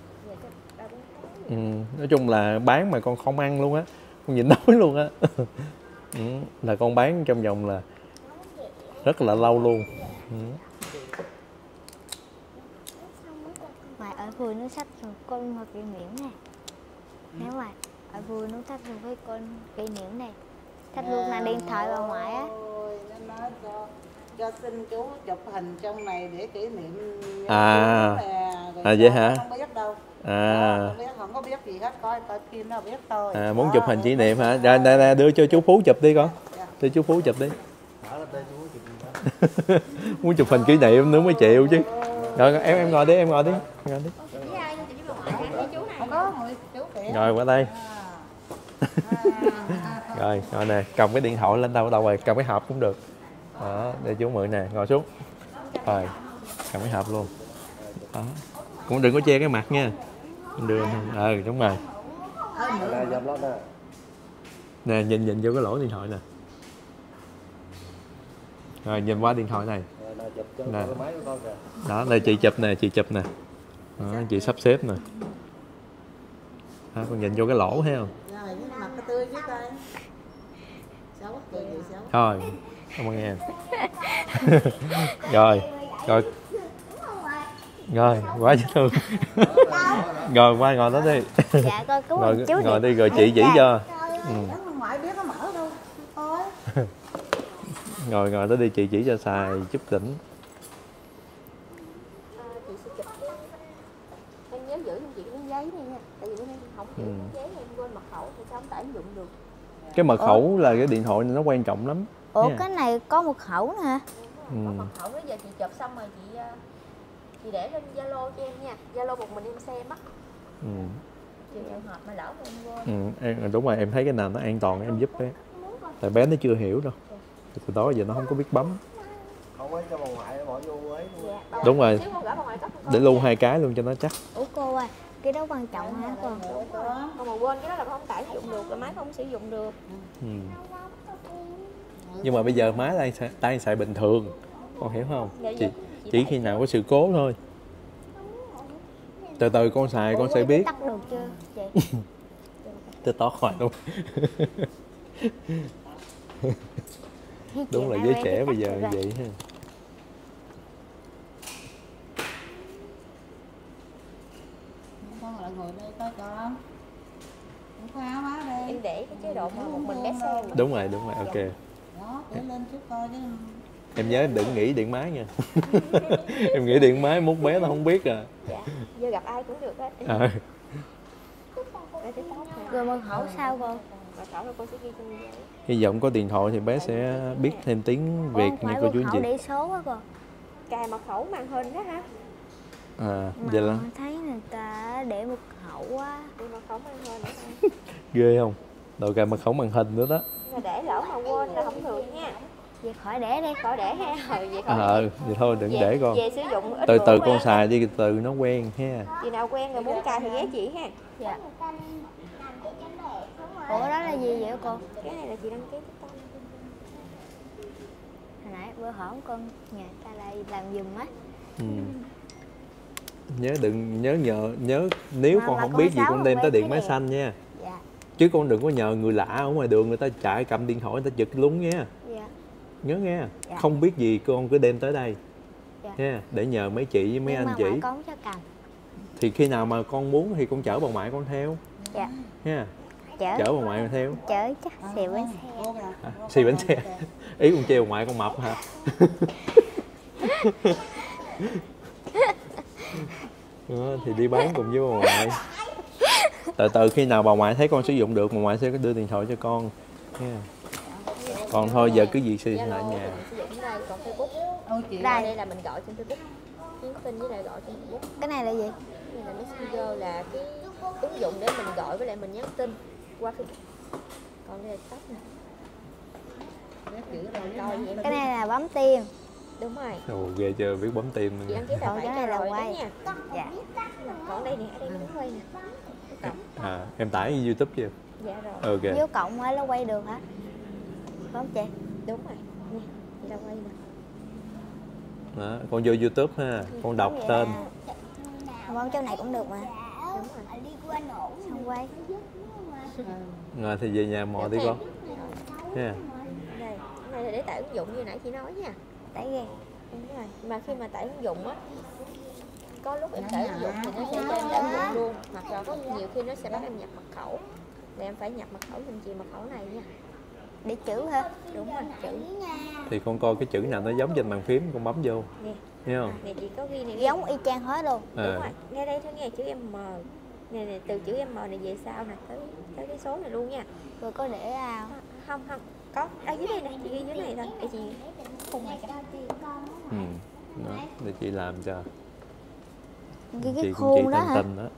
Ừ, nói chung là bán mà con không ăn luôn á. Con nhịn đói luôn á. Ừ, là con bán trong vòng là rất là lâu luôn. Ừ. Mà ở vườn nó sách rồi con một kỷ niệm này. Nếu mà ở vườn nó sách rồi với con kỷ niệm này. Sách luôn là điện thoại bà ngoại á. Nó nói cho, cho xin chú chụp hình trong này để kỷ niệm. À, à vậy hả? Không biết đâu. À, Không biết, không có biết gì hết, coi coi phim nó biết thôi. à muốn chụp hình kỷ niệm hả? Rồi, đây, đây, đưa cho chú Phú chụp đi con. Đưa chú Phú chụp đi. Muốn chụp hình kỷ niệm nữa mới chịu chứ. Rồi em em ngồi đi, em ngồi đi. Ngồi đi. Rồi qua đây. Rồi, ngồi nè, cầm cái điện thoại lên đâu đâu rồi, cầm cái hộp cũng được. Đó, để chú mượn nè, ngồi xuống. Rồi, cầm cái hộp luôn. Đó. Cũng đừng có che cái mặt nha. Đưa ờ ừ, đúng rồi. Nè, nhìn nhìn vô cái lỗ điện thoại nè. Rồi nhìn qua điện thoại này. Nè. Đó, đây chị chụp nè, chị chụp nè. Đó, chị sắp xếp nè. Đó, con nhìn vô cái lỗ thấy không? Thôi, cảm ơn em. Rồi, rồi. Rồi, quá dễ thương. Rồi qua ngồi đó đi. Dạ con cứu ngồi, chú ngồi đi rồi chị chỉ cho. Ừ. Ngồi ngồi đó đi, chị chỉ cho xài chút đỉnh. Em nhớ giữ cho chị cái giấy này nha. Tại vì em không giữ ừ. giấy em quên mật khẩu thì sao không tải ứng dụng được. Cái mật khẩu Ủa? là cái điện thoại này nó quan trọng lắm. Ủa yeah. Cái này có mật khẩu nè hả? Ừ. Có mật khẩu đó, giờ chị chụp xong rồi chị chị để lên Zalo cho em nha. Zalo một mình em xem á. Ừ. Trường hợp mà lỡ mà em quên. Ừ, em, đúng rồi, em thấy cái nào nó an toàn em giúp bé. Tại bé nó chưa hiểu đâu. Từ đó giờ nó không có biết bấm. Không có cho bà ngoại bỏ vô ấy. Dạ, đúng rồi. Để lưu hai cái luôn cho nó chắc. Ủa cô ơi, cái đó quan trọng hả cô? Còn mà quên cái đó là không tải dụng được, là máy không sử dụng được. Ừ. Nhưng mà bây giờ máy đang xài, đang xài bình thường, con hiểu không? Chỉ, chỉ khi nào có sự cố thôi. Từ từ con xài con sẽ biết. Tắt được chưa chị? Tôi tỏ khỏi luôn. Đúng là giới trẻ bây giờ như vậy ha. Con lại ngồi đây coi con. Con khá quá đây. Em để cái chế độ mà một mình bé xem. Đúng rồi, đúng rồi, ok. Đó, để lên chút coi chứ. Em nhớ em đừng nghĩ điện máy nha. Em nghĩ điện máy mốt bé nó không biết à. Dạ, giờ gặp ai cũng được hết. À. Rồi mật khẩu sao cô? Mật khẩu là cô sẽ ghi trên giấy. Hy vọng có điện thoại thì bé sẽ biết thêm tiếng Việt như cô chú anh chị. Để số á cô. Cài mật khẩu màn hình đó hả? À, mà vậy là thấy người ta để mật khẩu á, để mật khẩu màn hình đó. Ghê không? Đồ cài mật khẩu màn hình nữa đó. Mà để lỡ mà quên là không được nha. Vậy khỏi để đi, khỏi để ha. Ừ, vậy khỏi. Ờ, vậy thôi đừng về, để con. Về sử dụng ít từ từ con quen. xài đi, từ nó quen ha. Chị nào quen rồi muốn cài thì ghé chị ha. Dạ. Ủa đó là gì vậy cô? Cái này là chị đăng ký TikTok. Hồi nãy bữa hổm con nhà ta lại làm giùm á. Ừ. Nhớ đừng nhớ nhờ nhớ nếu mà, con mà không con biết gì con đem tới điện máy này. xanh nha. Dạ. Chứ con đừng có nhờ người lạ ở ngoài đường người ta chạy cầm điện thoại người ta giật lúng nha. Dạ. Nhớ nghe. Dạ. Không biết gì con cứ đem tới đây. Dạ. Nha, để nhờ mấy chị với mấy Nhưng anh mà chị. ngoại con cho cầm. Thì khi nào mà con muốn thì con chở bà ngoại con theo. Dạ. Nha. Chở. Chở bà ngoại con theo. Chở chắc xì bánh xe. À, xì bánh xe. Ý con treo bà ngoại con mập hả? Đó, thì đi bán cùng với bà ngoại. Từ từ khi nào bà ngoại thấy con sử dụng được, bà ngoại sẽ đưa điện thoại cho con nha. Còn thôi giờ cứ gì sử dụng lại nhà. Còn Facebook. Đây. đây là mình gọi trên Facebook. Nhắn tin với lại gọi trên Facebook. Cái này là gì? Cái này là Messenger, là cái ứng dụng để mình gọi với lại mình nhắn tin qua Facebook. Còn đây là tóc nè. Cái này là bấm tim. Đúng rồi. Ồ ghê chưa, biết bấm tim. Chị đăng ký tài khoản cái này là quay. nha. Dạ. nè. Còn đây nè, ở đây nó cũng quay nè. À, em tải YouTube chưa? Dạ rồi. Ok. Vô cộng hay nó quay được hả? Không chị? Đúng rồi. Nè, chị đâu quay nè. Đó, con vô YouTube ha, con đọc tên. Con chỗ này cũng được mà. Đúng rồi. Đi qua nổ xong quay. Rồi thì về nhà mò đi con. Nha. Đây, cái này là để tải ứng dụng như nãy chị nói nha. Tải ghê. Đúng rồi. Mà khi mà tải ứng dụng á, có lúc em tải ứng dụng thì nó sẽ cho em tải ứng dụng luôn, hoặc là có nhiều khi nó sẽ bắt em nhập mật khẩu. Thì em phải nhập mật khẩu giùm chị mật khẩu này nha. Để chữ hả? Đúng rồi, chữ. Thì con coi cái chữ nào nó giống trên bàn phím con bấm vô. Nè. Thấy không? Nè chị có ghi này giống y chang hết luôn. À. Đúng rồi. Ngay đây thôi nghe chữ M. Nè nè, từ chữ M này về sau nè tới tới cái số này luôn nha. Rồi có để ao. Không không, có ở dưới đây nè, chị ghi dưới này thôi để chị cùng này cho. Ừ. Đó, để chị làm cho. Cái, cái Chị cũng chỉ khuôn đó tên hả? tình đó.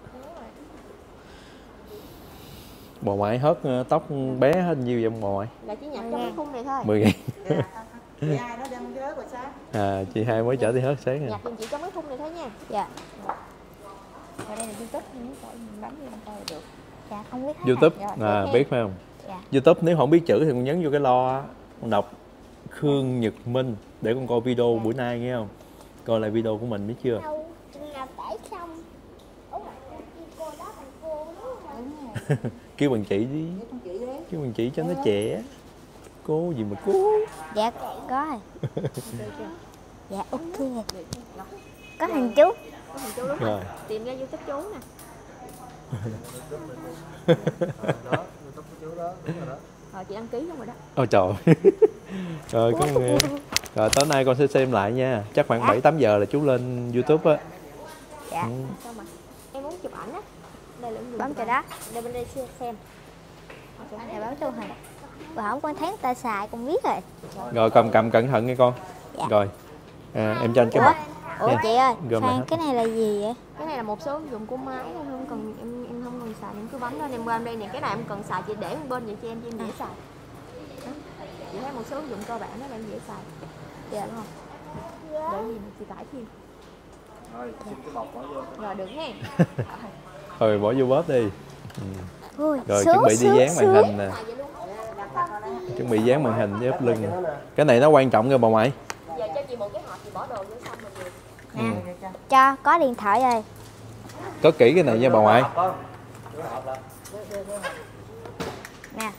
Bà ngoại hớt tóc bé hết nhiêu vậy bà ngoại? Là chỉ nhập trong cái khung này thôi. mười ngàn. Chị hai nó đem cái rồi sao? À, chị hai mới chở đi hớt sáng Nhập rồi. giùm chị trong cái khung này thôi nha. Dạ. Ở đây là YouTube, muốn coi mình bấm vô mình coi được. Dạ không biết hết. YouTube, Rồi, à, ok. biết phải không? Dạ. YouTube nếu không biết chữ thì con nhấn vô cái lo á, con đọc Khương Nhật Minh để con coi video buổi nay nghe không? Coi lại video của mình biết chưa? Đâu, nào tải xong. Ủa, cô đó bằng cô đúng rồi. Kêu bằng chị đi, kêu bằng chị cho nó trẻ. Cô gì mà cô? Dạ có rồi. Dạ ok. Có hình chú. Có hình chú đúng Rồi. rồi. Tìm ra YouTube chú nè. Rồi chị đăng ký luôn rồi đó. Ôi trời. Rồi con nghe. Rồi tối nay con sẽ xem lại nha. Chắc khoảng bảy tám giờ là chú lên YouTube á. Dạ. Ừ. Sao mà em muốn chụp ảnh á. Đây là ứng dụng Bấm chụp cho ảnh. đó. Đây bên đây xem. xem. Dạ bấm luôn hả? Bà không con thấy người ta xài con biết rồi. Rồi cầm cầm cẩn thận nghe con. Dạ. Rồi. À, em cho anh cái Ủa, mặt. Ủa Nha. chị ơi, Gom lại khoan hết. cái này là gì vậy? Cái này là một số ứng dụng của máy em không cần em em không cần xài, em cứ bấm lên em qua đây nè, cái này em cần xài chị để bên vậy cho em cho em dễ xài. Đó. Chị thấy một số ứng dụng cơ bản đó là em dễ xài. Dạ đúng không? Để gì mà chị tải thêm. Rồi, xin cái bọc bỏ vô. Rồi được nha. Rồi bỏ vô bóp đi. Ừ. Ui, Rồi sướng, chuẩn bị đi sướng, dán màn sướng. hình nè. Chuẩn bị dán màn hình với ép lưng nè. Cái này nó quan trọng rồi bà ngoại. Giờ cho chị một cái hộp chị bỏ đồ vô xong rồi về. Ừ. Cho, có điện thoại rồi. Cất kỹ cái này nha bà ngoại. Nè.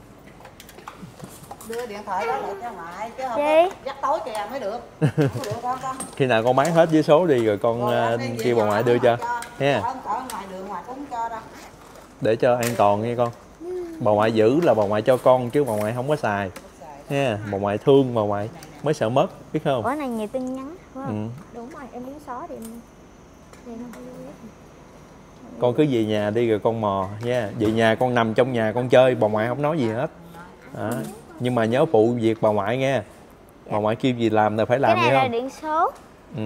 Đưa điện thoại đó lại cho ngoại chứ không Gì? dắt tối kìa mới được. Không được con con. Khi nào con bán hết với số đi rồi con uh, kêu bà ngoại đưa cho nha. Ở ở ngoài đường ngoài cũng cho đâu. Để cho an toàn nha con. Bà ngoại giữ là bà ngoại cho con chứ bà ngoại không có xài nha. Bà ngoại thương bà ngoại mới sợ mất biết không? Ủa này nhiều tin nhắn phải không? Ừ. Đúng rồi, em muốn xóa thì em đây nó Con cứ về nhà đi rồi con mò nha. Về nhà con nằm trong nhà con chơi bà ngoại không nói gì hết. Đó. Nhưng mà nhớ phụ việc bà ngoại nghe. Bà ngoại kêu gì làm là phải làm Cái này nghe là không? điện số. Ừ.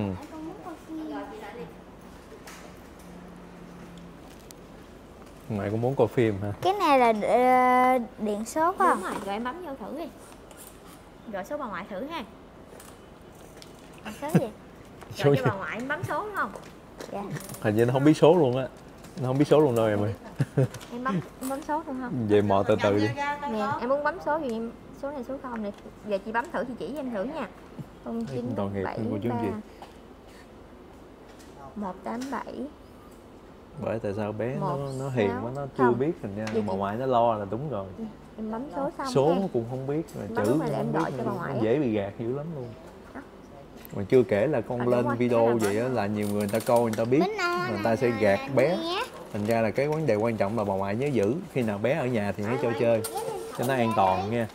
Ngoại cũng muốn coi phim hả? Cái này là uh, điện số phải Đúng không? rồi, rồi em bấm vô thử đi. Gọi số bà ngoại thử ha. Điện số gì? Rồi cho bà ngoại em bấm số đúng không? Dạ. Hình như nó không biết số luôn á. Nó không biết số luôn đâu em ơi. Em bấm em bấm số luôn không? Về mò từ từ đi. Nè, em muốn bấm số thì em số này số không này. Giờ chị bấm thử thì chỉ cho em thử nha. không chín bảy ba một tám bảy. Bởi tại sao bé nó Một, nó hiền sáu, quá nó chưa không. biết thành ra Gì bà chị? ngoại nó lo là đúng rồi. Em bấm số xong Số ha. nó cũng không biết rồi Bấm chữ lúc này cũng là em không gọi biết cho bà nữa. ngoại Nó á. dễ bị gạt dữ lắm luôn. Mà chưa kể là con À, đúng lên rồi, video cái là vậy á bấm. là nhiều người người ta coi người ta biết người ta sẽ gạt bé. Thành ra là cái vấn đề quan trọng là bà ngoại nhớ giữ khi nào bé ở nhà thì hãy cho chơi cho nó an toàn nha.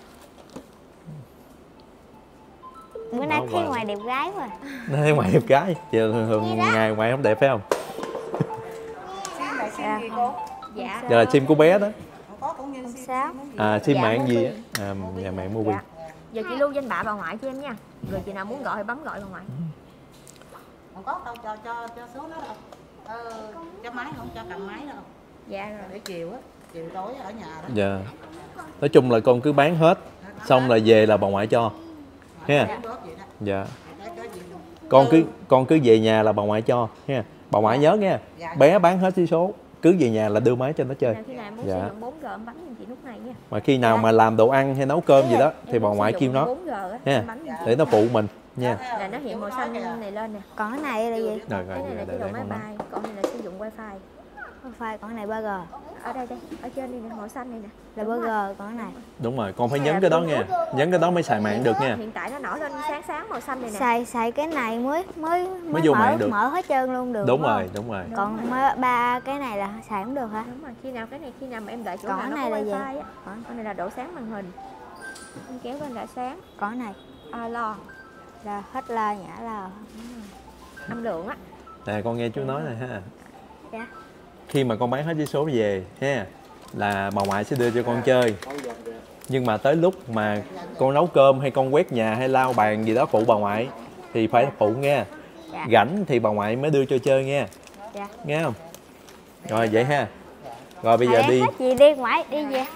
Bữa nay thấy ngoài đẹp gái quá. Nó thấy ngoại đẹp gái. Chị thường thường ngày ngoại không đẹp phải không? Sim này sim gì cô? Dạ. Giờ là sim của bé đó. Có cũng như sim. Sao? À sim Dạ, mạng gì Mobi. á? À, nhà mạng Mobi. Dạ. Giờ chị lưu danh bạ bà ngoại cho em nha. Rồi chị nào muốn gọi thì bấm gọi bà ngoại. Không có đâu cho cho cho số nó đâu. Ờ, cho máy không cho cầm máy đâu. Dạ rồi. Để chiều á, chiều tối ở nhà đó. Dạ. Nói chung là con cứ bán hết xong là về là bà ngoại cho ha. Dạ. Con cứ con cứ về nhà là bà ngoại cho ha. bà ngoại nhớ nghe, bé bán hết vé số cứ về nhà là đưa máy cho nó chơi. Khi nào muốn Dạ. sử dụng bốn G em bấm giùm chị lúc này nha. Mà khi nào mà làm đồ ăn hay nấu cơm gì đó thì bà ngoại kêu nó bốn G á, ha, em bấm giùm chị. để nó phụ mình nha. Là nó hiện màu xanh này lên nè. Còn cái này là gì? Rồi, rồi, Cái này là để- chế để độ con máy nói. bay, còn này là sử dụng wifi. Wifi, còn cái này ba G. Ở đây đây, ở trên đây nè, màu xanh này nè. Là ba G, còn cái này. Đúng rồi, con phải nhấn cái đó nha, nhấn cái đó mới xài mạng được nha. Hiện tại nó nổi lên sáng sáng màu xanh này nè. Xài xài cái này mới mới mới, vô mở, mạng được. mở hết trơn luôn được. Đúng không? rồi, đúng rồi. Còn mới, ba cái này là xài không được hả? Đúng rồi, khi nào cái này khi nào mà em đợi chỗ Còn nào cái nó này có là gì? wifi á. Con này là độ sáng màn hình. Em kéo lên là sáng. Còn cái này À, lo. là hết la nhã là Âm lượng á. Nè con nghe chú nói này ha. Dạ. Khi mà con bán hết vé số về ha, là bà ngoại sẽ đưa cho con chơi. Nhưng mà tới lúc mà con nấu cơm hay con quét nhà hay lau bàn gì đó phụ bà ngoại thì phải phụ nghe. Dạ. Rảnh thì bà ngoại mới đưa cho chơi nghe. Dạ. Nghe không? Rồi vậy ha. Rồi bây giờ Thôi đi. em hết chị đi ngoại đi về.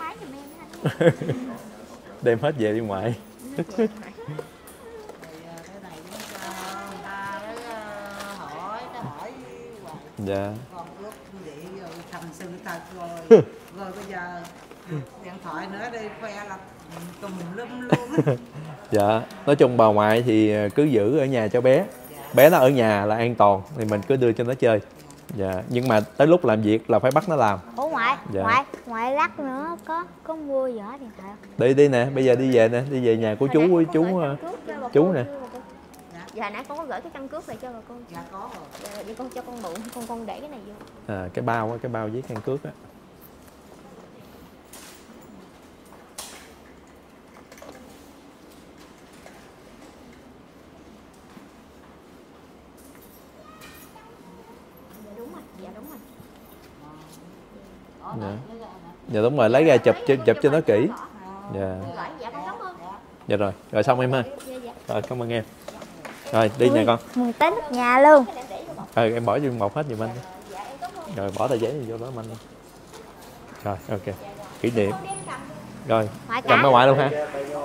Đem hết về đi ngoại. Dạ. Con ước vậy rồi thành sự thật rồi. Rồi bây giờ điện thoại nữa đi khoe là tùm lum luôn. Dạ, nói chung bà ngoại thì cứ giữ ở nhà cho bé. Bé nó ở nhà là an toàn thì mình cứ đưa cho nó chơi. Dạ, nhưng mà tới lúc làm việc là phải bắt nó làm. Ủa ngoại, Dạ. ngoại, ngoại lắc nữa có có mua vỏ điện thoại không? Đi đi nè, bây giờ đi về nè, đi về nhà của chú với chú chú nè. Dạ nãy con có gửi cái căn cước về cho bà con. Dạ có rồi. Dạ, vậy con cho con mượn, con con để cái này vô. À, cái bao á, cái bao với căn cước á. Dạ đúng rồi, dạ đúng rồi. Dạ. Dạ đúng rồi, lấy ra chụp chụp, chụp cho nó kỹ. Dạ. Dạ con cảm ơn. Dạ rồi, rồi xong em ha. Rồi cảm ơn em. Rồi đi nè con. Mừng Tết nhà luôn. Ừ, em bỏ vô một hết giùm anh đi. Rồi bỏ tờ giấy vô đó anh. Rồi ok. Kỷ niệm. Rồi, Ngoại cầm cả. bà ngoại luôn ha.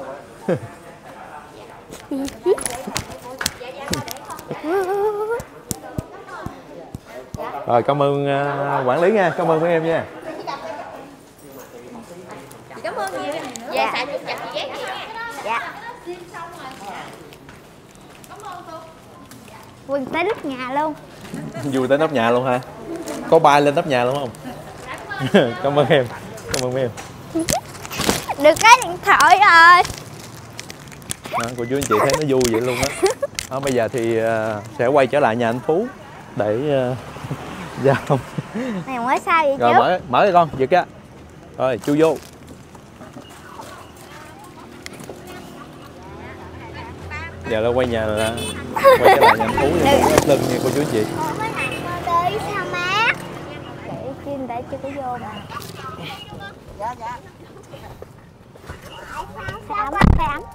Rồi cảm ơn uh, quản lý nha, cảm ơn mấy em nha. Cảm ơn nhiều. Dạ, xài chút chặt chị ghét nha. Dạ. Mừng tới lúc nhà luôn. Vui tới nóc nhà luôn ha. Có bay lên nóc nhà luôn không? Cảm ơn em. Cảm ơn mấy em. Được cái điện thoại rồi. Đó, cô chú anh chị thấy nó vui vậy luôn á. Đó, bây giờ thì uh, sẽ quay trở lại nhà anh Phú để uh, giao. Này mới sao vậy Rồi chú? mở mở đi con, giật ra. Rồi chu vô. Giờ là quay nhà là quay trở lại nhà anh Phú để ép lưng nha cô chú anh chị. Đi sao mát? Để kim để chưa có vô mà. Dạ dạ. Phải ấm, phải ấm.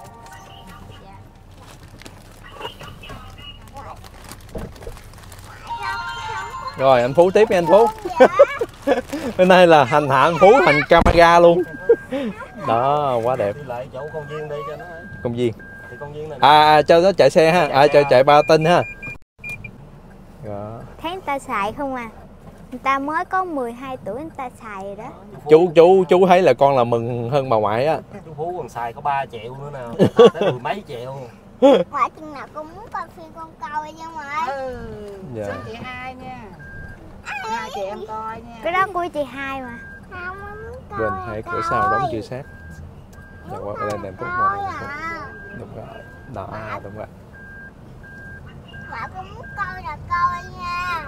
Rồi anh Phú tiếp nha anh Phú. Bên đây là hành hạ anh Phú thành camera luôn. Đó, quá đẹp. Đi lại chỗ công viên đi cho nó. Công viên. Thì công viên này. À, à cho nó chạy xe ha. À cho chạy ba tinh ha. Đó. Thấy người ta xài không à? Người ta mới có mười hai tuổi người ta xài rồi đó. Chú chú chú thấy là con là mừng hơn bà ngoại á. Chú Phú còn xài có ba triệu nữa nào. Tới mười mấy triệu. Ngoại chừng nào con muốn coi phim con coi nha ngoại. Ừ. Dạ. Xin chị hai nha. Hai chị em coi nha. Cái đó của chị hai mà. Không, muốn coi. Bên hai cửa sau đóng chưa sát. Dạ qua đây đèn Phú Coi ngoài. à. Đúng rồi. Đó, đúng rồi. Ngoại con muốn coi là coi nha.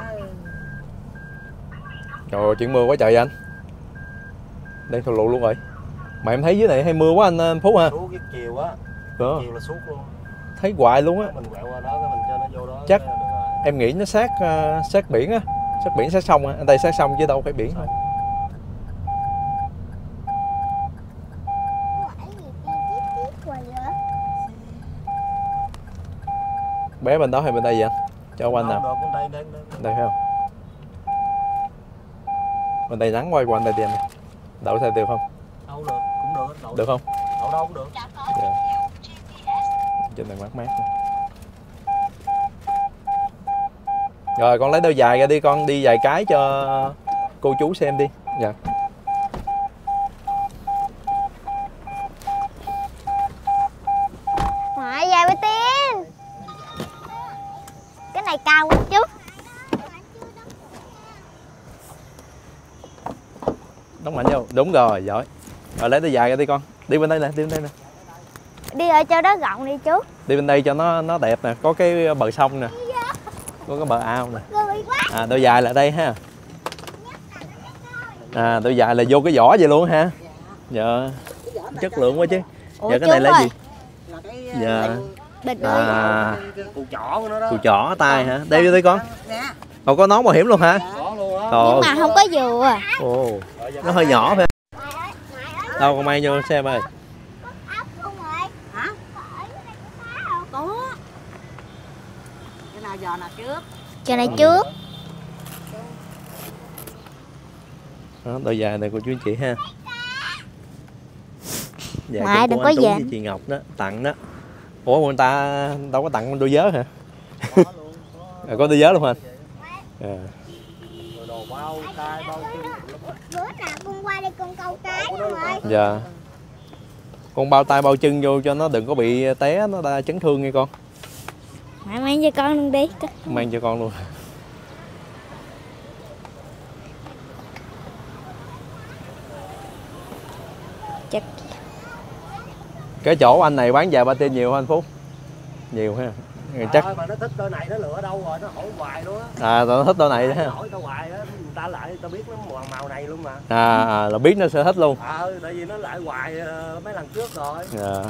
Trời ơi, chuyện mưa quá trời vậy anh. Đang thổ lộ luôn rồi. Mà em thấy dưới này hay mưa quá anh, anh Phú ha. Xuống cái chiều á. Đó. Chiều là suốt luôn. Thấy hoài luôn á. Mình quẹo qua đó cái mình cho nó vô đó. Chắc em nghĩ nó sát uh, sát biển á, sát biển sát sông á, anh đây sát sông chứ đâu phải biển thôi. Ngoại gì kia tiếp tiếp hoài vậy? Bé bên đó hay bên đây vậy anh? Cho anh nào. Được, bên đây, đây, đây. Đây thấy không? Bên đây nắng quay qua anh đây đi anh. Đậu xe được không? Đâu được, cũng được. Đậu Được không? Đậu đâu cũng được. Dạ. Trên này mát mát. Rồi con lấy đôi giày ra đi, con đi vài cái cho cô chú xem đi. Dạ. Ngoại giày Bê Tiên. Cái này cao quá chú. Đóng mạnh vô. Đúng rồi, giỏi. Rồi lấy đôi giày ra đi con. Đi bên đây nè, đi bên đây nè. Đi ở chỗ đó rộng đi chú. Đi bên đây cho nó nó đẹp nè, có cái bờ sông nè. Có cái bờ ao nè. À, đôi giày là đây ha. À, đôi giày là vô cái vỏ vậy luôn ha. Dạ. Chất lượng quá chứ. Ủa, dạ cái này là ơi. gì? Dạ. À, Cù chỏ của nó đó. cù chỏ tay hả? Đây vô đi con. Còn có nón bảo hiểm luôn hả? Nhưng mà không có dừa. Ồ, nó hơi nhỏ phải. Đâu con mang vô xem ơi. Có. Cái nào giò nào trước? Cái này trước. Đó, đôi giày này của chú anh chị ha. Dạ, Ngoại đừng có dành. Chị Ngọc đó, tặng đó. Ủa người ta đâu có tặng đôi vớ hả? Có luôn. À, có đôi vớ luôn hả anh? À. Đồ bao tay bao chân. Bữa nào con qua đây con câu cái luôn rồi. Dạ. Con bao tay bao chân vô cho nó đừng có bị té, nó đã chấn thương nghe con. Mẹ mang cho con luôn đi. Mang cho con luôn. Chắc. Cái chỗ anh này bán giày Bê Tiên nhiều hả anh Phú? Nhiều ha. Chắc. Mà nó thích đôi này nó lựa đâu rồi, nó hỏi hoài luôn á. À, nó thích đôi này đó ha. Hỏi tao hoài đó, người ta lại người ta biết nó màu, màu này luôn mà. À, à, là biết nó sẽ thích luôn. Ờ, tại vì nó lại hoài uh, mấy lần trước rồi. Dạ.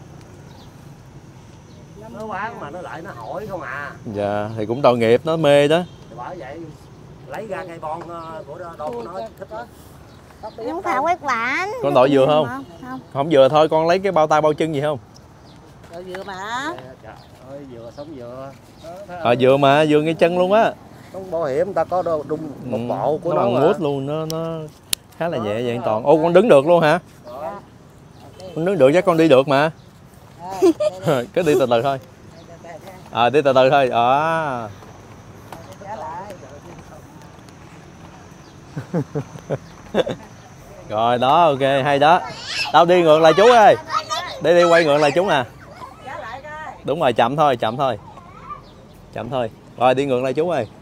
Nó bán mà nó lại nó hỏi không à. Dạ, thì cũng tội nghiệp, nó mê đó. Thì bởi vậy lấy ra cây bon của đồ của nó thích đó. Không phải quét bản. Con đội vừa không? Không. Không vừa thôi, con lấy cái bao tay bao chân gì không? Rồi vừa mà. Trời ơi, vừa sống vừa. À, vừa mà, vừa ngay chân luôn á. Không bảo hiểm ta có đo, đung một ừ, bộ của nó. Nó Nó mút luôn, nó nó khá là nhẹ và an toàn. Ô, con đứng được luôn hả? Con đứng được chắc con đi được mà. Cứ đi từ từ thôi. À, đi từ từ thôi. À. Rồi đó, ok, hay đó. Tao đi ngược lại chú ơi. Đi đi, quay ngược lại chú nè. Đúng rồi, chậm thôi, chậm thôi. Chậm thôi. Rồi, đi ngược lại chú ơi.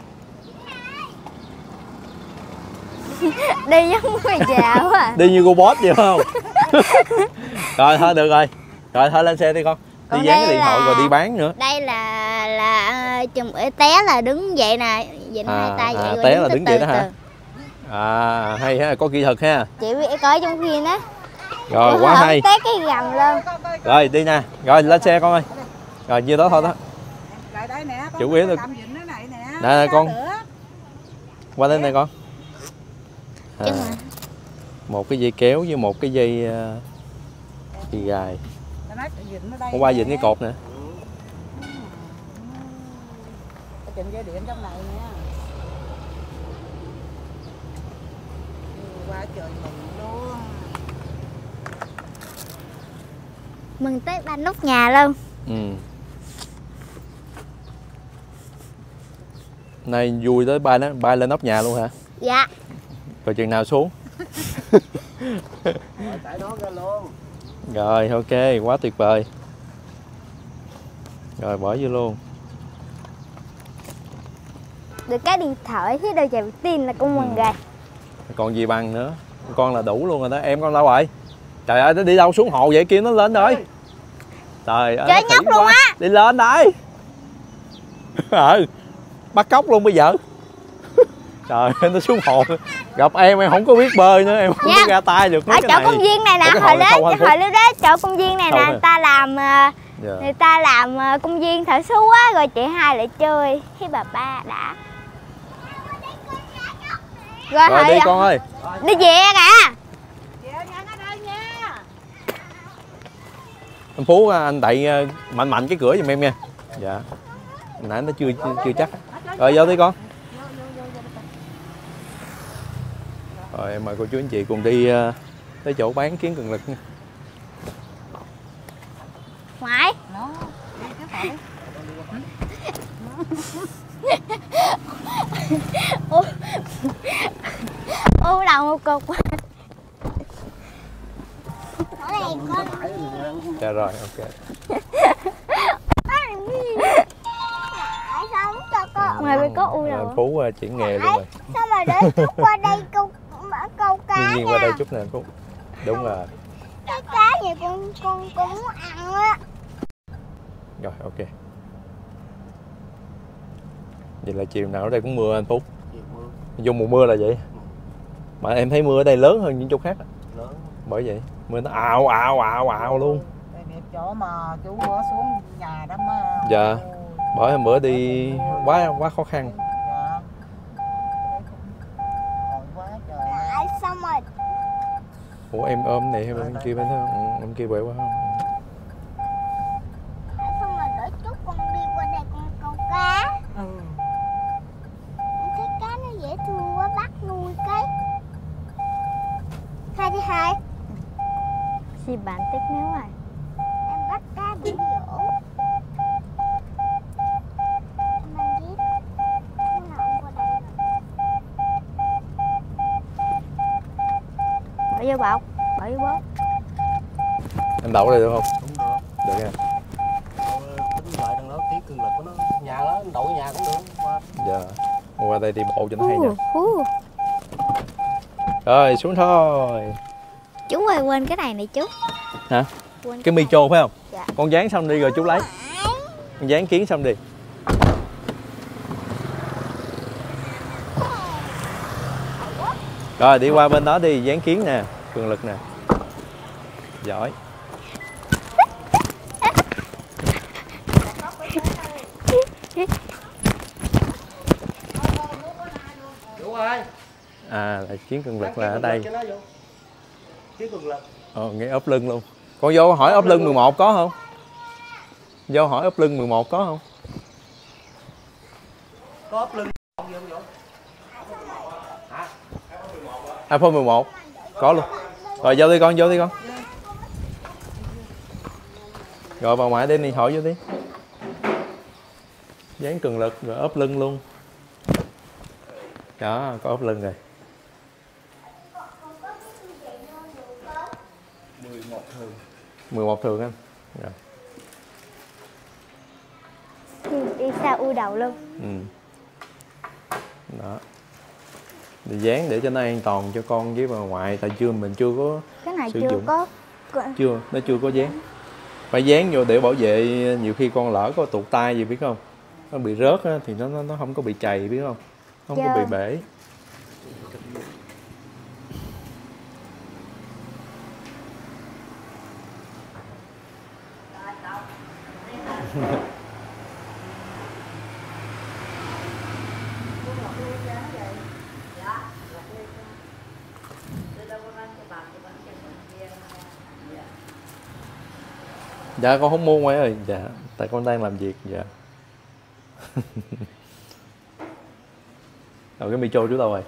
Đi giống người già quá à. Đi như cô boss vậy không? Rồi, thôi được rồi. Rồi, thôi lên xe đi con. Đi dán cái điện thoại là... rồi đi bán nữa. Đây là là chùm té là đứng vậy nè, dịnh à, hai tay vậy à, rồi té đứng là từ đứng vậy đó từ. hả? À, hay ha, có kỹ thuật ha. Chị biết coi trong phim đó. Rồi, Ủa, quá hay. Té cái gầm luôn. Rồi, đi nè. Rồi, lên xe con ơi. Rồi, như đó thôi đó. Lại đây nè, chủ yếu là này nè. Nè con. Qua đây này con. À, một cái dây kéo với một cái dây uh, dây gài. Hôm qua dịnh cái cột nè. Chừng dây điện trong này nè. Qua trời mừng luôn. Mừng tới ba nút nhà luôn. Ừ. Nay vui tới bay lên bay lên nóc nhà luôn hả? Dạ. Rồi chừng nào xuống? Rồi tại đó ra luôn. Rồi ok, quá tuyệt vời. Rồi bỏ vô luôn. Được cái điện thoại với đôi giày Bê Tiên là cũng mừng rồi. Còn gì bằng nữa. Con là đủ luôn rồi đó. Em con đâu rồi? Trời ơi, nó đi đâu xuống hồ vậy, kêu nó lên rồi. Trời ơi, chơi nhóc luôn á. Đi lên đây. Ừ, bắt cóc luôn bây giờ. Trời ơi, nó xuống hồ. Gặp em em không có biết bơi nữa, em không Nha. có ra tay được mấy ở cái chỗ này. công viên này nè, hồi đó hồi lúc đó chỗ công viên này nè, người ta làm yeah. người ta làm công viên thợ sú á, rồi chị hai lại chơi với bà ba đã. Rồi, rồi đi con ơi. Đi về kìa. Anh Phú, anh đậy mạnh mạnh cái cửa giùm em nha. Dạ. Nãy nó chưa chưa, chưa chắc. Rồi vô đi con. Rồi em mời cô chú anh chị cùng đi uh, tới chỗ bán kiến cường lực nha. Ngoại. u, u đầu một cục. Ở đây con Dạ rồi, ok. sao không cho con? Ngoài bên có u đầu. Anh Phú uh, chuyển nghề luôn rồi. Sao mà để chút qua đây câu câu cá Nhiên nhiên nha. qua đây chút nè anh Phú. Đúng rồi. Cái cá gì con con con muốn ăn á. Rồi, ok. Vậy là chiều nào ở đây cũng mưa anh Phú. Vô mùa mưa là vậy. Mà em thấy mưa ở đây lớn hơn những chỗ khác. Lớn. Bởi vậy mưa nó ào ào ào ào luôn. Đây đẹp chỗ mà chú bỏ xuống nhà đó mà. Dạ. Bởi hôm bữa đi quá quá khó khăn. Dạ. Ôi quá trời. Tại xong rồi. Ủa em ôm này hay bên kia bên đó? Ừ, em kia bể quá không? Xong rồi để chút con đi qua đây con câu cá. Ừ. Thấy cá nó dễ thương quá, bắt nuôi cái. Hai đi hai. Chị bạn tiếc nếu rồi. Em bắt cá bị dỗ. Em ăn giết. Nó lộn qua đây. Bỏ vô bọc, bỏ vô bóp. Em đậu đây được không? Cũng được. Được nha. Tính lại đằng đó tí cường lực của nó. Nhà đó đậu nhà cũng được. Qua. Dạ. Qua đây đi bộ cho nó hay nè. Uh, uh. Rồi xuống thôi. Chú ơi quên cái này này chú. Hả? Quên Cái mi chô phải không? Dạ. Con dán xong đi rồi chú lấy. Con dán kiến xong đi. Rồi đi qua bên đó đi, dán kiến nè, cường lực nè. Giỏi. Chú ơi. À là kiến cường lực là ở đây. Kiến cường lực. Ờ, nghe ốp lưng luôn. Con vô hỏi ốp lưng mười một có không? Vô hỏi ốp lưng mười một có không? Có ốp lưng. iPhone mười một có luôn. Rồi vô đi con, vô đi con. Rồi bà ngoại đem điện thoại vô đi. Dán cường lực rồi ốp lưng luôn. Đó, có ốp lưng rồi. mười một thường. mười một thường anh. Rồi. Đi xa u đầu luôn. Ừ. Đó. Để dán để cho nó an toàn cho con với bà ngoại, tại chưa mình chưa có Cái này sử chưa dụng. có. Chưa, nó chưa có dán. Phải dán vô để bảo vệ, nhiều khi con lỡ có tuột tay gì biết không? Nó bị rớt á, thì nó, nó nó không có bị chày biết không? Không Dạ. có bị bể. Dạ con không mua ngoại ơi. Dạ, tại con đang làm việc. Dạ. Rồi cái micro chú đâu rồi?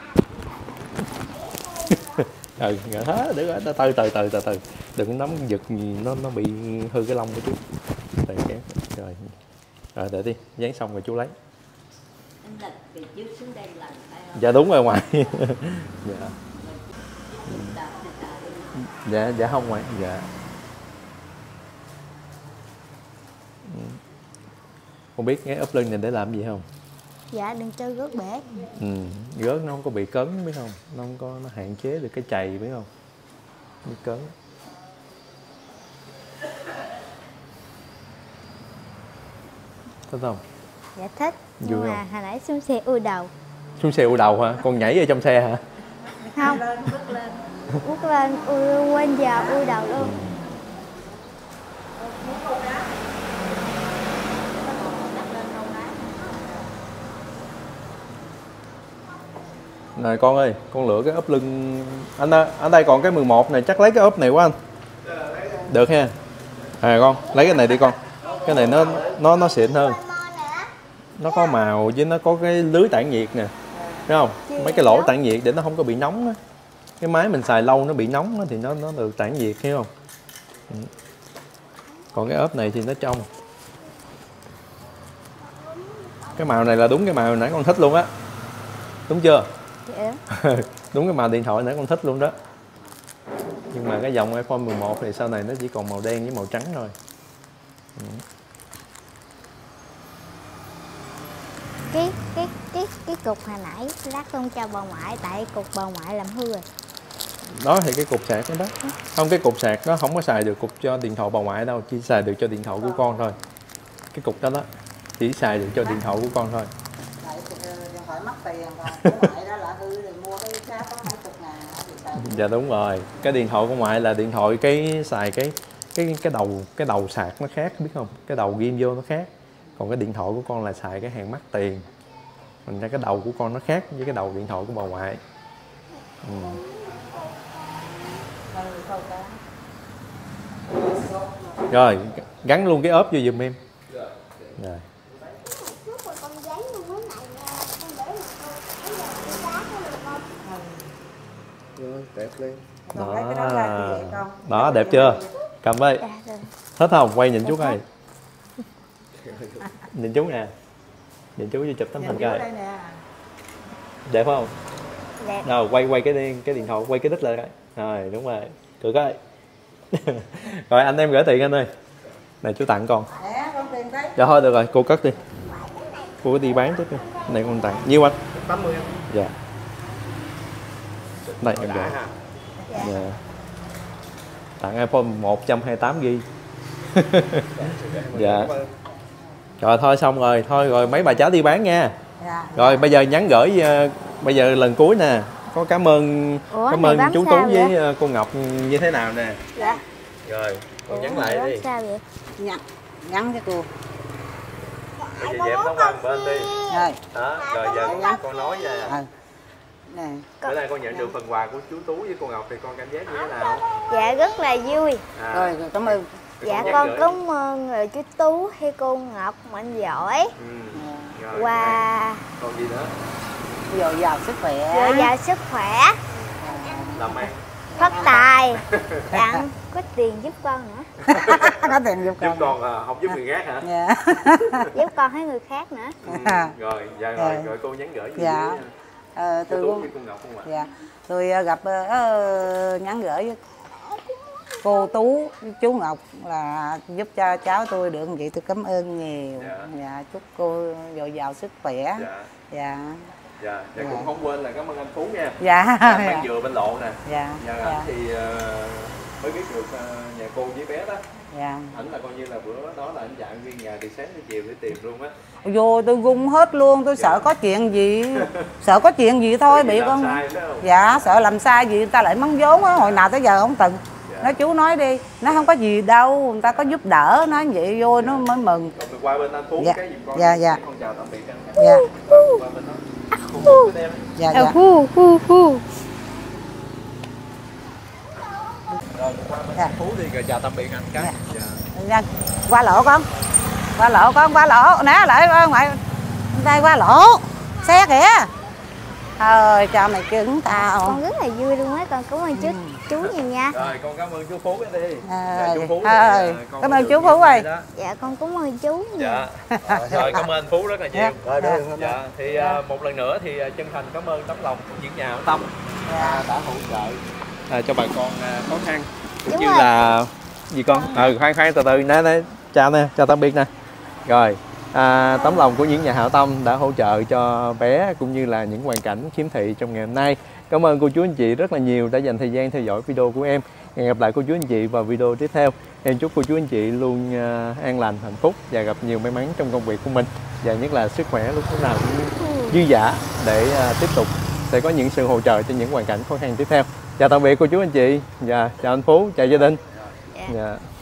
Ừ, hết để từ từ từ từ từ từ. Đừng nắm giật gì nó nó bị hư cái lông của chú. Rồi kéo. Rồi. Rồi để đi, dán xong rồi chú lấy. Dạ đúng rồi ngoại. Dạ. Dạ dạ không ngoại. Dạ. Không biết cái ốp lưng này để làm gì không? Dạ đừng chơi rớt bể. Ừ, rớt nó không có bị cấn biết không? Nó không có, nó hạn chế được cái chày biết không? Bị cấn. Thích không? Dạ thích. Vui Nhưng không? mà hồi nãy xuống xe u đầu. Xuống xe u đầu hả? Con nhảy ở trong xe hả? Không. Bước lên u, quên giờ u đầu luôn. Này con ơi, con lựa cái ốp lưng. Anh ơi, ở đây còn cái mười một này, chắc lấy cái ốp này của anh. Được ha. À con, lấy cái này đi con. Cái này nó nó nó xịn hơn. Nó có màu với nó có cái lưới tản nhiệt nè. Thấy không? Mấy cái lỗ tản nhiệt để nó không có bị nóng á. Cái máy mình xài lâu nó bị nóng á, thì nó nó được tản nhiệt hiểu không? Ừ. Còn cái ốp này thì nó trong. Cái màu này là đúng cái màu nãy con thích luôn á. Đúng chưa? Dạ. Đúng cái màu điện thoại nãy con thích luôn đó. Nhưng mà cái dòng iPhone mười một thì sau này nó chỉ còn màu đen với màu trắng thôi. Ừ. Cái cái cái cái cục hồi nãy lát con cho bà ngoại, tại cục bà ngoại làm hư rồi. Đó thì cái cục sạc đó đó. Không, cái cục sạc nó không có xài được cục cho điện thoại bà ngoại đâu, chỉ xài được cho điện thoại của con thôi. Cái cục đó đó chỉ xài được cho điện thoại của con thôi. Điện thoại mất tiền rồi, của ngoại đó là hư thì mua cái giá có hai mươi ngàn. Dạ đúng rồi. Cái điện thoại của ngoại là điện thoại cái xài cái cái cái đầu cái đầu sạc nó khác, biết không? Cái đầu ghim vô nó khác. Còn cái điện thoại của con là xài cái hàng mắc tiền. Thành ra cái đầu của con nó khác với cái đầu điện thoại của bà ngoại. Ừ. Rồi, gắn luôn cái ốp vô giùm em. Rồi. Rồi, đẹp lên. Đó. Đó, đẹp chưa? Cầm đây. Thích không? Quay nhìn chú coi. Nhìn chú nè. Nhìn chú cho chụp tấm hình coi. Đẹp không? Đẹp. Rồi, quay quay cái cái điện thoại, quay cái đít lại coi. Rồi, đúng rồi. Cười coi. Rồi anh em gửi tiền anh ơi. Này chú tặng con. Dạ thôi được rồi, cô cất đi. Cô có đi bán tiếp đi. Này con tặng. Nhiêu anh? tám mươi. Dạ. Đây em gửi. Dạ. Tặng iPhone một trăm hai mươi tám gi bi. Dạ. Rồi thôi xong rồi, thôi rồi mấy bà cháu đi bán nha. Dạ. Rồi bây giờ nhắn gửi, bây giờ lần cuối nè. Có cảm ơn Ủa, cảm ơn chú Tú với vậy? cô Ngọc như thế nào nè. Dạ. Rồi, con Ủa, nhắn lại đi. Sao vậy? Nhắn, nhắn cho cô. Bây giờ dẹp nấu ăn bên đi. Rồi. Đó, rồi giờ con nói nha. Ừ. Nè. Bữa nay con nhận được phần quà của chú Tú với cô Ngọc thì con cảm giác như thế nào? Dạ rất là vui. À. Rồi, rồi cảm ơn. Dạ con cảm ơn rồi chú Tú hay cô Ngọc mạnh giỏi. Ừ. Rồi, Qua còn gì nữa? Dồi dào sức khỏe. dồi dào sức khỏe, Làm ăn. phát tài, tặng có tiền giúp con nữa. Có tiền giúp con. Giúp con à, không giúp người khác hả? Dạ. Giúp con hay người khác nữa. Ừ. Rồi, dạ rồi, rồi cô nhắn gửi gì Dạ. với Ờ, chú tôi Tú cũng với cô Ngọc không ạ? dạ. Tôi uh, gặp uh, nhắn gửi với cô Tú với chú Ngọc là giúp cho cháu tôi được vậy, tôi cảm ơn nhiều. Dạ. Dạ, chúc cô dồi dào sức khỏe. Dạ. Dạ. Dạ, dạ cũng không quên là cảm ơn anh Phú nha. Dạ. Bán dừa bên lộ nè. Dạ. Nhà Dạ. ảnh thì uh, mới biết được uh, nhà cô với bé đó. Dạ. Ảnh là coi như là bữa đó là ảnh dặn nguyên nhà từ sáng tới chiều để tìm luôn á. Vô tôi run hết luôn, tôi Dạ. sợ có chuyện gì, sợ có chuyện gì thôi bị con. Sai, Dạ, sợ làm sai gì người ta lại mắng vốn á, hồi nào tới giờ không từng. Dạ. Nói chú nói đi, nó không có gì đâu, người ta có giúp đỡ, nói vậy vô nó mới mừng. Rồi mình qua bên anh Phú Dạ. cái giùm con. Dạ, dạ. Con chào tạm biệt anh. Dạ. Qua bên đó. Dạ, dạ. Hu hu hu. Rồi qua bên Dạ. anh Phú đi rồi chào tạm biệt anh cái. Dạ. Dạ. Qua lỗ con. Qua lỗ con, qua lỗ, né lại ngoại. Đây qua lỗ. Xe kìa. Thôi cho mày cứng tao. Con rất là vui luôn á, con cảm ơn chú chú nhiều nha. Rồi con cảm ơn chú Phú cái đi. À, Dạ, chú Phú. à, thì, con cảm có ơn được chú như Phú vậy ơi. đó. Dạ con cảm ơn chú nhiều. Dạ. Rồi cảm ơn anh Phú rất là nhiều. Dạ. Dạ. Dạ thì à, một lần nữa thì chân thành cảm ơn tấm lòng của những nhà hảo tâm à, đã hỗ trợ à, cho bà con à, khó khăn cũng Đúng như rồi. là gì con ừ khoan khoan từ từ nè nè chào nè chào tạm biệt nè. Rồi à, tấm lòng của những nhà hảo tâm đã hỗ trợ cho bé cũng như là những hoàn cảnh khiếm thị trong ngày hôm nay. Cảm ơn cô chú anh chị rất là nhiều đã dành thời gian theo dõi video của em. Hẹn gặp lại cô chú anh chị vào video tiếp theo. Em chúc cô chú anh chị luôn uh, an lành, hạnh phúc và gặp nhiều may mắn trong công việc của mình. Và nhất là sức khỏe lúc nào cũng dư dả để uh, tiếp tục sẽ có những sự hỗ trợ cho những hoàn cảnh khó khăn tiếp theo. Chào tạm biệt cô chú anh chị và chào anh Phú, chào gia đình. Dạ. Dạ.